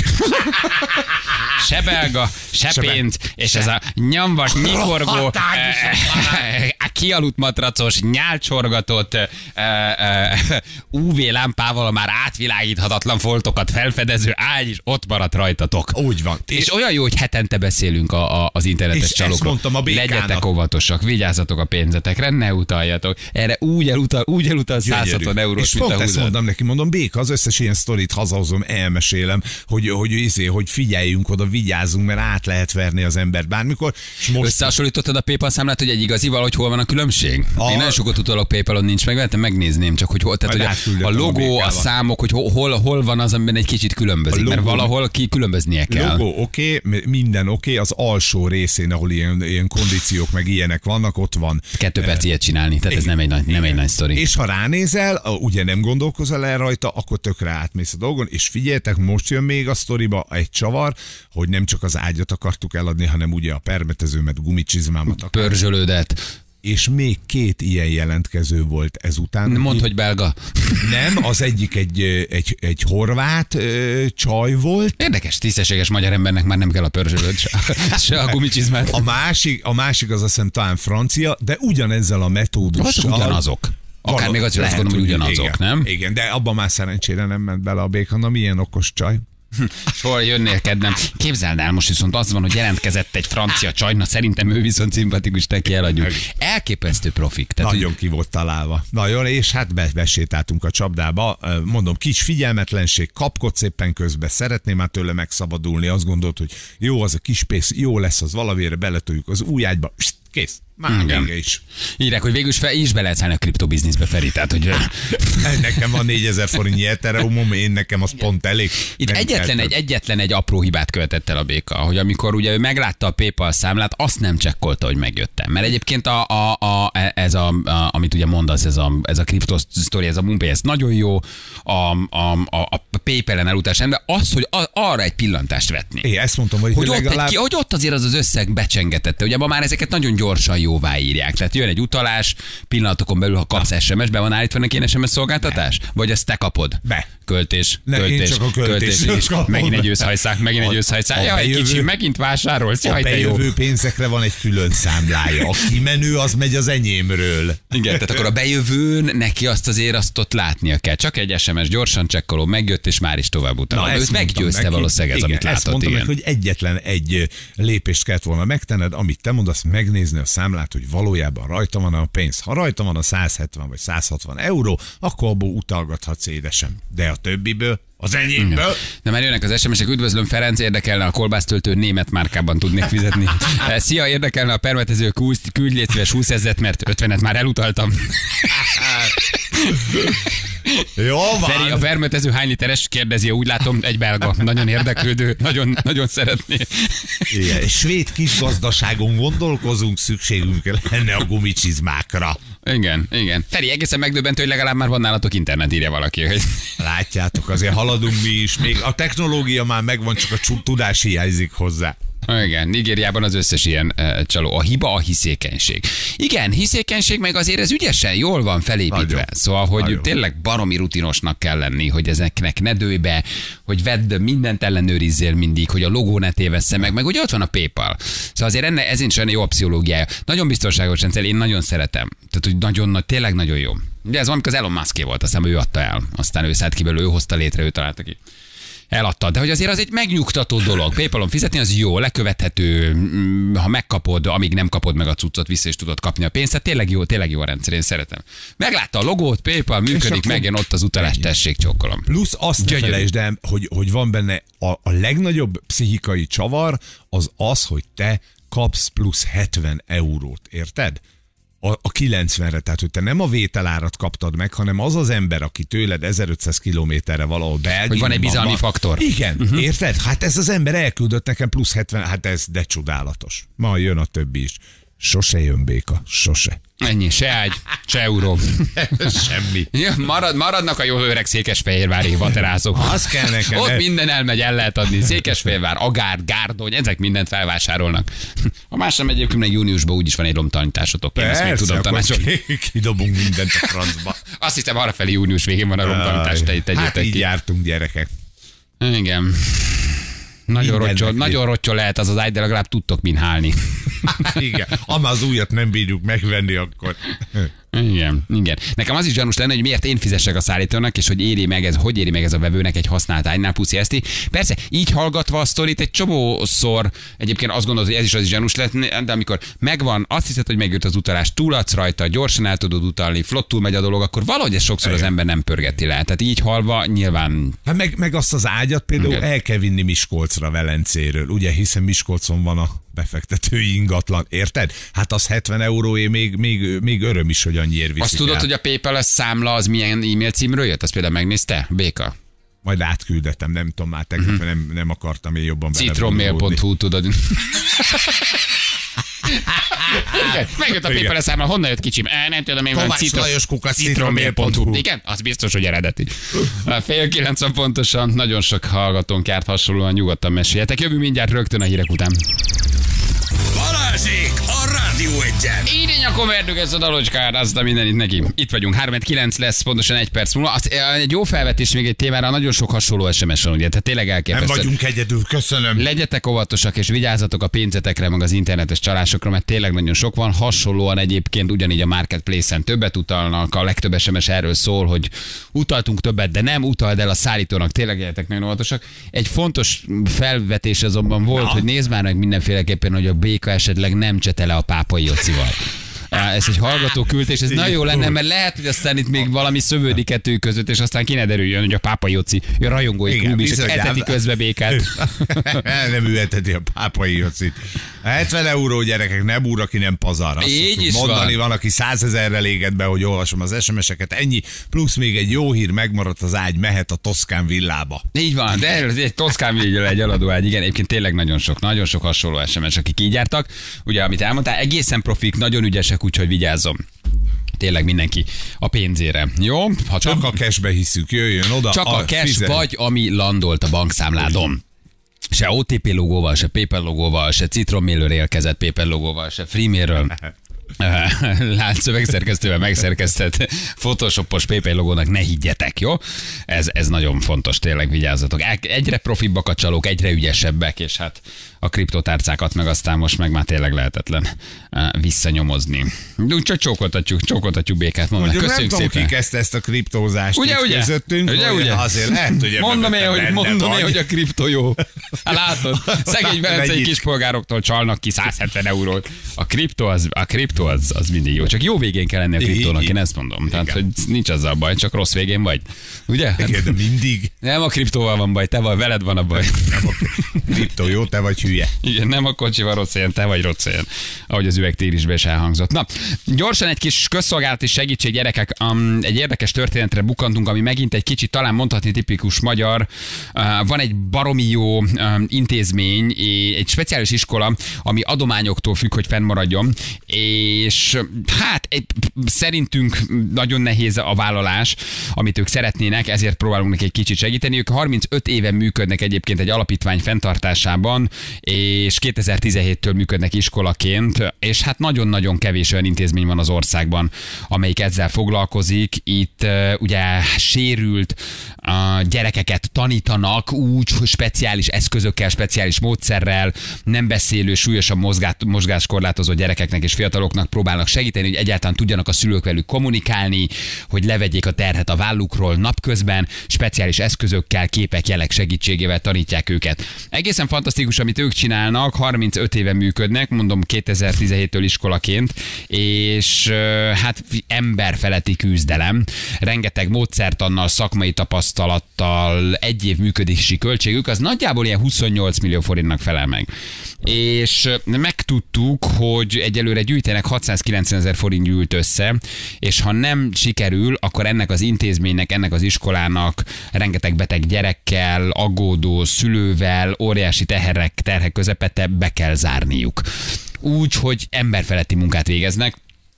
Se belga, se Se be- pénz, és se. ez a nyomvat, nyikorgó, Rohadt eh, a kialudt matracos, nyálcsorgatott eh, eh, ú vé lámpával a már átvilágíthatatlan foltokat felfedező ágy is ott maradt rajtatok. Úgy van. És olyan jó, hogy hetente beszélünk a, a, az internetes És ezt csalókról. mondtam a békának. Legyetek óvatosak, vigyázzatok a pénzetekre, ne utaljatok. Erre úgy elutal, úgy elutal száz hatvan eurós, És mint a pont ezt húzat. mondom neki, mondom, Béka, az összes ilyen sztorit hazahozom, elmesélem, hogy, hogy, izé, hogy figyeljünk oda, vigyázzunk, mert át lehet verni az embert bármikor. És most Összehasonlítottad a PayPal számlát, hogy egy igazival, hogy hol van a különbség? A- Én nagyon sokat utalok PayPalon, nincs meg, vettem, megnézném, csak hogy hol, tehát Majd hogy a, átküldöm a a logó, a, békával. számok, hogy hol, hol, hol van az, amiben egy kicsit különbözik, A mert logó- valahol ki különböznie kell. Logó oké, okay, minden oké, okay, az alsó részén, ahol ilyen, ilyen kondíciók meg ilyenek vannak, ott van. Kettő perc ilyet csinálni, tehát ez nem egy nagy, nem egy nagy sztori. És ha ránézel, a- ugye nem gondolkozol el rajta, akkor tökre átmész a dolgon, és figyeljetek, most jön még a sztoriba egy csavar, hogy nem csak az ágyat akartuk eladni, hanem ugye a permetezőmet, gumicsizmámat akar. Pörzsölődet. És még két ilyen jelentkező volt ezután. Mondd, hogy belga. Nem, az egyik egy, egy, egy horvát ö, csaj volt, Érdekes, tisztességes magyar embernek már nem kell a pörzsölőd, se, se a gumicsizmát. a másik, a másik az azt hiszem talán francia, de ugyanezzel a metódussal. Azok ugyanazok. Akár Való- még azt is azt lehet, gondolom, hogy ugyanazok, igen, nem? Igen, de abban már szerencsére nem ment bele a béka. Na milyen okos csaj. Soha jönnél kedvem. Képzeld el, most viszont az van, hogy jelentkezett egy francia csaj, na szerintem ő viszont szimpatikus, neki eladjuk. Elképesztő profik. Tehát, hogy Nagyon ki volt találva. Nagyon, és hát be, besétáltunk a csapdába. Mondom, kis figyelmetlenség, kapkodsz éppen közben, szeretném már tőle megszabadulni. Azt gondolt, hogy jó az a kis pénz, jó lesz az valamire, beletoljuk az új ágyba, kész. Már vége is. Írják, hogy végül is, fel, is be lehet szállni a kriptobizniszbe, Feri, tehát, hogy... Nekem van négyezer forintnyi Ethereumom, én nekem az pont elég. Itt egyetlen egy, egyetlen egy apró hibát követett el a béka, hogy amikor ugye ő meglátta a PayPal számlát, azt nem csekkolta, hogy megjöttem. Mert egyébként a, a, a, ez a, a, amit ugye mondasz, ez a, ez a kriptosztori, ez a MoonPay, ez nagyon jó, a, a, a, a PayPal-en elutás, de az, hogy a, arra egy pillantást vetni. É, ezt mondtam, hogy, hogy, hogy, ott legalább... egy, hogy ott azért az az összeg becsengetette. Ugye ma már ezeket nagyon gyorsan jóvá írják. Tehát jön egy utalás, pillanatokon belül, ha kapsz es em es, be van állítva neki ilyen es em es szolgáltatás? Ne. Vagy ezt te kapod? Be. Költés, ne, költés, csak a költés, költés. kapom. Megint egy őszhajszák, megint egy őszhajszák. Jaj, bejövő, kicsi, megint vásárolsz. Jaj, a te jó. bejövő pénzekre van egy külön számlája. A kimenő az megy az enyémről. Igen, tehát akkor a bejövőn neki azt azért azt ott látnia kell. Csak egy es em es gyorsan csekkoló, megjött, és már is tovább utána. Őt meggyőzte valószínűleg ez, igen, amit látott. Ezt mondtam igen. meg, hogy egyetlen egy lépést kellett volna megtenned, amit te mondasz, megnézni a számlát, hogy valójában rajta van a pénz. Ha rajta van a száz hetven vagy száz hatvan euró, akkor abból utalgathatsz, édesem. De a többiből, az enyémből. Na már jönnek az es em esek, üdvözlöm Ferenc, érdekelne a kolbásztöltő német márkában tudnék fizetni. Szia, érdekelne a permetező, küldj légy szíves húsz ezret, mert ötvenet már elutaltam. Jó van. Feri, a permetező hány literes? Kérdezi, úgy látom, egy belga. Nagyon érdeklődő, nagyon, nagyon szeretné. Igen, svéd kis gazdaságon gondolkozunk, szükségünk lenne a gumicsizmákra. Igen, igen. Feri, egészen megdöbbentő, hogy legalább már van nálatok internet, írja valaki. Hogy... Látjátok, azért haladunk mi is. Még a technológia már megvan, csak a tudás hiányzik hozzá. Igen, Nigériában az összes ilyen uh, csaló. A hiba a hiszékenység. Igen, hiszékenység, meg azért ez ügyesen jól van felépítve. Nagyon. Szóval, hogy Nagyon. tényleg baromi rutinosnak kell lenni, hogy ezeknek ne dőj be, hogy vedd, mindent ellenőrizzél mindig, hogy a logó ne tévessze meg, meg hogy ott van a PayPal. Szóval azért ennek ez is olyan jó a pszichológiája. Nagyon biztonságos rendszer, én nagyon szeretem. Tehát, hogy nagyon, tényleg nagyon jó. Ugye ez van, amikor az Elon Muské volt, aztán ő adta el. Aztán ő szállt ki belőle, ő hozta létre, ő találta ki. Eladta, de hogy azért az egy megnyugtató dolog. PayPalon fizetni az jó, lekövethető, ha megkapod, amíg nem kapod meg a cuccot, vissza is tudod kapni a pénzt. Tehát tényleg jó, tényleg jó a rendszer, én szeretem. Meglátta a logót, PayPal működik, megjön ott az utalás, tessék, csókolom. Plusz azt ne felejtsd el, hogy, hogy van benne a, a legnagyobb pszichikai csavar, az az, hogy te kapsz plusz hetven eurót, érted? A, a kilencvenre, tehát hogy te nem a vételárat kaptad meg, hanem az az ember, aki tőled ezerötszáz kilométerre valahol Belgiumban. Hogy van egy bizalmi van. faktor. Igen, uh-huh. érted? Hát ez az ember elküldött nekem plusz hetven, hát ez de csodálatos. Ma jön a többi is. Sose jön béka, sose. Ennyi, se ágy, se euró. Semmi. Ja, marad, maradnak a jó öreg székesfehérvári vaterázók. Az kell nekem. Ott minden elmegy, el lehet adni. Székesfehérvár, Agár, Gárdony, ezek mindent felvásárolnak. A más nem egyébként meg júniusban úgyis van egy romtalanításotok. Én ezt még tudom tanácsolni. Kidobunk mindent a francba. Azt hiszem, arrafelé június végén van a romtalanítás. Hát így ki. jártunk, gyerekek. Igen. Nagyon rottyol, nagyon rottyol lehet az az ágy, de legalább tudtok min hálni. Igen, ama az újat nem bírjuk megvenni, akkor... Igen, igen. Nekem az is gyanús lenne, hogy miért én fizessek a szállítónak, és hogy éri meg ez, hogy éri meg ez a vevőnek egy használt ágynál, puszi eszti. Persze, így hallgatva a sztorit egy csomószor, egyébként azt gondolod, hogy ez is az is gyanús lenne, de amikor megvan, azt hiszed, hogy megjött az utalás, túladsz rajta, gyorsan el tudod utalni, flottul megy a dolog, akkor valahogy ez sokszor igen. az ember nem pörgeti le. Tehát így halva nyilván... Hát meg, meg azt az ágyat például igen. el kell vinni Miskolcra Velencéről, ugye, hiszen Miskolcon van a befektetői ingatlan, érted? Hát az hetven euróé még, még, még öröm is, hogy annyiért viszik. Azt tudod, el. hogy a PayPal számla az milyen e-mail címről jött? Azt például megnézte? Béka? Majd átküldettem, nem tudom már tegnap, uh-huh. nem, nem akartam én jobban bele. citrommail pont hu tudod. Igen, megjött a PayPal számla, honnan jött kicsim? E, nem tudom, én van citrommail pont hu. Igen, az biztos, hogy eredeti. Fél kilencven pontosan, nagyon sok hallgatónk járt hasonlóan, nyugodtan meséljetek. Jövő mindjárt rögtön a hírek után. Balázsék a Rádió Egyen. Így a komerdük ezt a dalocskát, azt a mindenit neki. Itt vagyunk, három kilenc lesz, pontosan egy perc múlva. Azt, egy jó felvetés még egy témára, nagyon sok hasonló es em es van, ugye, tehát tényleg elképesztő. Nem vagyunk egyedül, köszönöm. Legyetek óvatosak és vigyázzatok a pénzetekre, meg az internetes csalásokra, mert tényleg nagyon sok van. Hasonlóan egyébként ugyanígy a Marketplace-en többet utalnak, a legtöbb es em es erről szól, hogy utaltunk többet, de nem utald el a szállítónak, tényleg legyetek nagyon óvatosak. Egy fontos felvetés azonban volt, Na. hogy nézd már meg mindenféleképpen, hogy a béka esetleg nem csetele a pápai Jocival. Ez egy hallgató küldés, ez nagyon jó lenne, mert lehet, hogy aztán itt még valami szövődik kettő között, és aztán ki ne derüljön, hogy a Pápa Joci, a rajongói klub is eteti közbe békát. Nem ő eteti a Pápai Jocit. hetven euró gyerekek, nem úr, aki nem pazar. Azt Így is mondani, van. van, aki százezerrel égett be, hogy olvasom az es em es-eket, ennyi, plusz még egy jó hír, megmaradt az ágy, mehet a Toszkán villába. Így van, de ez egy Toszkán végül egy eladóágy, igen, egyébként tényleg nagyon sok, nagyon sok hasonló es em es, akik így jártak. Ugye, amit elmondtál, egészen profik, nagyon ügyesek, úgyhogy vigyázzom. Tényleg mindenki a pénzére. Jó? Ha Csak több... a cashbe hiszük, jöjjön oda. Csak a, a cash fizet. vagy, ami landolt a bankszámládon. Se o té pé logóval, se PayPal logóval, se Citronmailer érkezett PayPal logóval, se Freemailről. Láncszövegszerkesztővel megszerkesztett photoshopos PayPal logónak ne higgyetek, jó? Ez, ez nagyon fontos, tényleg vigyázzatok. Egyre profibbak a csalók, egyre ügyesebbek, és hát a kriptotárcákat meg aztán most meg már tényleg lehetetlen visszanyomozni. Úgy csak csókoltatjuk, csókoltatjuk békát. Mondom, köszönjük nem szépen. Tudom, ki kezdte ezt a kriptózást ugye, ugye? közöttünk. Ugye, hogy ugye? Azért lehet, hogy mondom én, hogy, mondom vagy. én, hogy a kripto jó. Hát látod, szegény velencei Mennyit? kispolgároktól csalnak ki száz hetven eurót. A kripto az, a kripto az, az mindig jó. Csak jó végén kell lenni a kriptónak, én ezt mondom. Tehát, hogy nincs azzal baj, csak rossz végén vagy. Ugye? Hát, Igen, de mindig. nem a kriptóval van baj, te vagy, veled van a baj. Nem a kriptó jó, te vagy hülye. Igen, nem a kocsival rossz helyen, te vagy rossz helyen, ahogy az üvegtérisbe is elhangzott. Na, gyorsan egy kis közszolgálati segítség, gyerekek. Um, egy érdekes történetre bukantunk, ami megint egy kicsit talán mondhatni tipikus magyar. Uh, van egy baromi jó um, intézmény, egy speciális iskola, ami adományoktól függ, hogy fennmaradjon, és hát egy, szerintünk nagyon nehéz a vállalás, amit ők szeretnének, ezért próbálunk neki egy kicsit segíteni. Ők harmincöt éve működnek egyébként egy alapítvány fenntartásában, és kétezer-tizenhéttől működnek iskolaként, és hát nagyon-nagyon kevés olyan intézmény van az országban, amelyik ezzel foglalkozik. Itt uh, ugye sérült uh, gyerekeket tanítanak úgy, hogy speciális eszközökkel, speciális módszerrel, nem beszélő, súlyosan mozgát, mozgáskorlátozó gyerekeknek és fiataloknak próbálnak segíteni, hogy egyáltalán tudjanak a szülők velük kommunikálni, hogy levegyék a terhet a vállukról napközben, speciális eszközökkel, képek, jelek segítségével tanítják őket. Egészen fantasztikus, amit ők csinálnak, harmincöt éve működnek, mondom kétezer-tizenhéttől iskolaként, és hát emberfeletti küzdelem, rengeteg módszertannal, szakmai tapasztalattal, egy év működési költségük, az nagyjából ilyen huszonnyolc millió forintnak felel meg. És megtudtuk, hogy egyelőre gyűjtenek hatszázkilencven ezer forint gyűlt össze, és ha nem sikerül, akkor ennek az intézménynek, ennek az iskolának rengeteg beteg gyerekkel, aggódó szülővel, óriási teherek, terhek közepette be kell zárniuk. Úgy, hogy emberfeletti munkát végeznek,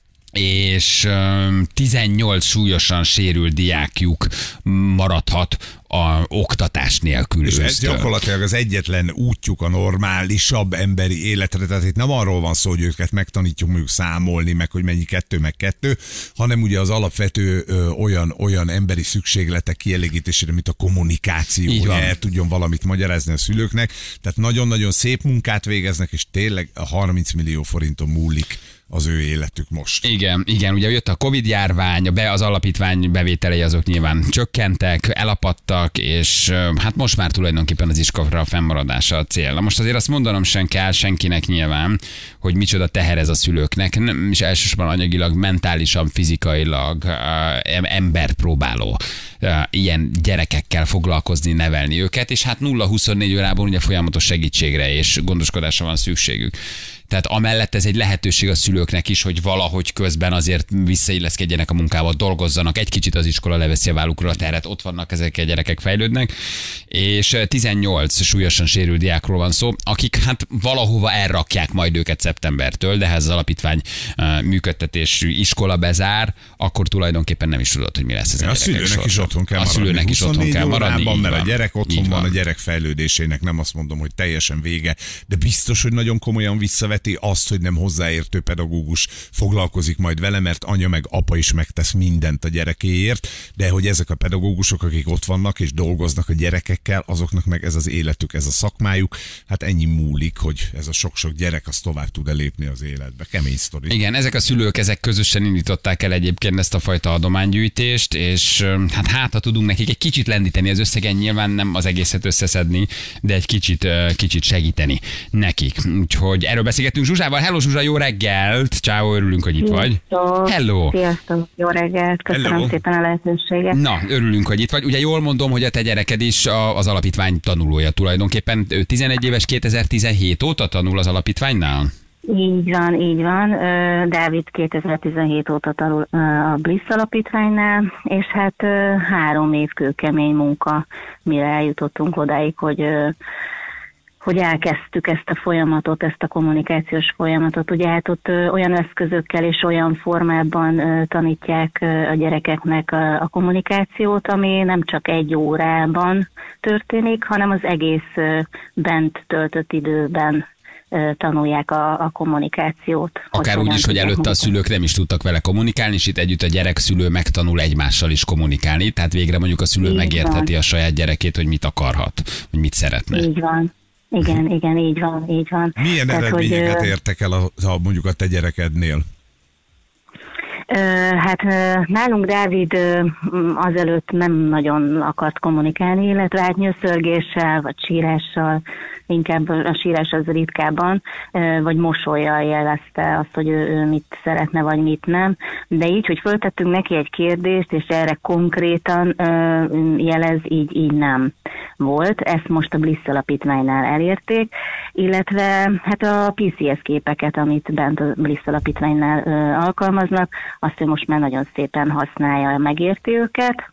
és tizennyolc súlyosan sérült diákjuk maradhat a oktatás nélkül. És ez gyakorlatilag az egyetlen útjuk a normálisabb emberi életre, tehát itt nem arról van szó, hogy őket megtanítjuk mondjuk számolni, meg hogy mennyi kettő, meg kettő, hanem ugye az alapvető ö, olyan, olyan emberi szükségletek kielégítésére, mint a kommunikáció, hogy el tudjon valamit magyarázni a szülőknek, tehát nagyon-nagyon szép munkát végeznek, és tényleg a harminc millió forinton múlik az ő életük most. Igen, igen, ugye jött a Covid járvány, be az alapítvány bevételei azok nyilván csökkentek, elapadtak, és hát most már tulajdonképpen az iskola fennmaradása a cél. Na most azért azt mondanom sem kell senkinek nyilván, hogy micsoda teher ez a szülőknek, nem is elsősorban anyagilag, mentálisan, fizikailag uh, embert próbáló uh, ilyen gyerekekkel foglalkozni, nevelni őket, és hát nulla huszonnégy órában ugye folyamatos segítségre és gondoskodásra van szükségük. Tehát amellett ez egy lehetőség a szülőknek is, hogy valahogy közben azért visszailleszkedjenek a munkába, dolgozzanak, egy kicsit az iskola leveszi a vállukról a terhet, ott vannak ezek a gyerekek, fejlődnek, és tizennyolc súlyosan sérült diákról van szó, akik hát valahova elrakják majd őket szeptembertől, de ha ez az alapítvány működtetésű iskola bezár, akkor tulajdonképpen nem is tudod, hogy mi lesz ez a, a szülőnek sorsa. is otthon kell a maradni. szülőnek is otthon kell maradni. Órában, mert van. a gyerek otthon van, van, a gyerek fejlődésének nem azt mondom, hogy teljesen vége, de biztos, hogy nagyon komolyan visszaveti azt, hogy nem hozzáértő pedagógus foglalkozik majd vele, mert anya meg apa is megtesz mindent a gyerekéért, de hogy ezek a pedagógusok, akik ott vannak és dolgoznak a gyerekekkel, azoknak meg ez az életük, ez a szakmájuk, hát ennyi múlik, hogy ez a sok-sok gyerek az tovább tud elépni az életbe. Kemény sztori. Igen, ezek a szülők, ezek közösen indították el egyébként ezt a fajta adománygyűjtést, és hát hát, ha tudunk nekik egy kicsit lendíteni az összegen, nyilván nem az egészet összeszedni, de egy kicsit, kicsit segíteni nekik. Úgyhogy erről beszélgetünk. beszélgetünk Zsuzsával. Hello Zsuzsa, jó reggelt! Ciao, örülünk, hogy itt vagy. Sziasztok. Hello! Sziasztok, jó reggelt, köszönöm Hello. szépen a lehetőséget. Na, örülünk, hogy itt vagy. Ugye jól mondom, hogy a te gyereked is a- az alapítvány tanulója tulajdonképpen. Ő tizenegy éves, kétezer-tizenhét óta tanul az alapítványnál? Így van, így van. Ö, Dávid kétezer-tizenhét óta tanul ö, a Bliss alapítványnál, és hát ö, három év kőkemény munka, mire eljutottunk odáig, hogy ö, hogy elkezdtük ezt a folyamatot, ezt a kommunikációs folyamatot. Ugye hát ott ö, olyan eszközökkel és olyan formában ö, tanítják ö, a gyerekeknek a, a kommunikációt, ami nem csak egy órában történik, hanem az egész ö, bent töltött időben ö, tanulják a, a kommunikációt. Akár úgy is, hogy előtte a szülők nem is tudtak vele kommunikálni, és itt együtt a gyerek-szülő megtanul egymással is kommunikálni, tehát végre mondjuk a szülő Így megértheti van. a saját gyerekét, hogy mit akarhat, hogy mit szeretne. Így van. Igen, igen, így van, így van. Milyen Tehát, eredményeket hogy, ö, értek el a, a, mondjuk a te gyerekednél? Ö, Hát ö, nálunk Dávid ö, m, azelőtt nem nagyon akart kommunikálni, illetve hát nyöszörgéssel, vagy sírással, inkább a sírás az ritkábban, ö, vagy mosollyal jelezte azt, hogy ő, ő mit szeretne, vagy mit nem. De így, hogy föltettünk neki egy kérdést, és erre konkrétan ö, jelez, így, így nem volt. Ezt most a Bliss alapítványnál elérték, illetve hát a pé cé es képeket, amit bent a Bliss alapítványnál ö, alkalmaznak, azt ő most már nagyon szépen használja, megérti őket.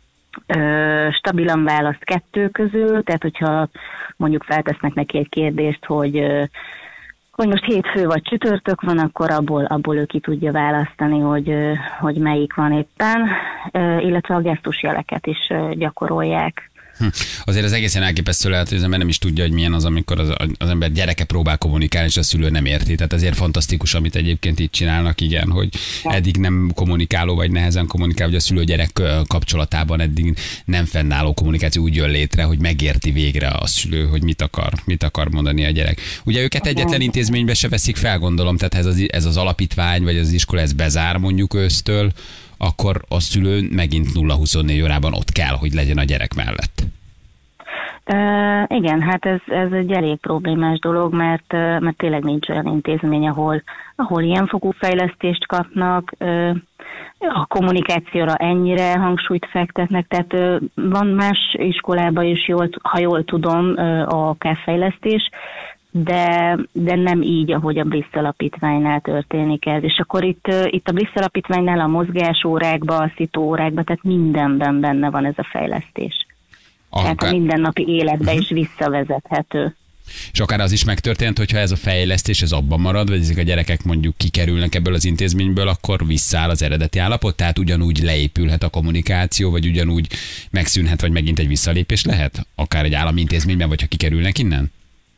Ö, stabilan választ kettő közül, tehát hogyha mondjuk feltesznek neki egy kérdést, hogy, ö, hogy most hétfő vagy csütörtök van, akkor abból, abból ő ki tudja választani, hogy, ö, hogy melyik van éppen, ö, illetve a gesztusjeleket is ö, gyakorolják. Hm. Azért az egészen elképesztő lehet, hogy az ember nem is tudja, hogy milyen az, amikor az, az ember gyereke próbál kommunikálni, és a szülő nem érti. Tehát azért fantasztikus, amit egyébként itt csinálnak, igen, hogy eddig nem kommunikáló, vagy nehezen kommunikál, hogy a szülő-gyerek kapcsolatában eddig nem fennálló kommunikáció úgy jön létre, hogy megérti végre a szülő, hogy mit akar, mit akar mondani a gyerek. Ugye őket egyetlen intézménybe se veszik fel, gondolom, tehát ez az, ez az alapítvány, vagy az iskola, ez bezár mondjuk ősztől, akkor a szülő megint nulla huszonnégy órában ott kell, hogy legyen a gyerek mellett. Uh, igen, hát ez, ez egy elég problémás dolog, mert, uh, mert tényleg nincs olyan intézmény, ahol, ahol ilyen fokú fejlesztést kapnak, uh, a kommunikációra ennyire hangsúlyt fektetnek, tehát uh, van más iskolában is, jól, ha jól tudom, uh, a ká-fejlesztés, de, de nem így, ahogy a Bliss alapítványnál történik ez. És akkor itt, uh, itt a Bliss alapítványnál a mozgásórákban, a szitóórákban, tehát mindenben benne van ez a fejlesztés. Tehát a mindennapi életbe is visszavezethető. És akár az is megtörtént, hogyha ez a fejlesztés ez abban marad, vagy ezek a gyerekek mondjuk kikerülnek ebből az intézményből, akkor visszaáll az eredeti állapot, tehát ugyanúgy leépülhet a kommunikáció, vagy ugyanúgy megszűnhet, vagy megint egy visszalépés lehet? Akár egy állami intézményben, vagy ha kikerülnek innen?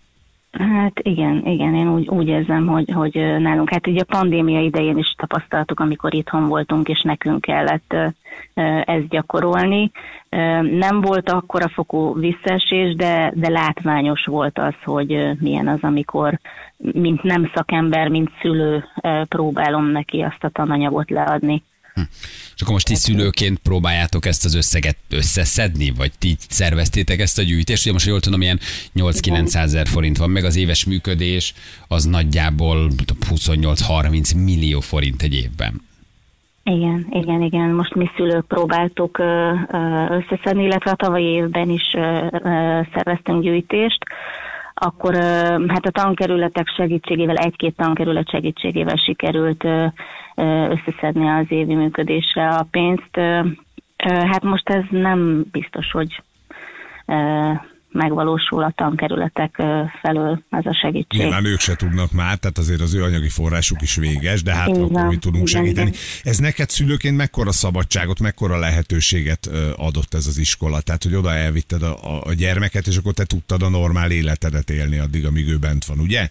Hát igen, igen, én úgy, úgy érzem, hogy, hogy nálunk, hát ugye a pandémia idején is tapasztaltuk, amikor itthon voltunk, és nekünk kellett ezt gyakorolni. Nem volt akkora fokú visszaesés, de, de látványos volt az, hogy milyen az, amikor mint nem szakember, mint szülő próbálom neki azt a tananyagot leadni. Hm. És akkor most ti szülőként próbáljátok ezt az összeget összeszedni, vagy ti szerveztétek ezt a gyűjtést? Ugye most jól tudom, ilyen nyolc-kilencszázezer forint van, meg az éves működés az nagyjából huszonnyolc-harminc millió forint egy évben. Igen, igen, igen. Most mi szülők próbáltuk ö, ö, összeszedni, illetve a tavalyi évben is ö, ö, szerveztünk gyűjtést. Akkor ö, hát a tankerületek segítségével, egy-két tankerület segítségével sikerült ö, ö, összeszedni az évi működésre a pénzt. Ö, ö, hát most ez nem biztos, hogy ö, megvalósul a tankerületek ö, felől ez a segítség. Nyilván ők se tudnak már, tehát azért az ő anyagi forrásuk is véges, de hát Igen, akkor mi tudunk igen, segíteni. igen. Ez neked szülőként mekkora szabadságot, mekkora lehetőséget ö, adott ez az iskola? Tehát, hogy oda elvitted a, a, a gyermeket, és akkor te tudtad a normál életedet élni addig, amíg ő bent van, ugye?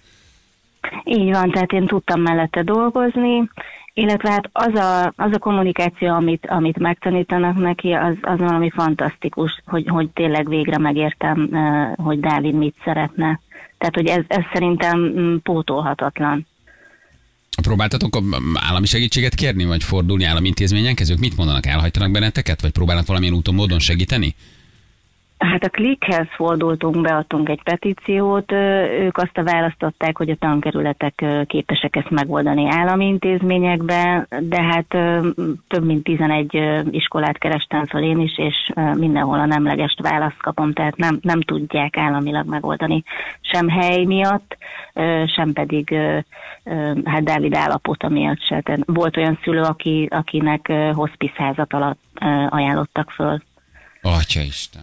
Így van, tehát én tudtam mellette dolgozni, illetve hát az a, az a kommunikáció, amit, amit megtanítanak neki, az, az valami fantasztikus, hogy, hogy tényleg végre megértem, hogy Dávid mit szeretne. Tehát, hogy ez, ez szerintem pótolhatatlan. Próbáltatok állami segítséget kérni, vagy fordulni állami intézményenkhez? Ők mit mondanak? Elhajtanak benneteket, vagy próbálnak valamilyen úton, módon segíteni? Hát a Klikhez fordultunk, beadtunk egy petíciót, ők azt a választották, hogy a tankerületek képesek ezt megoldani állami intézményekben, de hát több mint tizenegy iskolát kerestem fel én is, és mindenhol a nemlegest választ kapom, tehát nem, nem tudják államilag megoldani sem hely miatt, sem pedig hát Dávid állapota miatt se. Tehát volt olyan szülő, aki, akinek hospice házat alatt ajánlottak föl. Atyaisten.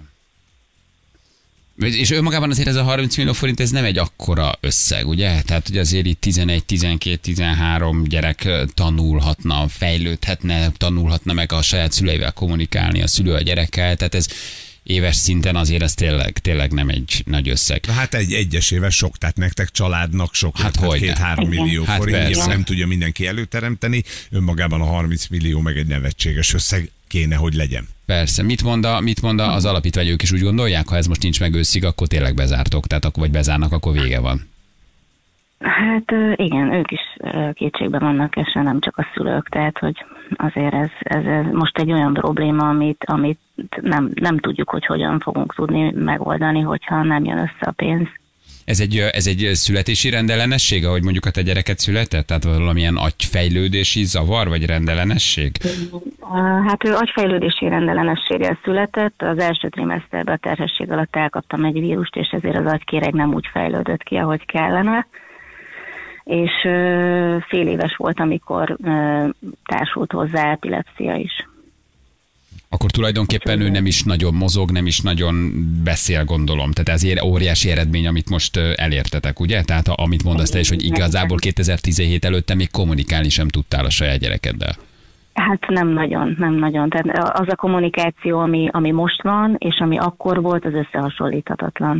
És önmagában azért ez a harminc millió forint, ez nem egy akkora összeg, ugye? Tehát, hogy azért itt tizenegy, tizenkét, tizenhárom gyerek tanulhatna, fejlődhetne, tanulhatna meg a saját szüleivel kommunikálni, a szülő a gyerekkel, tehát ez éves szinten azért ez tényleg, tényleg nem egy nagy összeg. Hát egy egyesével sok, tehát nektek családnak sok, hát két-három millió hát forint, nem tudja mindenki előteremteni, önmagában a harminc millió meg egy nevetséges összeg kéne, hogy legyen. Persze. Mit mond, a, mit mond az alapítvány, ők is úgy gondolják, ha ez most nincs meg őszig, akkor tényleg bezártok, tehát akkor vagy bezárnak, akkor vége van. Hát igen, ők is kétségbe vannak, és nem csak a szülők, tehát hogy azért ez, ez, ez most egy olyan probléma, amit, amit nem, nem tudjuk, hogy hogyan fogunk tudni megoldani, hogyha nem jön össze a pénz. Ez egy, ez egy születési rendellenesség, ahogy mondjuk a te gyereket született? Tehát valamilyen agyfejlődési zavar, vagy rendellenesség? Hát ő agyfejlődési rendellenességgel született, az első trimeszterben a terhesség alatt elkaptam egy vírust, és ezért az agykéreg nem úgy fejlődött ki, ahogy kellene. És fél éves volt, amikor társult hozzá epilepszia is. Akkor tulajdonképpen ő nem is nagyon mozog, nem is nagyon beszél, gondolom. Tehát ez óriási eredmény, amit most elértetek, ugye? Tehát amit mondasz te is, hogy igazából kétezer-tizenhét előtte még kommunikálni sem tudtál a saját gyerekeddel. Hát nem nagyon, nem nagyon. Tehát az a kommunikáció, ami, ami most van, és ami akkor volt, az összehasonlíthatatlan.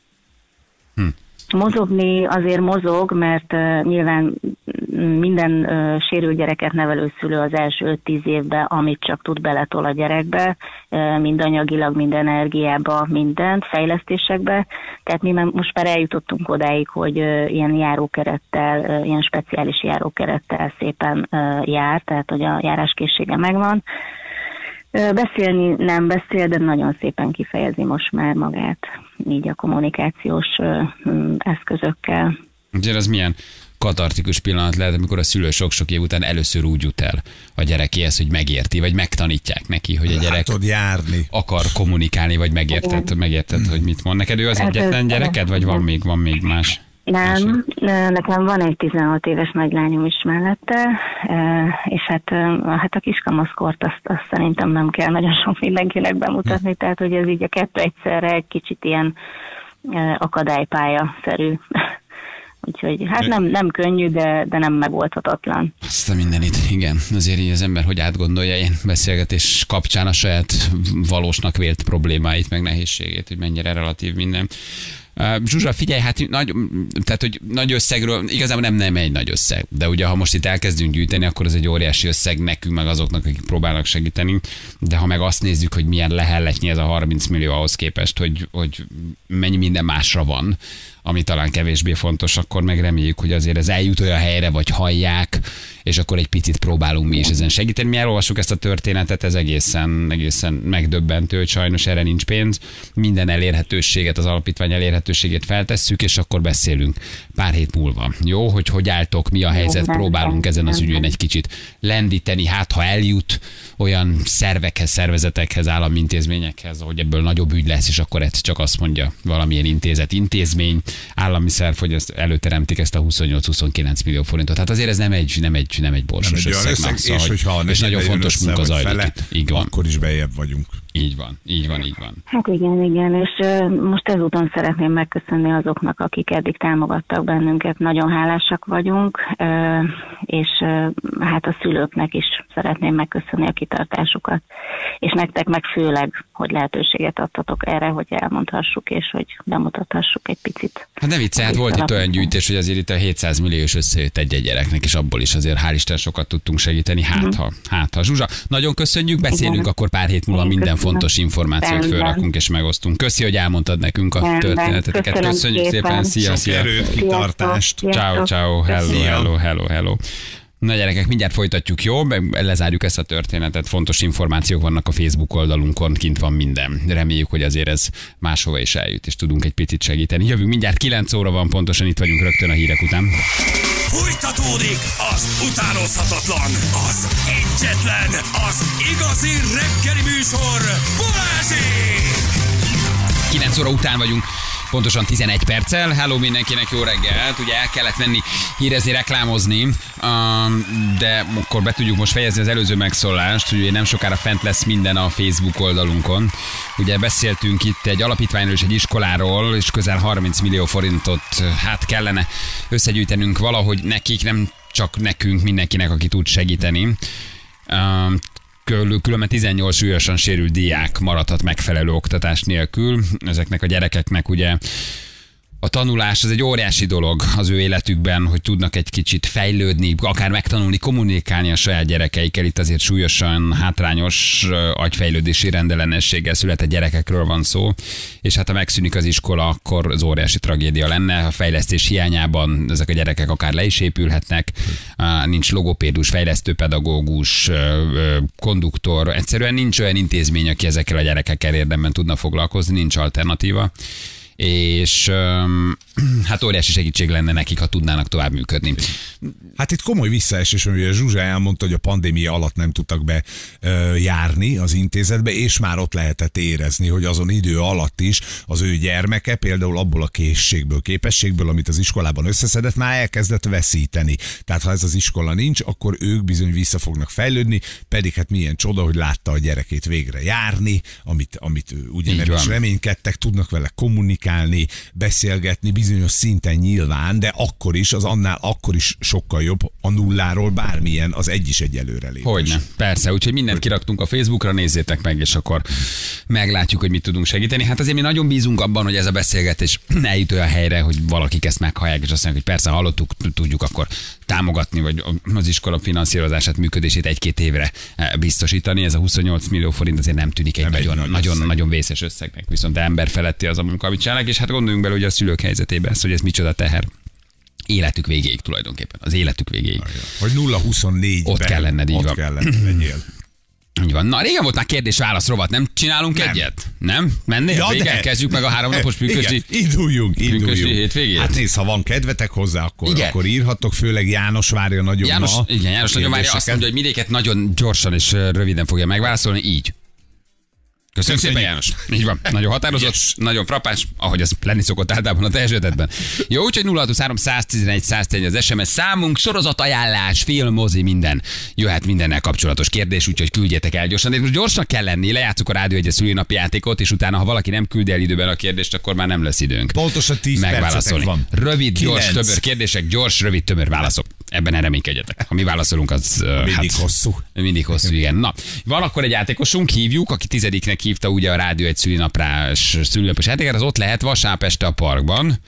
Hm. Mozogni azért mozog, mert uh, nyilván minden uh, sérült gyereket nevelő szülő az első öt-tíz évben, amit csak tud, beletol a gyerekbe, uh, mind anyagilag, mind energiába, mindent, fejlesztésekbe. Tehát mi most már eljutottunk odáig, hogy uh, ilyen járókerettel, uh, ilyen speciális járókerettel szépen uh, jár, tehát hogy a járáskészsége megvan. Beszélni nem beszél, de nagyon szépen kifejezi most már magát, így a kommunikációs eszközökkel. Ugye az milyen katartikus pillanat lehet, amikor a szülő sok-sok év után először úgy jut el a gyerekéhez, hogy megérti, vagy megtanítják neki, hogy a gyerek járni. akar kommunikálni, vagy megérted, megérted, hogy mit mond. Neked ő az egyetlen gyereked, vagy van még, van még más? Nem, nekem van egy tizenhat éves nagylányom is mellette, és hát, hát a kiskamaszkort azt, azt szerintem nem kell nagyon sok mindenkinek bemutatni, tehát hogy ez így a kettő egyszerre egy kicsit ilyen akadálypálya-szerű. Úgyhogy hát nem, nem könnyű, de, de nem megoldhatatlan. Azt a mindenit, igen. Azért így az ember hogy átgondolja ilyen beszélgetés kapcsán a saját valósnak vélt problémáit, meg nehézségét, hogy mennyire relatív minden. Zsuzsa, figyelj, hát nagy, tehát, hogy nagy összegről, igazából nem, nem egy nagy összeg, de ugye ha most itt elkezdünk gyűjteni, akkor ez egy óriási összeg nekünk, meg azoknak, akik próbálnak segíteni, de ha meg azt nézzük, hogy milyen lehelletnyi ez a harminc millió ahhoz képest, hogy, hogy mennyi minden másra van, ami talán kevésbé fontos, akkor meg reméljük, hogy azért ez eljut olyan helyre, vagy hallják, és akkor egy picit próbálunk mi is ezen segíteni. Mi elolvassuk ezt a történetet, ez egészen, egészen megdöbbentő, hogy sajnos erre nincs pénz. Minden elérhetőséget, az alapítvány elérhetőségét feltesszük, és akkor beszélünk pár hét múlva. Jó, hogy hogy álltok, mi a helyzet, próbálunk ezen az ügyön egy kicsit lendíteni, hát ha eljut olyan szervekhez, szervezetekhez, államintézményekhez, hogy ebből nagyobb ügy lesz, és akkor ez csak azt mondja valamilyen intézet, intézmény, állami szerv, hogy ezt előteremtik ezt a huszonnyolc-huszonkilenc millió forintot. Hát azért ez nem egy, nem egy, nem egy borsos nem egy összeg. összeg, összeg és hogyha és nagyon fontos munka zajlik itt. Így van. Akkor is bejebb vagyunk. Így van, így van, így van. Hát igen, igen, és uh, most ezúton szeretném megköszönni azoknak, akik eddig támogattak bennünket, nagyon hálásak vagyunk, uh, és uh, hát a szülőknek is szeretném megköszönni a kitartásukat, és nektek meg főleg, hogy lehetőséget adtatok erre, hogy elmondhassuk, és hogy bemutathassuk egy picit. Hát ne vicce, hát volt itt olyan gyűjtés, hogy azért itt a hétszáz milliós összejött egy-egy gyereknek, és abból is azért hál' Isten sokat tudtunk segíteni, hát ha, hát ha. Zsuzsa, nagyon köszönjük, beszélünk igen. Akkor pár hét múlva minden köszönöm. Fontos információt fölrakunk és megosztunk. Köszi, hogy elmondtad nekünk a Rendben. Történeteket. Köszönöm Köszönjük szépen, szépen. Szia, szia. Sok erőt, kitartást. Ciao, ciao, hello, hello, hello, hello. Na gyerekek, mindjárt folytatjuk, jó? Lezárjuk ezt a történetet, fontos információk vannak a Facebook oldalunkon, kint van minden. Reméljük, hogy azért ez máshova is eljut, és tudunk egy picit segíteni. Jövünk mindjárt, kilenc óra van pontosan, itt vagyunk rögtön a hírek után. Folytatódik az utánozhatatlan, az egyetlen, az igazi reggeli műsor, Balázsék! kilenc óra után vagyunk, pontosan tizenegy perccel. Hello mindenkinek, jó reggelt. Ugye el kellett menni hírezni, reklámozni, de akkor be tudjuk most fejezni az előző megszólást, ugye nem sokára fent lesz minden a Facebook oldalunkon. Ugye beszéltünk itt egy alapítványról és egy iskoláról, és közel harminc millió forintot hát kellene összegyűjtenünk valahogy nekik, nem csak nekünk, mindenkinek, aki tud segíteni. Különben tizennyolc súlyosan sérült diák maradhat megfelelő oktatás nélkül. Ezeknek a gyerekeknek ugye a tanulás az egy óriási dolog az ő életükben, hogy tudnak egy kicsit fejlődni, akár megtanulni, kommunikálni a saját gyerekeikkel. Itt azért súlyosan hátrányos agyfejlődési rendellenességgel született gyerekekről van szó, és hát ha megszűnik az iskola, akkor az óriási tragédia lenne. A fejlesztés hiányában ezek a gyerekek akár le is épülhetnek, nincs logopédus, fejlesztőpedagógus, konduktor, egyszerűen nincs olyan intézmény, aki ezekkel a gyerekekkel érdemben tudna foglalkozni, nincs alternatíva. És hát óriási segítség lenne nekik, ha tudnának tovább működni. Hát itt komoly visszaesés, amivel Zsuzsa elmondta, hogy a pandémia alatt nem tudtak be ö, járni az intézetbe, és már ott lehetett érezni, hogy azon idő alatt is az ő gyermeke például abból a készségből, képességből, amit az iskolában összeszedett, már elkezdett veszíteni. Tehát ha ez az iskola nincs, akkor ők bizony vissza fognak fejlődni, pedig hát milyen csoda, hogy látta a gyerekét végre járni, amit, amit ugye nem is reménykedtek, tudnak vele kommunikálni, beszélgetni, bizonyos szinten nyilván, de akkor is, az annál akkor is sokkal jobb a nulláról bármilyen, az egy is egy előrelépés. Hogyne, persze, úgyhogy mindent kiraktunk a Facebookra, nézzétek meg, és akkor meglátjuk, hogy mit tudunk segíteni. Hát azért mi nagyon bízunk abban, hogy ez a beszélgetés eljut olyan helyre, hogy valakik ezt meghallják, és azt mondják, hogy persze hallottuk, tudjuk akkor támogatni, vagy az iskola finanszírozását, működését egy-két évre biztosítani. Ez a huszonnyolc millió forint azért nem tűnik egy nem nagyon, egy nagyon, nagyon vészes összegnek, viszont ember feletti az a munka, amit csinálnak, és hát gondoljunk bele, hogy a szülők helyzetében ez, hogy ez micsoda teher. Életük végéig tulajdonképpen, az életük végéig. Hogy nulla huszonnégyben ott kell lenned, így ott van. kell legyél. Így van. Na, régen volt már kérdés-válasz rovat, nem csinálunk nem. egyet? Nem? Mennél? Ja, végig kezdjük meg a háromnapos pünkösdi. Induljunk, induljunk. Hétvégét. Hát nézd, ha van kedvetek hozzá, akkor, akkor írhattok, főleg János várja nagyon János, ma. Igen, János nagyon várja, azt mondja, hogy mindéket nagyon gyorsan és röviden fogja megválaszolni, így. Köszönöm szépen, János. Így van. Nagyon határozott, yes. Nagyon frappás, ahogy az lenni szokott általában a te esetedben. Jó, úgyhogy nulla hat huszonhárom száztizenegy száztegy az es em es számunk, sorozatajánlás, film, mozi, minden. Jöhet mindennel kapcsolatos kérdés, úgyhogy küldjetek el gyorsan. De most gyorsan kell lenni, lejátszuk a Rádió egyes szülinapi játékot, és utána, ha valaki nem küld el időben a kérdést, akkor már nem lesz időnk. Pontosan tíz percetek van. Rövid, gyors, tömör kérdések, gyors, rövid, tömör válaszok. Ebben ne reménykedjetek. Ha mi válaszolunk, az mindig hát, hosszú. Mindig hosszú, igen. Na, van akkor egy játékosunk, hívjuk, aki tizediknek hívta ugye a Rádió egy szülinaprás szülinapos játékát, az ott lehet vasárnap este a parkban,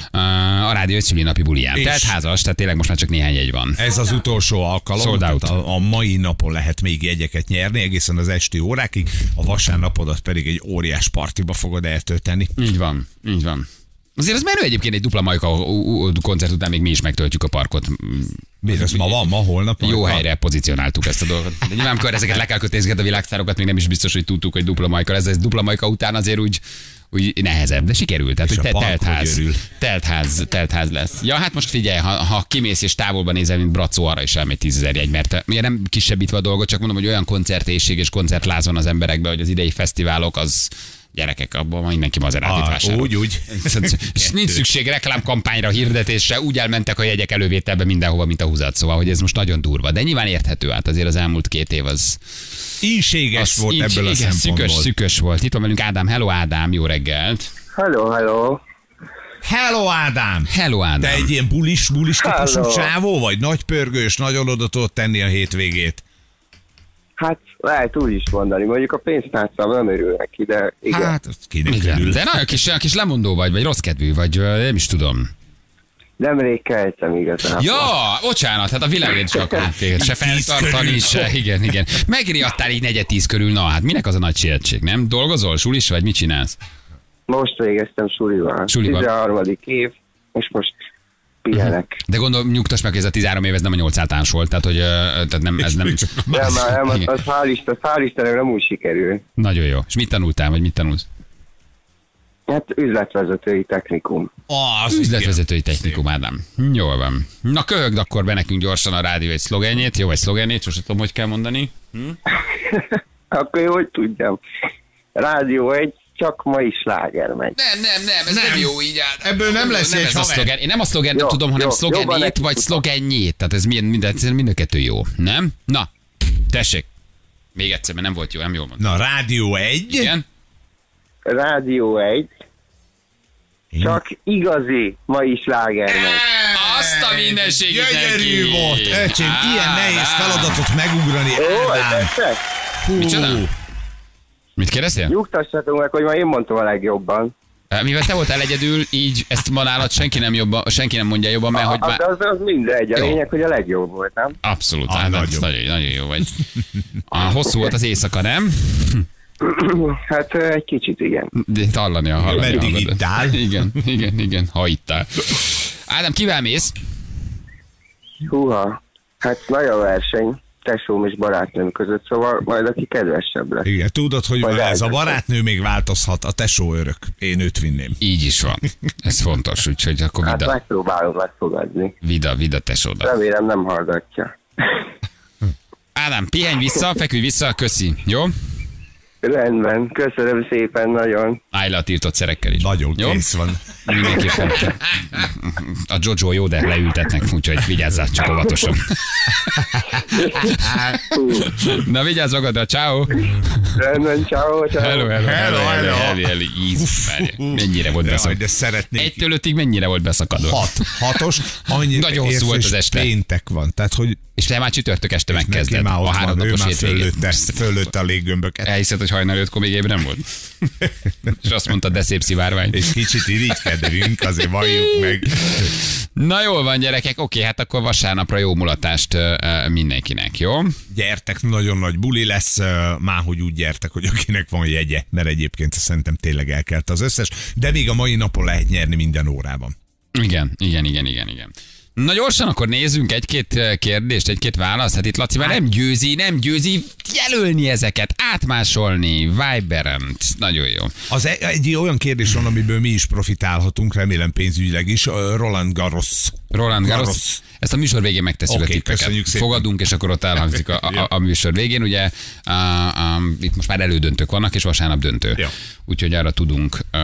a Rádió egy szülinapi buliján. Tehát házas, tehát tényleg most már csak néhány jegy van. Ez az utolsó alkalom, a, a mai napon lehet még jegyeket nyerni, egészen az esti órákig, a vasárnapodat pedig egy óriás partiba fogod eltölteni. Így van, így van. Azért az menő egyébként, egy dupla Majka koncert után még mi is megtöltjük a parkot. Mi, ez ma van, ma, holnap? Jó Majka. Helyre pozícionáltuk ezt a dolgot. De nyilván, amikor ezeket le kell kötélni a világszárokat, még nem is biztos, hogy tudtuk, hogy dupla Majka. Ez, ez dupla Majka után azért úgy, úgy nehezebb, de sikerült. Tehát, hogy te, teltház, teltház, teltház lesz. Ja, hát most figyelj, ha, ha kimész és távolban nézel, mint Bracó, arra is elmegy tízezer jegy, mert ugye nem kisebbítve a dolgot, csak mondom, hogy olyan koncertészség és koncertláz van az emberekben, hogy az idei fesztiválok az gyerekek, abban mindenki Maserátit vásárol. Úgy, úgy. És nincs szükség reklámkampányra, hirdetésre, úgy elmentek a jegyek elővételbe mindenhova, mint a húzat. Szóval, hogy ez most nagyon durva. De nyilván érthető, hát azért az elmúlt két év az... Ínséges volt ínség, ebből a igen, szempontból. Szükös, szükös volt. Itt van velünk Ádám. Hello Ádám, jó reggelt. Hello, hello. Hello Ádám! Hello Ádám. Te egy ilyen bulis, bulis típusú csávó vagy? Nagy pörgős, nagyon oda tudod tenni a hétvégét. Hát lehet úgy is mondani, mondjuk a pénztárcám nem örül neki, de igen. Hát, azt kinek igen. örül. De nagyon kis, kis lemondó vagy, vagy rossz kedvű, vagy nem is tudom. Nemrég keltem igazából. Ja, bocsánat, hát a világért csak se feltartani, se, igen, igen. Megriadtál így negyed tíz körül, na hát minek az a nagy sietség, nem? Dolgozol, sulis, vagy mit csinálsz? Most végeztem sulival. Sulival. tizenharmadik év, és most pihenek. De gondolom, nyugtass meg, hogy ez a tizenhárom év, ez nem a nyolc általános volt, tehát, hogy, tehát nem, ez nem... Nem, nem, az, az hál' Isten, hál' Istennek nem úgy sikerül. Nagyon jó. És mit tanultál, vagy mit tanulsz? Hát üzletvezetői technikum. Az Üzletvezetői technikum, Ádám. Jól van. Na köhögd akkor be nekünk gyorsan a rádió egy szlogenjét, jó, egy szlogenjét, sosem tudom, hogy kell mondani. Hm? Akkor jó, hogy tudjam. Rádió egy, csak ma is sláger megy. Nem, nem, nem, ez nem, nem jó így áll. Ebből nem lesz nem egy ez a haver. szlogen. Én nem a szlogen Jó, tudom, hanem jó, szlogenét jobban vagy szlogenjét. Tehát ez mind, mind, mind a kettő jó, nem? Na, tessék. Még egyszer, mert nem volt jó, nem jól mondtam. Na, Rádió egy. Igen? Rádió egy, csak igazi ma is sláger megy. Azt a mindenségét Gyönyörű neki. volt, öcsém, Á, ilyen nehéz feladatot megugrani. Jó, Ádám. tetszett? Hú. Micsoda? Mit kérdeztél? Nyugtassatok meg, hogy ma én mondtam a legjobban. Mivel te voltál egyedül, így ezt ma nálad senki nem, jobban, senki nem mondja jobban, mert hogy Az, már... az, az mindegy, a Jó. lényeg, hogy a legjobb volt, nem? Abszolút, Ah, Ádám, nagyon. nagyon, nagyon jó vagy. A hosszú volt az éjszaka, nem? Hát ö, egy kicsit igen. De hallani a hallani. Meddig hallani. ittál? Igen, igen, igen, ha ittál. Ádám, kivel mész? Húha, hát nagy a verseny, tesóm és barátnőm között, szóval majd aki kedvesebb lesz. Igen, tudod, hogy Vagy van ez a elkezdtem. barátnő még változhat, a tesó örök. Én őt vinném. Így is van. Ez fontos, úgyhogy akkor Hát vida, megpróbálom megfogadni. vida, vida tesódat. Remélem nem hallgatja. Ádám, pihenj vissza, feküdj vissza, köszi, jó? Rendben, köszönöm szépen nagyon. Állj le a tiltott szerekkel is. Nagyon jó? kész van. Mindenképpen. A Jojo jó, de leültetnek, úgyhogy vigyázzál csak óvatosan. Na vigyázz magadra, ciao. Rendben, ciao, ciao. Hello, hello, hello, Hello, hello, hello. hello, hello, Íz, várj. Mennyire volt Jaj, beszakadva? de szeretnék. Egytől ötig mennyire volt beszakadva? Hat. Hatos. Annyi Nagyon hosszú érsz, volt és az este. Péntek van. Tehát, hogy És te már csütörtök este neki megkezded már a ott van, ő háromnapos már hétvégét. fölötte, fölötte a léggömböket. Elhiszed, hogy hajnal ötkor még ébren volt? És azt mondta, de szép szivárvány. És kicsit irigykedünk, azért valljuk meg. Na jól van, gyerekek, oké, hát akkor vasárnapra jó mulatást ö, ö, mindenkinek, jó? Gyertek, nagyon nagy buli lesz, már hogy úgy gyertek, hogy akinek van jegye, mert egyébként szerintem tényleg elkelt az összes, de még a mai napon lehet nyerni minden órában. Igen, igen, igen, igen, igen. Na gyorsan akkor nézzünk egy-két kérdést, egy-két választ. Hát itt Laci már nem győzi, nem győzi jelölni ezeket, átmásolni, Viberen. Nagyon jó. Az egy, egy olyan kérdés van, amiből mi is profitálhatunk, remélem pénzügyileg is, Roland Garros. Roland Garros. Garros. Ezt a műsor végén megtesszük Oké, a tippeket. köszönjük szépen. Fogadunk, és akkor ott elhangzik a, a, a műsor végén. Ugye a, a, itt most már elődöntők vannak, és vasárnap döntő. Ja. Úgyhogy arra tudunk uh,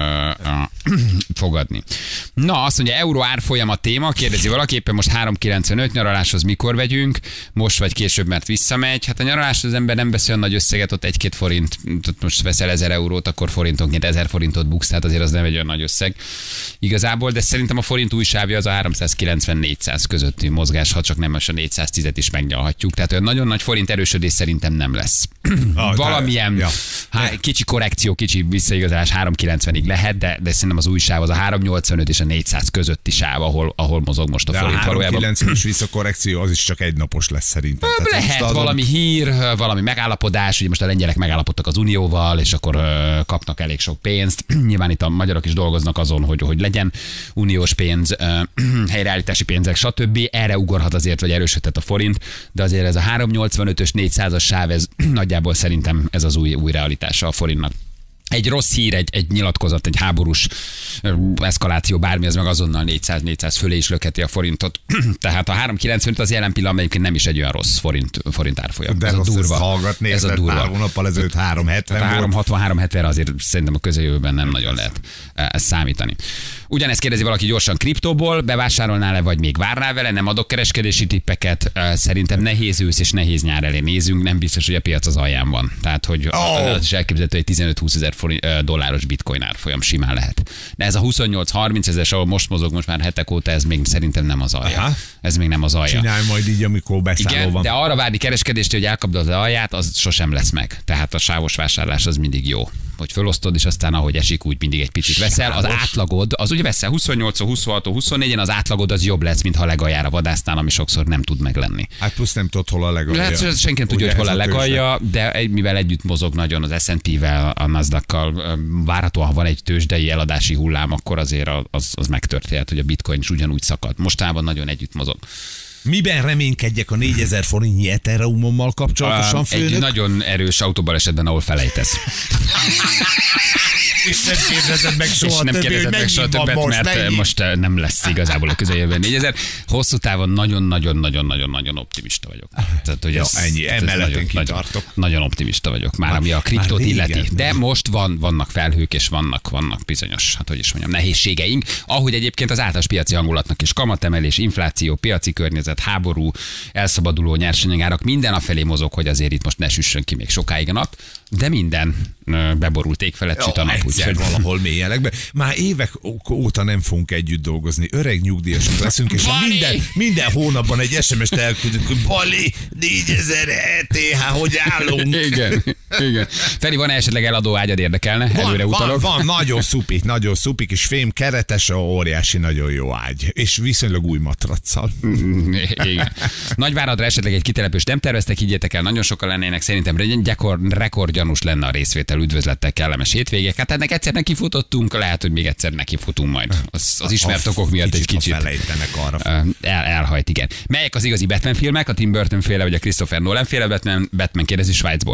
uh, fogadni. Na, azt mondja, euró árfolyam a téma, kérdezi valaki, éppen most három kilencvenöt, nyaraláshoz mikor vegyünk, most vagy később, mert visszamegy. Hát a nyaraláshoz az ember nem vesz olyan nagy összeget, ott egy-két forint, ott most veszel ezer eurót, akkor forintonként ezer forintot buksz, tehát azért az nem egy olyan nagy összeg igazából, de szerintem a forint újsávja az a háromszázkilencven-négyszáz közötti mozgás, ha csak nem most a négyszáztízet is megnyalhatjuk. Tehát olyan nagyon nagy forint erősödés szerintem nem lesz. Ah, Valamilyen ja. há, kicsi korrekció, kicsi visszaigazolás három kilencvenig lehet, de, de szerintem az új sáv az a három nyolcvanöt és a négyszáz közötti sáv, ahol, ahol mozog most a De a forint három valójában. kilencvenes visszakorrekció az is csak egy napos lesz szerintem. Tehát Lehet most adom- valami hír, valami megállapodás, ugye most a lengyelek megállapodtak az Unióval, és akkor ö, kapnak elég sok pénzt. Nyilván itt a magyarok is dolgoznak azon, hogy, hogy legyen uniós pénz, ö, helyreállítási pénzek, stb. Erre ugorhat azért, vagy erősödhet a forint, de azért ez a három nyolcvanötös négyszázas sáv, ez nagyjából szerintem ez az új, új realitása a forintnak. Egy rossz hír, egy, egy nyilatkozat, egy háborús ö, eszkaláció, bármi, az meg azonnal négyszáz-négyszáz fölé is lökheti a forintot. Tehát a három kilencvenöt az jelen pillanatban egyébként nem is egy olyan rossz forint, forint árfolyam. De ez a rossz durva. ezt hallgatni, Ez a érted? durva. Pár hónappal ezelőtt három hetven A volt. három hatvan három hetven azért szerintem a közeljövőben nem nagyon lehet ezt számítani. Ugyanezt kérdezi valaki gyorsan kriptóból, bevásárolnál-e, vagy még várnál vele, nem adok kereskedési tippeket, szerintem nehéz ősz és nehéz nyár elé nézünk, nem biztos, hogy a piac az alján van. Tehát, hogy Oh. az is elképzelhető, hogy tizenöt-húsz ezer forint, dolláros bitcoin árfolyam simán lehet. De ez a huszonnyolc-harminc ezer, ahol most mozog, most már hetek óta, ez még szerintem nem az alja. Aha. Ez még nem az alja. Csinálj majd így, amikor beszálló Igen, van. de arra várni kereskedést, hogy elkapd az alját, az sosem lesz meg. Tehát a sávos vásárlás az mindig jó. hogy fölosztod, és aztán ahogy esik, úgy mindig egy picit veszel. Az átlagod, az ugye veszel huszonnyolc, huszonhat, huszonnégy, az átlagod az jobb lesz, mint ha legaljára vadásznál, ami sokszor nem tud meglenni. Hát plusz nem tudod, hol a legalja. Lehet, hogy senki nem tudja, hogy hol a legalja, de mivel együtt mozog nagyon az es and pé-vel, a NASDAQ-kal, várhatóan, ha van egy tőzsdei eladási hullám, akkor azért az, az megtörténhet, hogy a bitcoin is ugyanúgy szakad. Mostában nagyon együtt mozog. Miben reménykedjek a négyezer forintnyi Ethereumommal kapcsolatosan, főnök? Egy nagyon erős autóbalesetben, ahol felejtesz. És nem kérdezed meg soha és nem többé, kérdezed meg soha többet, most, mert mennyi? most nem lesz igazából a közeljövőben négyezer. Hosszú távon nagyon-nagyon-nagyon-nagyon-nagyon optimista vagyok. Tehát, hogy ja, ez, ennyi, emellett én kitartok. Nagyon, nagyon optimista vagyok, már ami a kriptót illeti. De most van, vannak felhők, és vannak, vannak bizonyos, hát hogy is mondjam, nehézségeink. Ahogy egyébként az általános piaci hangulatnak is kamatemelés, infláció, piaci környezet, háború, elszabaduló nyersanyagárak, minden afelé mozog, hogy azért itt most ne süssön ki még sokáig a nap, de minden beborult ég felett süt a nap. Egyszer valahol mélyelegbe. Már évek óta nem fogunk együtt dolgozni. Öreg nyugdíjasok leszünk, és minden, minden hónapban egy es em es-t elküldünk, hogy Bali, négyezer E T H, hogy állunk? Igen, igen. Feri, van esetleg eladó ágyad, érdekelne? Van, Előre utalok. Van, van, nagyon szupik, nagyon szupik, és fém keretes, óriási, nagyon jó ágy. És viszonylag új matraccal. Igen. Nagyváradra esetleg egy kitelepős nem terveztek, higgyétek el, nagyon sokan lennének, szerintem gyakor, rekordgyanús lenne a részvétel, üdvözlettel, kellemes hétvégék. Hát ennek egyszer nekifutottunk, lehet, hogy még egyszer nekifutunk majd. Az, az ismert okok miatt egy kicsit arra. El, elhajt, igen. Melyek az igazi Batman filmek? A Tim Burton féle, vagy a Christopher Nolan féle Batman? Batman kérdezi Svájcból.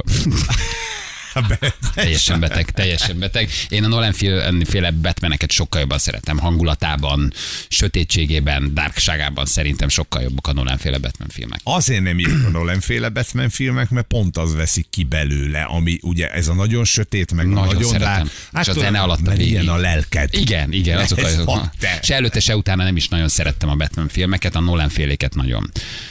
Teljesen beteg, teljesen beteg. Én a Nolan féle Batmaneket sokkal jobban szeretem. Hangulatában, sötétségében, darkságában szerintem sokkal jobbak a Nolan féle Batman filmek. Azért nem jók a Nolan féle Batman filmek, mert pont az veszik ki belőle, ami ugye ez a nagyon sötét, meg nagyon, nagyon szeretem. Hát, és a zene alatt a végig. Ilyen a lelked. Igen, igen. Azok a, se előtte, se utána nem is nagyon szerettem a Batman filmeket, a Nolan féléket nagyon.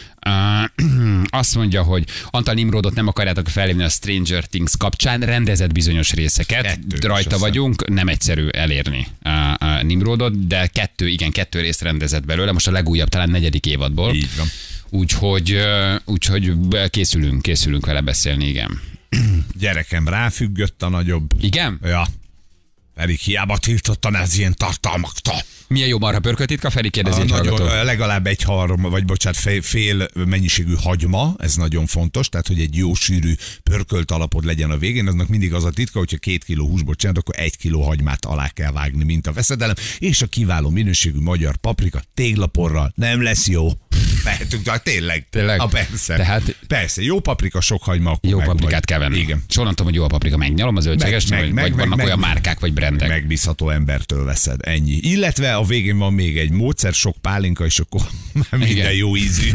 Uh, azt mondja, hogy Antal Nimrodot nem akarjátok felhívni a Stranger Things kapcsán, rendezett bizonyos részeket, kettő rajta vagyunk, nem egyszerű elérni uh, uh, Nimrodot, de kettő, igen, kettő részt rendezett belőle, most a legújabb, talán negyedik évadból. Így van. Úgyhogy, uh, úgyhogy készülünk, készülünk vele beszélni, igen. Gyerekem ráfüggött a nagyobb. Igen? Ja. Pedig hiába tiltottan ez ilyen tartalmaktól. Milyen jó marha pörköltitka, Feri kérdezi egy hallgató. Legalább egy harm, vagy bocsánat, fél, fél mennyiségű hagyma, ez nagyon fontos, tehát hogy egy jó sűrű pörkölt alapod legyen a végén, aznak mindig az a titka, hogyha két kiló húsból csinálod, akkor egy kiló hagymát alá kell vágni, mint a veszedelem, és a kiváló minőségű magyar paprika téglaporral nem lesz jó. Lehetünk, tényleg. Tényleg? A persze. Tehát, persze, jó paprika, sok hagyma, akkor jó meg paprikát vagy. kell venni. Igen. Soha nem tudom, hogy jó a paprika, megnyalom az zöldséges, meg, vagy, meg, vagy meg, vannak meg, olyan márkák, vagy brandek. Megbízható embertől veszed, ennyi. Illetve a végén van még egy módszer, sok pálinka, és akkor minden igen. Jó ízű.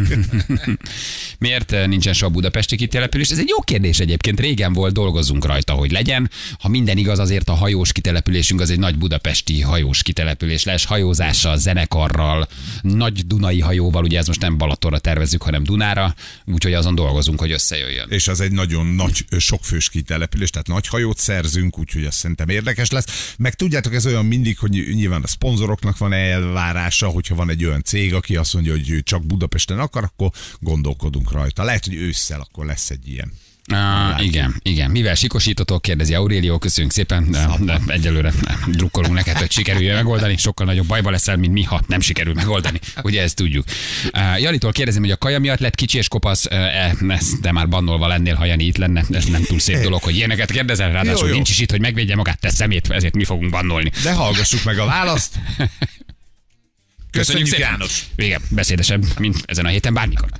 Miért nincsen soha budapesti kitelepülés? Ez egy jó kérdés egyébként. Régen volt, dolgozzunk rajta, hogy legyen. Ha minden igaz, azért a hajós kitelepülésünk az egy nagy budapesti hajós kitelepülés lesz, hajózással, zenekarral, nagy dunai hajóval, ugye ez most nem Balatonra tervezzük, hanem Dunára, úgyhogy azon dolgozunk, hogy összejöjjön. És az egy nagyon nagy, sokfős kitelepülés, tehát nagy hajót szerzünk, úgyhogy azt szerintem érdekes lesz. Meg tudjátok, ez olyan mindig, hogy nyilván a szponzoroknak van elvárása, hogyha van egy olyan cég, aki azt mondja, hogy csak Budapesten akar, akkor gondolkodunk rajta. Lehet, hogy ősszel akkor lesz egy ilyen. Ah, igen, igen. Mivel sikosítotok, kérdezi Aurélio, köszönjük szépen, de, de egyelőre drukkolunk neked, hogy sikerüljön megoldani, sokkal nagyobb bajba leszel, mint mi, ha nem sikerül megoldani. Ugye ezt tudjuk. Uh, Janitól kérdezem, hogy a kaja miatt lett kicsi és kopasz, uh, de már bannolva lennél, ha Jani itt lenne, ez nem túl szép dolog, hogy ilyeneket kérdezel, ráadásul jó, jó. Nincs is itt, hogy megvédje magát, te szemét, ezért mi fogunk bannolni. De hallgassuk meg a választ. Köszönjük, Köszönjük János. Igen, beszédesebb, mint ezen a héten bármikor.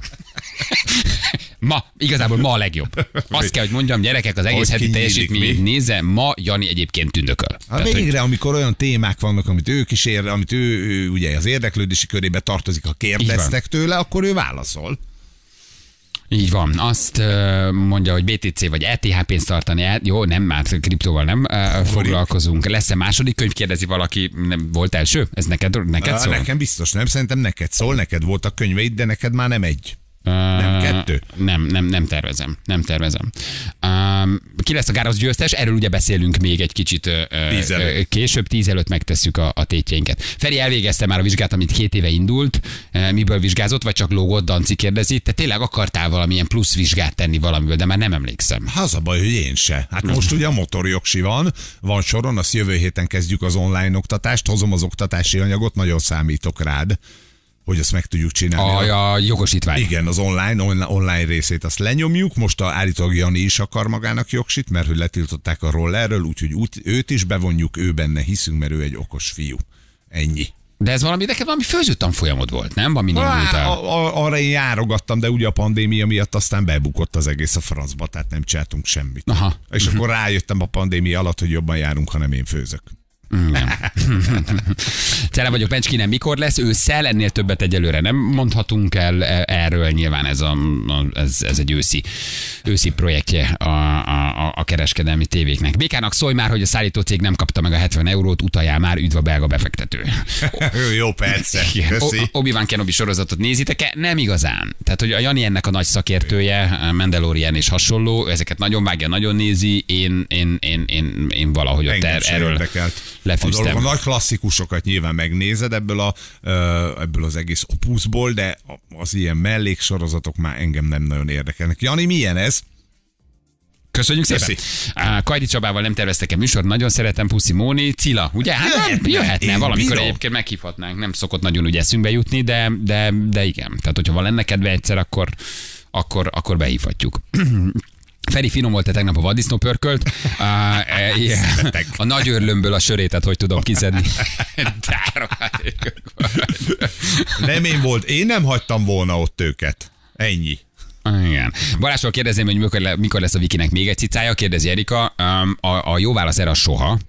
Ma, igazából ma a legjobb. Azt kell, hogy mondjam, gyerekek, az egész heti teljesítményt nézze, ma Jani egyébként tündököl. Hát végre, hogy... amikor olyan témák vannak, amit ők is ér, amit ő, ő ugye az érdeklődési körébe tartozik, ha kérdeztek tőle, akkor ő válaszol. Így van. Azt uh, mondja, hogy bé té cé vagy é té há pénzt tartani. Jó, nem, már kriptóval nem uh, foglalkozunk. Lesz-e második könyv? Kérdezi valaki. Nem, volt első? Ez neked, neked szól? Nekem biztos nem. Szerintem neked szól. Neked voltak könyveid, de neked már nem egy. Nem, kettő. Nem, nem, nem tervezem. Nem tervezem. Um, ki lesz a Gárosz győztes? Erről ugye beszélünk még egy kicsit uh, tíz előtt. később, tíz előtt megtesszük a, a tétjeinket. Feri elvégezte már a vizsgát, amit két éve indult. Uh, miből vizsgázott, vagy csak lógott? Danci kérdezi. Te tényleg akartál valamilyen plusz vizsgát tenni valamiből, de már nem emlékszem. Hát az a baj, hogy én se. Hát most ugye a motorjogsi van, van soron, azt jövő héten kezdjük az online oktatást, hozom az oktatási anyagot, nagyon számítok rád, hogy ezt meg tudjuk csinálni. A, a jogosítvány. Igen, az online, online, online részét azt lenyomjuk. Most a, állítólag Jani is akar magának jogsit, mert hogy letiltották a rollerről, úgyhogy út, őt is bevonjuk, ő benne hiszünk, mert ő egy okos fiú. Ennyi. De ez valami, neked valami főzőttan folyamod volt, nem? Valami indultál. Arra én járogattam, de ugye a pandémia miatt aztán bebukott az egész a francba, tehát nem csináltunk semmit. Aha. És uh-huh. akkor rájöttem a pandémia alatt, hogy jobban járunk, ha nem én főzök. Tele vagyok, Bencski, nem mikor lesz, ősszel, ennél többet egyelőre nem mondhatunk el erről, nyilván ez, a, ez, ez egy őszi, őszi projektje a, a, a kereskedelmi tévéknek. Békának szólj már, hogy a szállító cég nem kapta meg a hetven eurót, utaljál már, üdv a belga befektető. Jó, persze. Obi-Wan Kenobi sorozatot nézitek-e? Nem igazán. Tehát, hogy a Jani ennek a nagy szakértője, Mandalorian és hasonló, ezeket nagyon vágja, nagyon nézi, én, én, én, én, én valahogy ott er, erről érdekelt. lefűztem. A, dolog, a nagy klasszikusokat nyilván megnézed ebből, a, ebből az egész opuszból, de az ilyen melléksorozatok már engem nem nagyon érdekelnek. Jani, milyen ez? Köszönjük szépen. Uh, Kajdi Csabával nem terveztek-e műsor, nagyon szeretem, Puszi Móni, Cilla, ugye? Hát jöhetne, jöhetne valamikor bírom. Egyébként meghívhatnánk, nem szokott nagyon úgy eszünkbe jutni, de, de, de igen. Tehát, hogyha van lenne kedve egyszer, akkor, akkor, akkor behívhatjuk. Feri finom volt-e tegnap a vaddisznó pörkölt? Uh, yeah. A nagy örlömből a sörétet hogy tudom kiszedni? Nem én volt, én nem hagytam volna ott őket. Ennyi. Igen. Balázsról kérdezném, hogy mikor, le, mikor lesz a Vikinek még egy cicája, kérdezi Erika. A, a jó válasz erre a soha.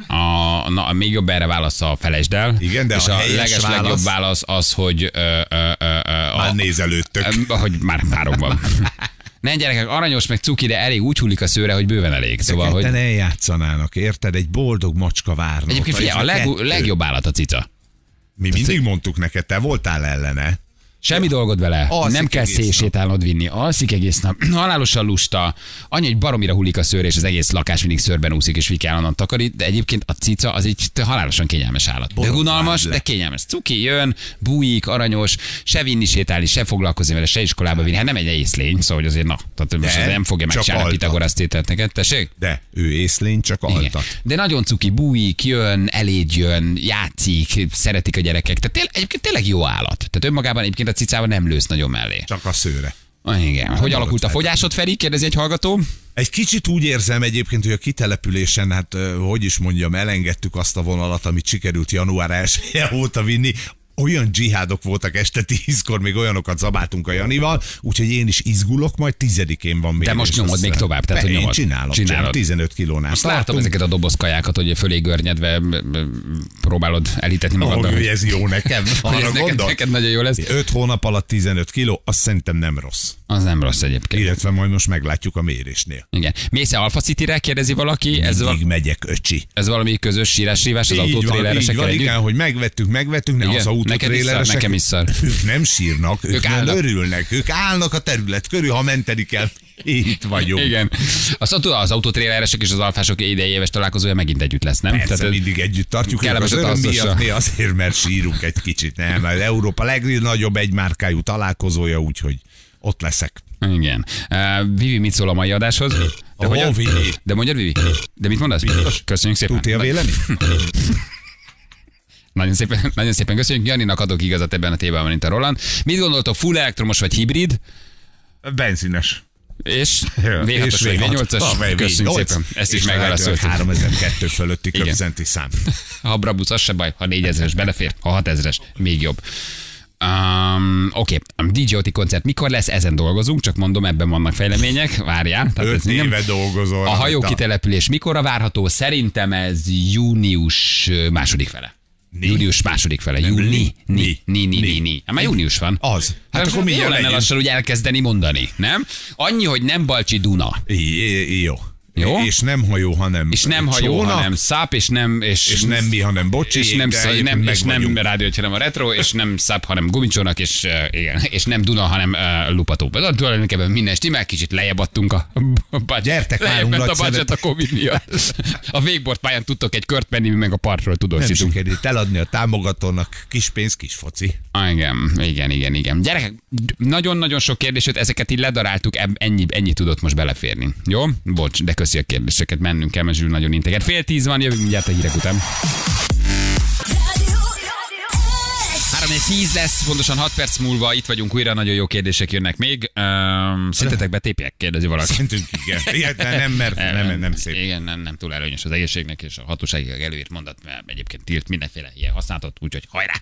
A, na, a még jobb erre válasz a felejtsd el. Igen, de és a, a leges legjobb válasz... válasz az, hogy ö, ö, ö, már nézelődtök. Hogy már párokban. Ne gyerekek, aranyos meg cuki, de elég úgy hullik a szőre, hogy bőven elég. Szóval, de hogy... ne játszanának, érted? Egy boldog macska várna. Egyébként figyelj, a leg, legjobb állat a cica. Mi mindig mondtuk neked, te voltál ellene. Semmi dolgod vele, alszik, nem kell szélsétálnod vinni, alszik egész nap, halálosan lusta, annyi, hogy baromira hullik a szőr, és az egész lakás mindig szőrben úszik, és Viki állandóan takarít, de egyébként a cica az egy halálosan kényelmes állat. De unalmas, de kényelmes. Cuki jön, bújik, aranyos, se vinni sétálni, se foglalkozni vele, se iskolába vinni. Hát nem egy észlény, szóval hogy azért na, tehát most nem fogja megcsinálni a Pitagorasz tételt neked, tessék? De ő észlény, csak altat. De nagyon cuki, bújik, jön, eléd jön, játszik, szeretik a gyerekek. Tehát tél, egyébként tényleg jó állat. Tehát önmagában egyébként a cicával nem lősz nagyon mellé. Csak a szőre. Ah, igen. Hogy alakult a fogyásod, Feri? Kérdezi egy hallgató. Egy kicsit úgy érzem egyébként, hogy a kitelepülésen, hát hogy is mondjam, elengedtük azt a vonalat, amit sikerült január elseje óta vinni. Olyan dzsihádok voltak este tízkor, még olyanokat zabáltunk a Janival, úgyhogy én is izgulok, majd tizedikén van még. De most nyomod még tovább, tehát hogy nyomod. Én csinálom, csinálom, tizenöt kilónál. Most látom ezeket a dobozkajákat, hogy fölé görnyedve próbálod elhitetni magaddal. Hogy ez jó nekem, arra neked, neked nagyon jó lesz. öt hónap alatt tizenöt kiló, azt szerintem nem rossz. Az nem rossz egyébként. Illetve majd most meglátjuk a mérésnél. Igen. Mész-e Alpha City-re, kérdezi valaki? Ez val- megyek, öcsi. Ez valami közös sírás-rívás az autótréleresekkel együtt? Igen, hogy megvettük, megvettük, ne az autótréleresek. Nekem is szar. Ők nem sírnak, ők, ők nem örülnek, ők állnak a terület körül, ha menteni kell. Itt vagyunk. Igen. Az, az autótréleresek és az alfások idei éves találkozója megint együtt lesz, nem? Persze, tehát mindig együtt tartjuk. Az öröm miatt mi azért, mert sírunk egy kicsit. Nem, az Európa legnagyobb egymárkájú találkozója, úgyhogy ott leszek. Igen. Uh, Vivi, mit szól a mai adáshoz? De, oh, oh, Vivi. De mondjad, Vivi. De mit mondasz? Biztos. Köszönjük szépen. Tudja a vélemény? Nagyon szépen, nagyon szépen köszönjük. Janinak adok igazat ebben a témában, mint a Roland. Mit gondoltok, full elektromos vagy hibrid? Benzines. És vé hatos vagy vé nyolcas? Köszönjük szépen. Ezt is megválaszoltuk. háromezer-kettő fölötti köbzenti szám. Ha Brabus, az se baj. Ha négyezeres belefér, ha hatezeres, még jobb. Um, Oké, okay. dé jé o té koncert mikor lesz? Ezen dolgozunk, csak mondom, ebben vannak fejlemények. Várjál. Öt éve dolgozol. A hajó kitelepülés mikorra várható? Szerintem ez június második fele. Ni? Június második fele. Júni. Ni. Ni. Ni. Ni. Ni. Ni. Hát már június van. Az. Hát akkor mi lenne lassan úgy elkezdeni mondani, nem? Annyi, hogy nem Balcsi Duna. I, jó. Jó? És nem hajó, hanem És nem hajó, csónak, hanem száp, és nem... És, és nem mi, hanem bocsi, és nem, de szá, nem, és nem vagyunk. rádió, hanem a retro, és nem száp, hanem gumicsónak, és, uh, igen, és nem Duna, hanem uh, lupató. Tulajdonképpen minden stimmel, kicsit lejjebb adtunk a, a budget. Gyertek, lejjebb várunk a budget nagyszeret. a Covid miatt. A végbordpályán tudtok egy kört menni, mi meg a partról Nem tudósítunk. sikerült eladni a támogatónak, kis pénz, kis foci. Ah, igen, igen, igen, igen. Gyerekek, nagyon-nagyon sok kérdését, ezeket így ledaráltuk, ebb- ennyi, ennyi tudott most beleférni. Jó? Bocs, de köszi a kérdéseket, mennünk kell, mert Zsül nagyon integer. Fél tíz van, jövünk mindjárt a hírek után. három és tíz lesz, pontosan hat perc múlva itt vagyunk újra, nagyon jó kérdések jönnek még. Um, szerintetek betépják? Kérdezi valaki. Szerintünk igen. Igen, de nem, mert nem, nem szép. Igen, nem, nem túl előnyös az egészségnek, és a hatóságilag előírt mondat, mert egyébként tilt mindenféle ilyen használatot, úgyhogy hajrá!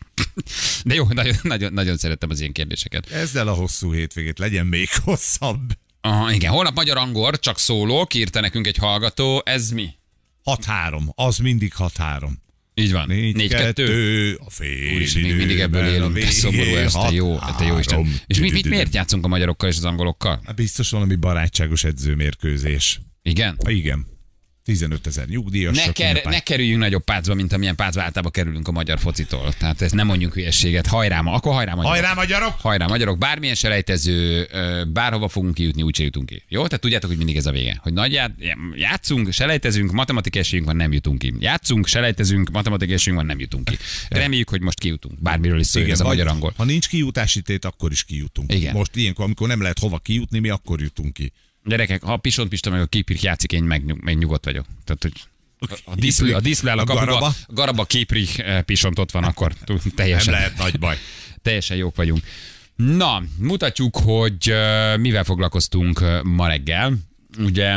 De jó, nagyon, nagyon, nagyon szerettem az ilyen kérdéseket. Ezzel a hosszú hétvégét legyen még hosszabb. Aha, igen, holnap magyar angol, csak szólók, írta nekünk egy hallgató, ez mi? hat három, az mindig hat három. Így van. négy kettő, a fél Úristen, még mindig ebből élünk. De szomorú ez, te jó, te jó Isten. És mit, mit, miért játszunk a magyarokkal és az angolokkal? Hát biztos valami barátságos edzőmérkőzés. Igen? Ha igen. tizenötezer nyugdíjasok. Ne, ker, ne kerüljünk nagyobb pácba, mint amilyen pácba általában kerülünk a magyar focitól. Tehát ezt nem mondjunk hülyességet. Hajrá ma, akkor hajrá magyarok. Hajrá magyarok! Hajrá magyarok, bármilyen selejtező, bárhova fogunk kijutni, úgyse jutunk ki. Jó? Tehát tudjátok, hogy mindig ez a vége. Hogy nagy ját, játszunk, selejtezünk, matematikai esélyünk van, nem jutunk ki. Játszunk, selejtezünk, matematikai esélyünk van, nem jutunk ki. Reméljük, hogy most kijutunk. Bármiről is szól ez a magyar angol. Ha nincs kijutási tét, akkor is kijutunk. Igen. Most ilyenkor, amikor nem lehet hova kijutni, mi akkor jutunk ki. Gyerekek, ha a Pisont Pista meg a Kiprik játszik, én meg, meg nyugodt vagyok. Tehát, hogy a diszlő, a diszlő áll a, a kapuba, garaba. a garaba Kiprik Pisont ott van, akkor teljesen. Nem lehet nagy baj. Teljesen jók vagyunk. Na, mutatjuk, hogy uh, mivel foglalkoztunk uh, ma reggel. Ugye,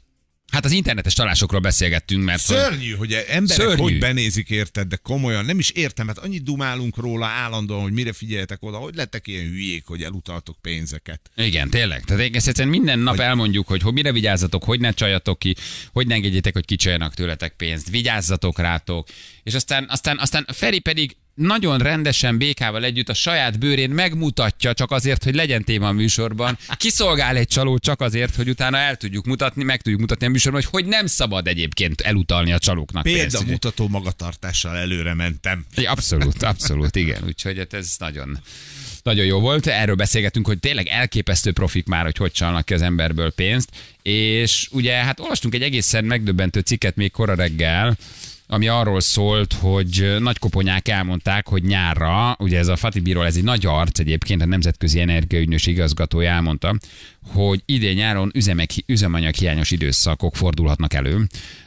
hát az internetes csalásokról beszélgettünk, mert... Szörnyű, hogy emberek Szörnyű. hogy benézik, érted, de komolyan nem is értem, mert annyit dumálunk róla állandóan, hogy mire figyeltek oda, hogy lettek ilyen hülyék, hogy elutaltok pénzeket. Igen, tényleg. Tehát egész egyszerűen minden nap hogy... elmondjuk, hogy, hogy mire vigyázzatok, hogy ne csaljatok ki, hogy ne engedjétek, hogy kicsaljanak tőletek pénzt, vigyázzatok rátok. És aztán, aztán, aztán Feri pedig nagyon rendesen békával együtt a saját bőrén megmutatja, csak azért, hogy legyen téma a műsorban. Kiszolgál egy csaló csak azért, hogy utána el tudjuk mutatni, meg tudjuk mutatni a műsorban, hogy hogy nem szabad egyébként elutalni a csalóknak pénzt. Példamutató magatartással előre mentem. Abszolút, abszolút, igen. Úgyhogy hát ez nagyon... Nagyon jó volt, erről beszélgetünk, hogy tényleg elképesztő profik már, hogy hogy csalnak ki az emberből pénzt, és ugye hát olvastunk egy egészen megdöbbentő cikket még kora reggel, ami arról szólt, hogy nagykoponyák elmondták, hogy nyárra, ugye ez a Fatih Birol, ez egy nagy arc egyébként, a Nemzetközi Energiaügynökség igazgatója elmondta, hogy idén nyáron üzemek, üzemanyaghiányos időszakok fordulhatnak elő.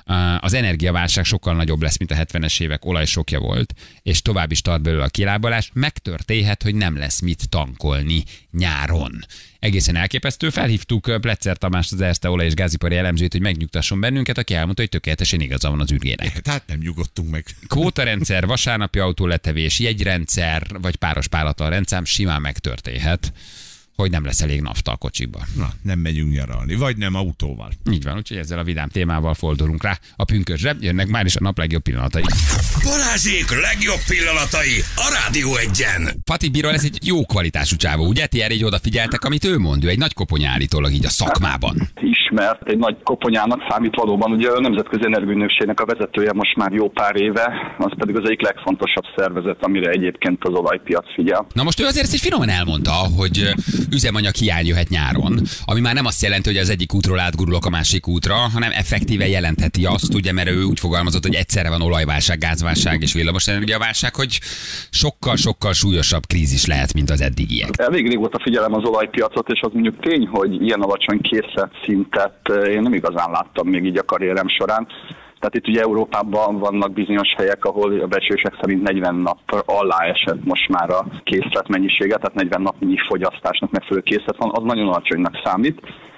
Az energiaválság sokkal nagyobb lesz, mint a hetvenes évek olajsokja volt, és tovább is tart belőle a kilábalás. Megtörténhet, hogy nem lesz mit tankolni nyáron. Egészen elképesztő. Felhívtuk Pletzer Tamást, az Erste olaj- és gázipari elemzőt, hogy megnyugtasson bennünket, aki elmondta, hogy tökéletesen igaza van az ürgének. Tehát nem nyugodtunk meg. Kvótarendszer, vasárnapi autóletevés, jegyrendszer, vagy páros páratlan rendszám simán megtörténhet, hogy nem lesz elég nafta a kocsiba. Na, nem megyünk nyaralni, vagy nem autóval. Így van, úgyhogy ezzel a vidám témával fordulunk rá a pünkösre. Jönnek már is a nap legjobb pillanatai. Balázsék legjobb pillanatai a Rádió Egyen. Fatih Birol, ez egy jó kvalitású csávó, ugye? Ti erre így odafigyeltek, amit ő mond, ő egy nagy koponya állítólag így a szakmában. Ismert, egy nagy koponyának számít valóban. Ugye a Nemzetközi Energiaügynökségnek a vezetője most már jó pár éve, az pedig az egyik legfontosabb szervezet, amire egyébként az olajpiac figyel. Na most ő azért ezt egy finoman elmondta, hogy üzemanyag hiány jöhet nyáron, ami már nem azt jelenti, hogy az egyik útról átgurulok a másik útra, hanem effektíve jelentheti azt, ugye, mert ő úgy fogalmazott, hogy egyszerre van olajválság, gázválság és villamosenergiaválság, hogy sokkal-sokkal súlyosabb krízis lehet, mint az eddigiek. Elég régóta figyelem az olajpiacot, és az mondjuk tény, hogy ilyen alacsony készletszintet én nem igazán láttam még így a karrierem során. Tehát itt ugye Európában vannak bizonyos helyek, ahol a becslések szerint negyven nap alá esett most már a készlet mennyisége, tehát negyven napnyi fogyasztásnak megfelelő készlet van, az nagyon alacsonynak számít.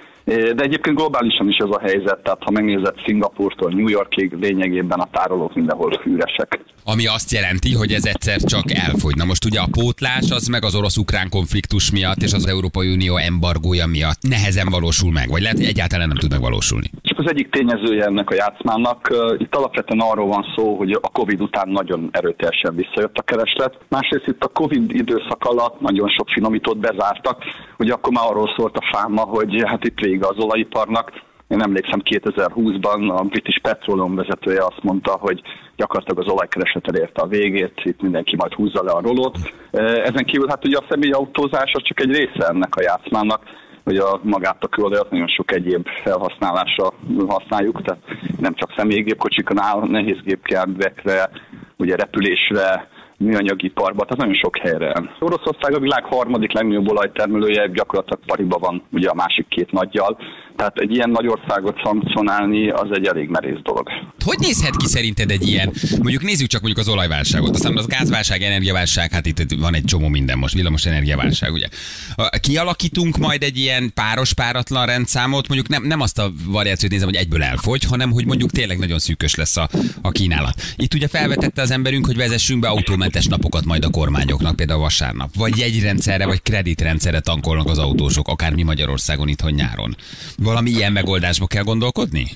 De egyébként globálisan is ez a helyzet, tehát ha megnézed Szingapúrtól New Yorkig, lényegében a tárolók mindenhol üresek. Ami azt jelenti, hogy ez egyszer csak elfogy. Na most ugye a pótlás az meg az orosz-ukrán konfliktus miatt és az Európai Unió embargója miatt nehezen valósul meg, vagy lehet, hogy egyáltalán nem tud megvalósulni. Csak az egyik tényezője ennek a játszmának. Itt alapvetően arról van szó, hogy a Covid után nagyon erőteljesen visszajött a kereslet. Másrészt itt a Covid időszak alatt nagyon sok finomítót bezártak. Ugye akkor már arról szólt a fáma, hogy hát itt vége az olajiparnak. Én emlékszem kétezer-húszban a British Petroleum vezetője azt mondta, hogy gyakorlatilag az olajkereslet elérte a végét, itt mindenki majd húzza le a rolót. Ezen kívül hát ugye a személyautózás az csak egy része ennek a játszmának, hogy a magát a kőolajat nagyon sok egyéb felhasználásra használjuk, tehát nem csak személygépkocsiknál, nehéz gépjárművekre, ugye repülésre, műanyagiparba, tehát nagyon sok helyre. Oroszország a világ harmadik legnagyobb olajtermelője, gyakorlatilag pariba van ugye a másik két nagyjal, tehát egy ilyen nagy országot szankcionálni az egy elég merész dolog. Hogy nézhet ki szerinted egy ilyen, mondjuk nézzük csak mondjuk az olajválságot, aztán az gázválság, energiaválság, hát itt van egy csomó minden most, villamos energiaválság, ugye. Kialakítunk majd egy ilyen páros páratlan rendszámot, mondjuk nem, nem azt a variációt nézem, hogy egyből elfogy, hanem hogy mondjuk tényleg nagyon szűkös lesz a, a kínálat. Itt ugye felvetette az emberünk, hogy vezessünk be autómentes napokat majd a kormányoknak, például vasárnap, vagy jegyrendszerre, vagy kreditrendszerre tankolnak az autósok, akár mi Magyarországon itthon nyáron. Valami ilyen megoldásba kell gondolkodni?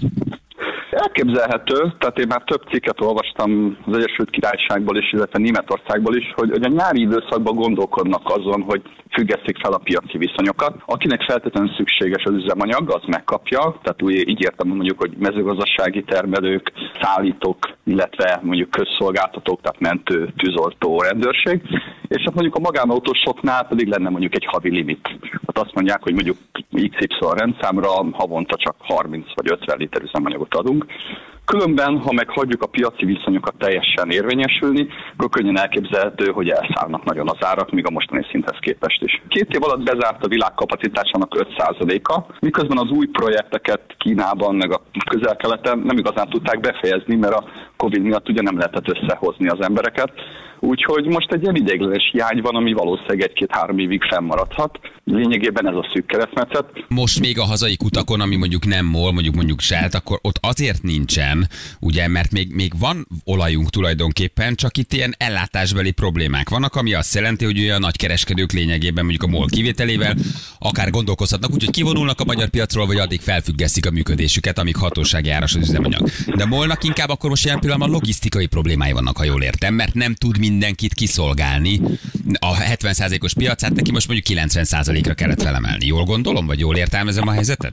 Elképzelhető, tehát én már több cikket olvastam az Egyesült Királyságból is, illetve Németországból is, hogy, hogy a nyári időszakban gondolkodnak azon, hogy függesszék fel a piaci viszonyokat. Akinek feltétlenül szükséges az üzemanyag, az megkapja, tehát úgy így értem mondjuk, hogy mezőgazdasági termelők, szállítók, illetve mondjuk közszolgáltatók, tehát mentő, tűzoltó, rendőrség, és hát mondjuk a magánautósoknál pedig lenne mondjuk egy havi limit. Hát azt mondják, hogy mondjuk iksz ipszilon rendszámra havonta csak harminc vagy ötven liter üzemanyagot adunk. Különben, ha meghagyjuk a piaci viszonyokat teljesen érvényesülni, akkor könnyen elképzelhető, hogy elszállnak nagyon az árak, míg a mostani szinthez képest is. Két év alatt bezárt a világ kapacitásának öt százaléka, miközben az új projekteket Kínában, meg a Közel-Keleten nem igazán tudták befejezni, mert a Covid miatt ugye nem lehetett összehozni az embereket. Úgyhogy most egy ilyen ideiglenes hiány van, ami valószínűleg egy-két-három évig fennmaradhat. Lényegében ez a szűk keresztmetszet. Most még a hazai kutakon, ami mondjuk nem MOL, mondjuk mondjuk Shell, akkor ott azért nincsen, ugye, mert még, még van olajunk tulajdonképpen, csak itt ilyen ellátásbeli problémák vannak, ami azt jelenti, hogy olyan nagy kereskedők lényegében mondjuk a MOL kivételével akár gondolkozhatnak, úgyhogy kivonulnak a magyar piacról, vagy addig felfüggesztik a működésüket, amíg hatósági áras az üzemanyag. De MOL-nak inkább akkor most ilyen pillanatban logisztikai problémái vannak, ha jól értem, mert nem tud mindenkit kiszolgálni a hetven százalékos piacát, neki most mondjuk kilencven százalékra kellett felemelni. Jól gondolom, vagy jól értelmezem a helyzetet?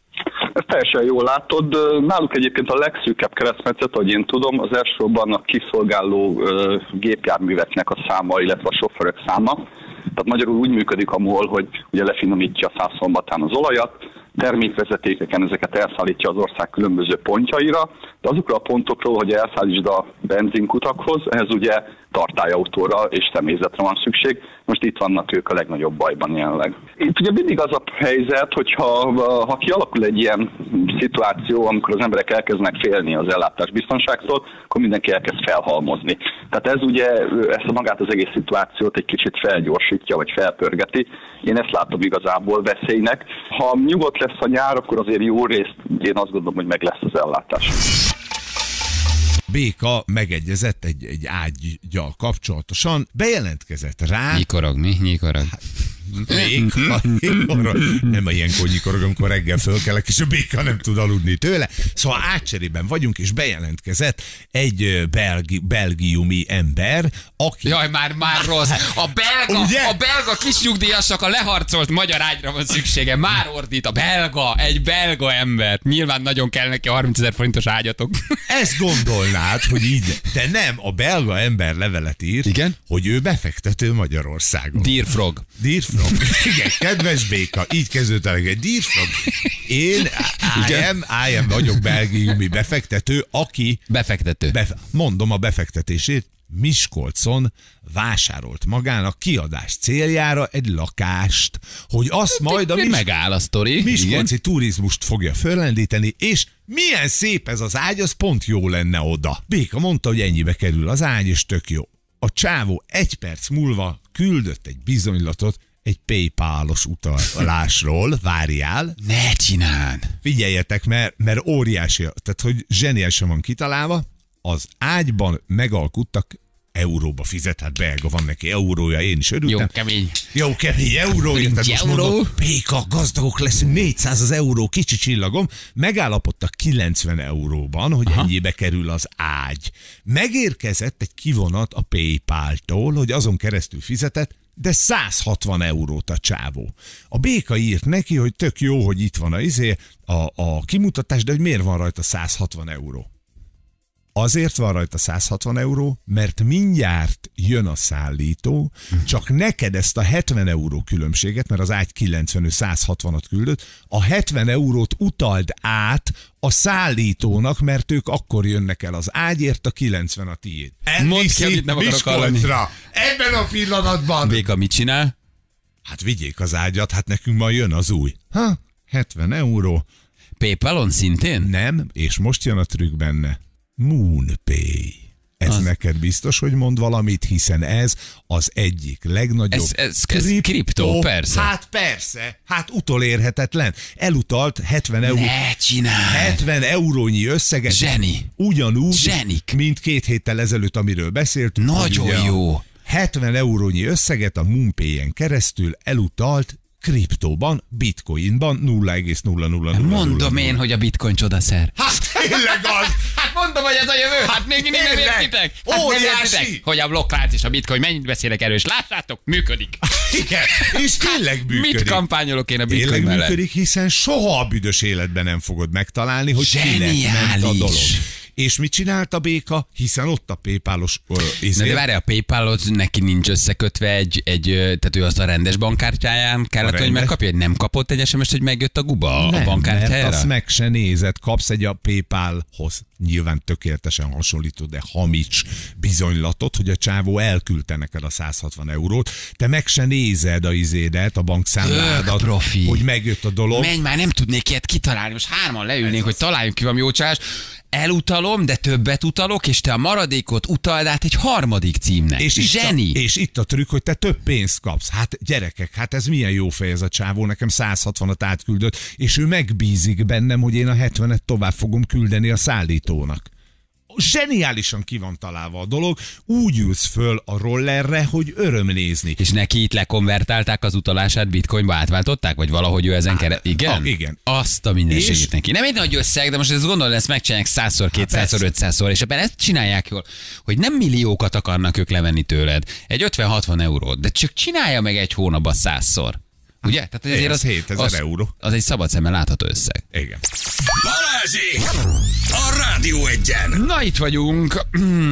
Ezt teljesen jól látod. Náluk egyébként a legszűkebb keresztmetszet, ahogy én tudom, az elsősorban a kiszolgáló gépjárműveknek a száma, illetve a sofőrök száma. Tehát magyarul úgy működik a MOL, hogy ugye lefinomítja Szászszombatán az olajat, termékvezetékeken ezeket elszállítja az ország különböző pontjaira, de azokra a pontokról, hogy elszállítsd a benzinkutakhoz, ehhez ugye tartályautóra és személyzetre van szükség. Most itt vannak ők a legnagyobb bajban jelenleg. Itt ugye mindig az a helyzet, hogyha ha kialakul egy ilyen szituáció, amikor az emberek elkezdenek félni az ellátás biztonságtól, akkor mindenki elkezd felhalmozni. Tehát ez ugye ezt a magát az egész szituációt egy kicsit felgyorsítja, vagy felpörgeti. Én ezt látom igazából veszélynek. Ha nyugodt lesz a nyár, akkor azért jó részt én azt gondolom, hogy meg lesz az ellátás. Béka megegyezett egy, egy ágygyal kapcsolatosan, bejelentkezett rá. Nyikorog, mi? Nyikorog. Béka, nyikorog. Nem a ilyenkor nyikorog, amikor reggel fölkelek, és a béka nem tud aludni tőle. Szóval átcserében vagyunk, és bejelentkezett egy belgi, belgiumi ember, aki... Jaj, már, már rossz. A belga, Ugye? a belga kisnyugdíjasnak a leharcolt magyar ágyra van szüksége. Már ordít a belga, egy belga ember. Nyilván nagyon kell neki harmincezer forintos ágyatok. Ezt gondolnád, hogy így, de nem, a belga ember levelet írt, igen? Hogy ő befektető Magyarországon. Dear Frog. Dear Frog. Igen, kedves béka, így kezdődtek egy Dear Frog. Én I am, I am vagyok belgiumi befektető, aki befektető. Bef, mondom a befektetését, Miskolcon vásárolt magának kiadás céljára egy lakást, hogy azt majd a Mis- megáll a sztori. miskolci igen? turizmust fogja föllendíteni, és milyen szép ez az ágy, az pont jó lenne oda. Béka mondta, hogy ennyibe kerül az ágy, és tök jó. A csávó egy perc múlva küldött egy bizonylatot egy PayPal-os utalásról, várjál. Ne csináld! Figyeljetek, mert, mert óriási, tehát hogy zseniálisan van kitalálva, az ágyban megalkuttak, euróba fizet, hát belga van neki eurója, én is örültem. Jó kemény. Jó kemény eurója, tehát most euró. mondom, Béka, gazdagok leszünk, négyszáz az euró, kicsi csillagom, megállapodtak kilencven euróban, hogy aha, ennyibe kerül az ágy. Megérkezett egy kivonat a PayPal-tól, hogy azon keresztül fizetett, de száz hatvan eurót a csávó. A béka írt neki, hogy tök jó, hogy itt van a, izé, a, a kimutatás, de hogy miért van rajta száz hatvan euró. Azért van rajta száz hatvan euró, mert mindjárt jön a szállító, csak neked ezt a hetven euró különbséget, mert az ágy kilencven, ő száz hatvanat küldött, a hetven eurót utald át a szállítónak, mert ők akkor jönnek el az ágyért, a kilencven a tiéd. Mondd ki, amit nem akarok hallani. Ebben a pillanatban. Béka mit csinál? Hát vigyék az ágyat, hát nekünk ma jön az új. Ha, hetven euró. PayPalon szintén? Nem, és most jön a trükk benne. MoonPay. Ez az... neked biztos, hogy mond valamit, hiszen ez az egyik legnagyobb ez, ez, ez kriptó, kriptó, persze. Hát persze, hát utolérhetetlen. Elutalt hetven euró. Ne csinálj! hetven eurónyi összeget. Zseni. Ugyanúgy, Zsenik. mint két héttel ezelőtt, amiről beszéltünk. Nagyon jó. hetven eurónyi összeget a MoonPay-en keresztül elutalt kriptóban, bitcoinban nulla egész nulla nulla nulla. Mondom én, hogy a bitcoin csodaszer. Hát tényleg az! Hát mondom, hogy ez a jövő. Hát még mindig nem értitek. Hát nem értitek, hogy a blokklánc és a bitcoin mennyit beszélek erős. Lássátok, működik. Igen, és tényleg működik. Mit kampányolok én a bitcoin tényleg mellett? Működik, hiszen soha a büdös életben nem fogod megtalálni, hogy kinek ment a dolog. És mit csinált a béka? Hiszen ott a PayPal-os... Na de várj, a PayPal-ot neki nincs összekötve egy, egy, tehát ő az a rendes bankkártyáján kellett, rendes... hogy megkapja, hogy nem kapott egy es em es-t, hogy megjött a guba nem, a bankkártyájára? Mert azt meg se nézed, kapsz egy a PayPal-hoz nyilván tökéletesen hasonlító, de hamics bizonylatot, hogy a csávó elküldte neked a száz hatvan eurót, te meg se nézed a izédet, a bankszámládat, hogy megjött a dolog. Menj már, nem tudnék ilyet kitalálni, most hárman leülnénk, hogy találjunk ki valami jó csalás. Elutalom, de többet utalok, és te a maradékot utald át egy harmadik címnek. És zseni! Itt a, és itt a trükk, hogy te több pénzt kapsz. Hát gyerekek, hát ez milyen jó fej ez a csávó, nekem száz hatvanat átküldött, és ő megbízik bennem, hogy én a hetvenet tovább fogom küldeni a szállítónak. Zseniálisan ki van találva a dolog, úgy ülsz föl a rollerre, hogy öröm nézni. És neki itt lekonvertálták az utalását, bitcoinba átváltották, vagy valahogy ő ezen keresztül? Igen? A, igen. Azt a mindenségét és... neki. Nem egy nagy összeg, de most ezt gondolod, ezt megcsinálják százszor, kétszázszor, ötszázszor, és ebben ezt csinálják jól, hogy nem milliókat akarnak ők levenni tőled. Egy ötven-hatvan eurót, de csak csinálja meg egy hónapban százszor. Ugye? Tehát azért az, hétezer euró. Az egy szabad szemmel látható összeg. Igen. Balázsék! A Rádió Egyen! Na, itt vagyunk.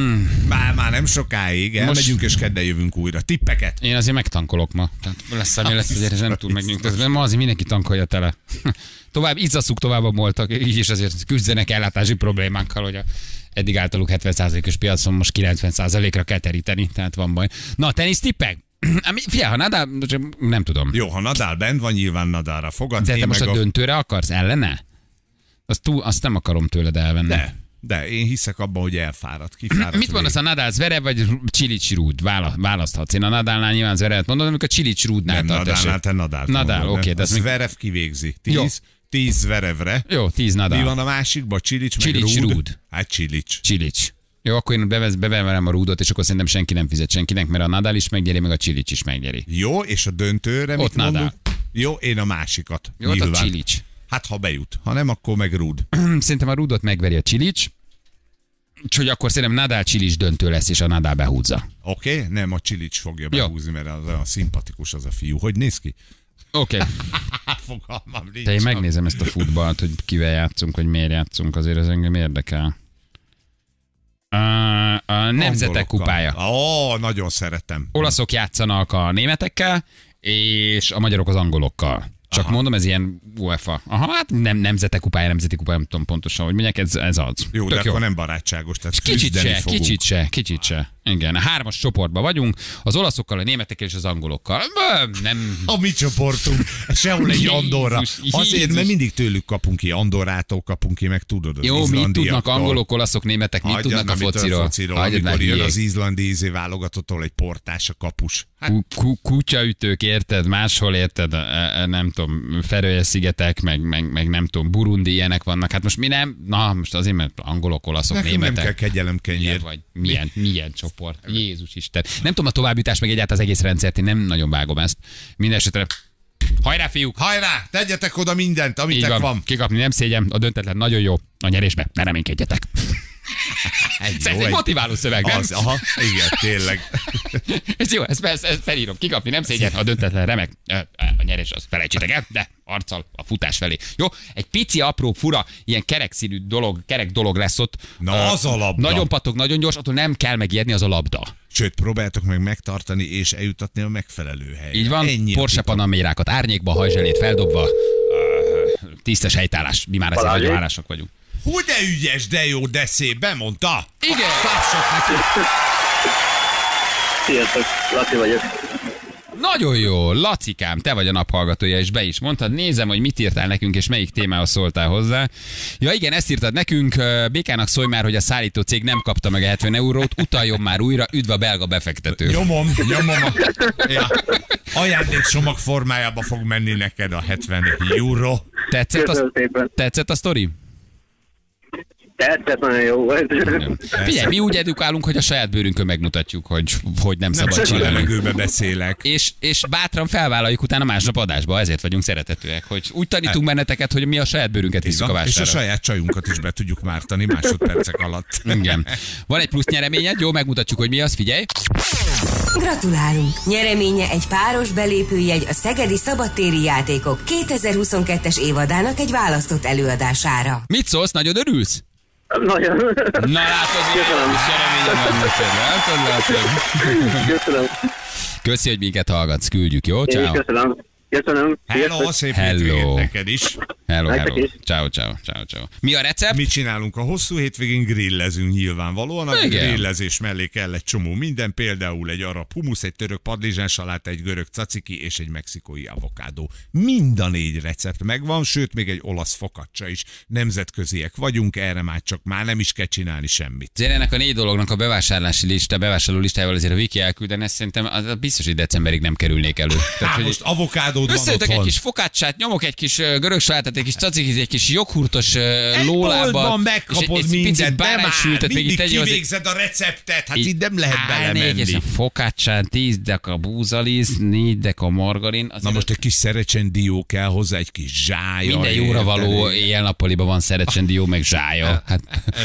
Már, már nem sokáig. Elmegyünk és kedden jövünk újra. Tippeket? Én azért megtankolok ma. Tehát lesz, ami lesz, azért nem túl megnyugtatni. Ma azért mindenki tankolja tele. Tovább, izzasszuk tovább a moltak. Így is azért küzdenek ellátási problémákkal, hogy a eddig általuk hetven százalékos piacon most kilencven százalékra kell teríteni. Tehát van baj. Na, tenisz tippek? Figyelj, ha Nadal, nem tudom. Jó, ha Nadal bent van, nyilván Nadalra fogadni. De te most a döntőre akarsz ellene? Azt, túl, azt nem akarom tőled elvenni. De, de én hiszek abban, hogy elfárad. Kifárad. Mit mondasz, a Nadal Zverev vagy Cilic Ruud? Választhatsz. Én a Nadalnál nyilván Zverevet mondom, amikor a Cilic Ruudnál tart. Nadalnál te Nadalt Nadal, oké. Okay, Zverev kivégzi. Tíz, tíz Zverevre. Jó, tíz Nadal. Mi van a másikban? Cilic meg Cilic Ruud? Ruud. Hát Cilic. Cilic. Jó, akkor én beverem a Rúdot, és akkor szerintem senki nem fizet senkinek, mert a Nadal is megnyeri, meg a Cilic is megnyeri. Jó, és a döntőre ott mit Nadal. mondunk? Jó, én a másikat. Jó, ott a Cilic. Hát ha bejut, ha nem, akkor meg Ruud. Szerintem a Rúdot megveri a Cilic, úgyhogy akkor szerintem Nadal Cilic döntő lesz, és a Nadal behúzza. Oké, okay, nem a Cilic fogja behúzni, mert az a szimpatikus az a fiú. Hogy néz ki? Oké. Okay. Fogalmam nincs. Te én megnézem ezt a futballt, hogy kivel játszunk, hogy miért játszunk, azért ez engem érdekel. A, a Nemzetek kupája. Ó, oh, nagyon szeretem. Olaszok játszanak a németekkel, és a magyarok az angolokkal. Csak aha. mondom, ez ilyen UEFA. Aha, hát nem nemzetek kupája, nemzeti kupája, nem tudom pontosan, hogy mondják, ez, ez az. Jó, Tök de jó. akkor nem barátságos, tehát kicsit se, fogunk. kicsit se, kicsit se. Igen, a hármas csoportban vagyunk, az olaszokkal, a németekkel és az angolokkal. Nem. A mi csoportunk, sehol egy Andorra. Azért, mert mindig tőlük kapunk ki, Andorrától kapunk ki, meg tudod az jó, mit tudnak angolok, olaszok, németek, mit Hagyjad, tudnak a fociról? fociról amikor jön az izlandi ízé válogatottól egy portás a kapus. Hát. Kutyaütők, érted? Máshol érted? Nem tudom, Feröje-szigetek, meg, meg, meg nem tudom, Burundi, ilyenek vannak. Hát most mi nem? Na, most azért, mert angolok, olaszok, nekünk németek. Nem kell kegyelemkenyér. Vagy milyen, milyen csoport. Jézus Isten. Nem tudom a továbbjutás, meg egyáltalán az egész rendszert, én nem nagyon vágom ezt. Mindenesetre hajrá, fiúk! Hajrá! Tegyetek oda mindent, amitek van. van. Kikapni nem szégyen, a döntetlen nagyon jó. A nyerésbe ne reménykedjetek. Egy Ez egy motiváló szöveg, nem? Az, aha, igen, tényleg. Ez jó, ezt, ezt, ezt felírom. Kikapni nem szégyen, ha döntetlen remek. A nyerés az felejtsétek el, de arccal a futás felé. Jó, egy pici, apró, fura, ilyen kerek színű dolog, kerek dolog lesz ott. Na, uh, az a labda. Nagyon pattog, nagyon gyors, attól nem kell megijedni, az a labda. Sőt, próbáljátok meg megtartani és eljutatni a megfelelő helyre. Így van, Ennyi Porsche Panamérákat árnyékba, hajzselét feldobva, uh, tisztes helytállás. Mi már ezért nagyon hálásak vagyunk. Hú, de ügyes, de jó, de szép, bemondta. Igen. Sziasztok, Laci vagyok. Nagyon jó, Lacikám, te vagy a naphallgatója, és be is mondtad. Nézem, hogy mit írtál nekünk, és melyik témához szóltál hozzá. Ja igen, ezt írtad nekünk. Békának szólj már, hogy a szállító cég nem kapta meg a hetven eurót, utaljon már újra, üdv a belga befektető. Nyomom, nyomom. A... Ja. Ajándékcsomag formájába fog menni neked a hetven euró. Tetszett a, tetszett a sztori? Tetszett, nagyon jó volt. Figyelj, mi úgy edukálunk, hogy a saját bőrünkön megmutatjuk, hogy, hogy nem, nem szabad csinálni. Nem levegőbe beszélek. És, és bátran felvállaljuk utána másnap adásba, ezért vagyunk szeretetőek, hogy úgy tanítunk benneteket, hogy mi a saját bőrünket visszük a vásárra. És a saját csajunkat is be tudjuk mártani másodpercek alatt. Igen. Van egy plusz nyereményed, jó, megmutatjuk, hogy mi az, figyelj. Gratulálunk! Nyereménye egy páros belépőjegy a Szegedi Szabadtéri Játékok kétezer-huszonkettes évadának egy választott előadására. Mit szólsz, nagyon örülsz? Nagyon. Na látod, köszönöm. Látod, látod. Köszönöm. Köszi, hogy minket hallgatsz, küldjük, jó? Ciao. Köszönöm. Köszönöm. Hello, szép hétvégét neked is. Hello, hello. Ciao, ciao, ciao, ciao. Mi a recept? Mit csinálunk? A hosszú hétvégén grillezünk nyilvánvalóan. A Igen. grillezés mellé kell egy csomó minden, például egy arab humusz, egy török padlizsánsaláta, egy görög caciki és egy mexikói avokádó. Mind a négy recept megvan, sőt még egy olasz focaccia is. Nemzetköziek vagyunk, erre már csak már nem is kell csinálni semmit. Azért ennek a négy dolognak a bevásárlási lista, bevásárló listájával azért a Viki elküldene, ezt szerintem az biztos, hogy decemberig nem kerülnék elő. Tehát, Há, most avokádód van összeütök otthon. egy kis fokácsát, nyomok egy kis görög salátát, egy kis cacikit, egy kis joghurtos lólában, megkapod és egy mindent, picit báránysültet, még itt egy kivégzed a receptet, hát itt nem lehet belemenni. És a fokácsán tíz deka búzalisz, négy deka margarin. Na most egy kis szerecsendió kell hozzá, egy kis zsája. Minden jóra való éjjel-nappaliban van szerecsendió, meg zsája. Hát,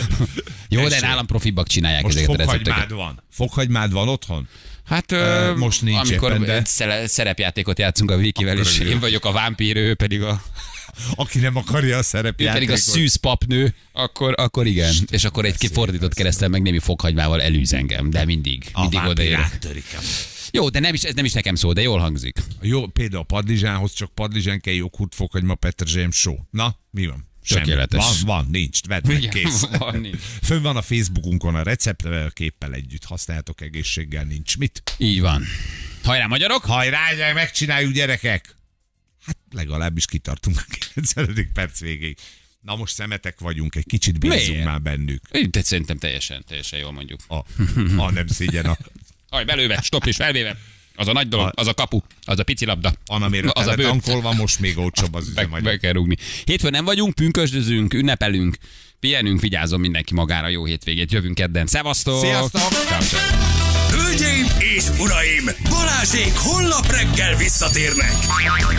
jó, de nálam profibbak csinálják most ezeket a recepteket. Fokhagymád van. Fokhagymád van otthon? Hát ö, most nincs amikor éppen, de... szele, szerepjátékot játszunk a Vikivel, és én vagyok a vámpír, ő pedig a... Aki nem akarja a szerepjátékot. Ő pedig a szűz papnő, akkor, akkor igen. St- és akkor egy kifordított keresztel meg némi fokhagymával elűz engem, de mindig. A mindig vámpír áttörik. Jó, de nem is, ez nem is nekem szól, de jól hangzik. Jó, például a padlizsánhoz csak padlizsán kell, joghurt, fokhagyma, petrezselyem, só. Na, mi van? Tökéletes. Van, van, nincs, vedd meg, kész. Van, nincs. Fönn van a Facebookunkon a receptvel, képpel együtt használjátok, egészséggel nincs mit. Így van. Hajrá, magyarok! Hajrá, megcsináljuk, gyerekek! Hát legalábbis kitartunk a kilencedik perc végéig. Na most szemetek vagyunk, egy kicsit bízunk Miért? már bennük. Én szerintem teljesen, teljesen jól mondjuk. A, a nem szégyen a... Haj, belőve, stopp és felvéve. Az a nagy dolog, az a kapu, az a pici labda. Anamérő az a bőr. tankolva, most még olcsóbb az Be, üzemanyag. be kell rúgni. Hétfőn nem vagyunk, pünkösdözünk, ünnepelünk, pihenünk, vigyázzon mindenki magára, jó hétvégét, jövünk kedden. Szevasztok! Sziasztok! Ciao, ciao. Hölgyeim és uraim, Balázsék holnap reggel visszatérnek.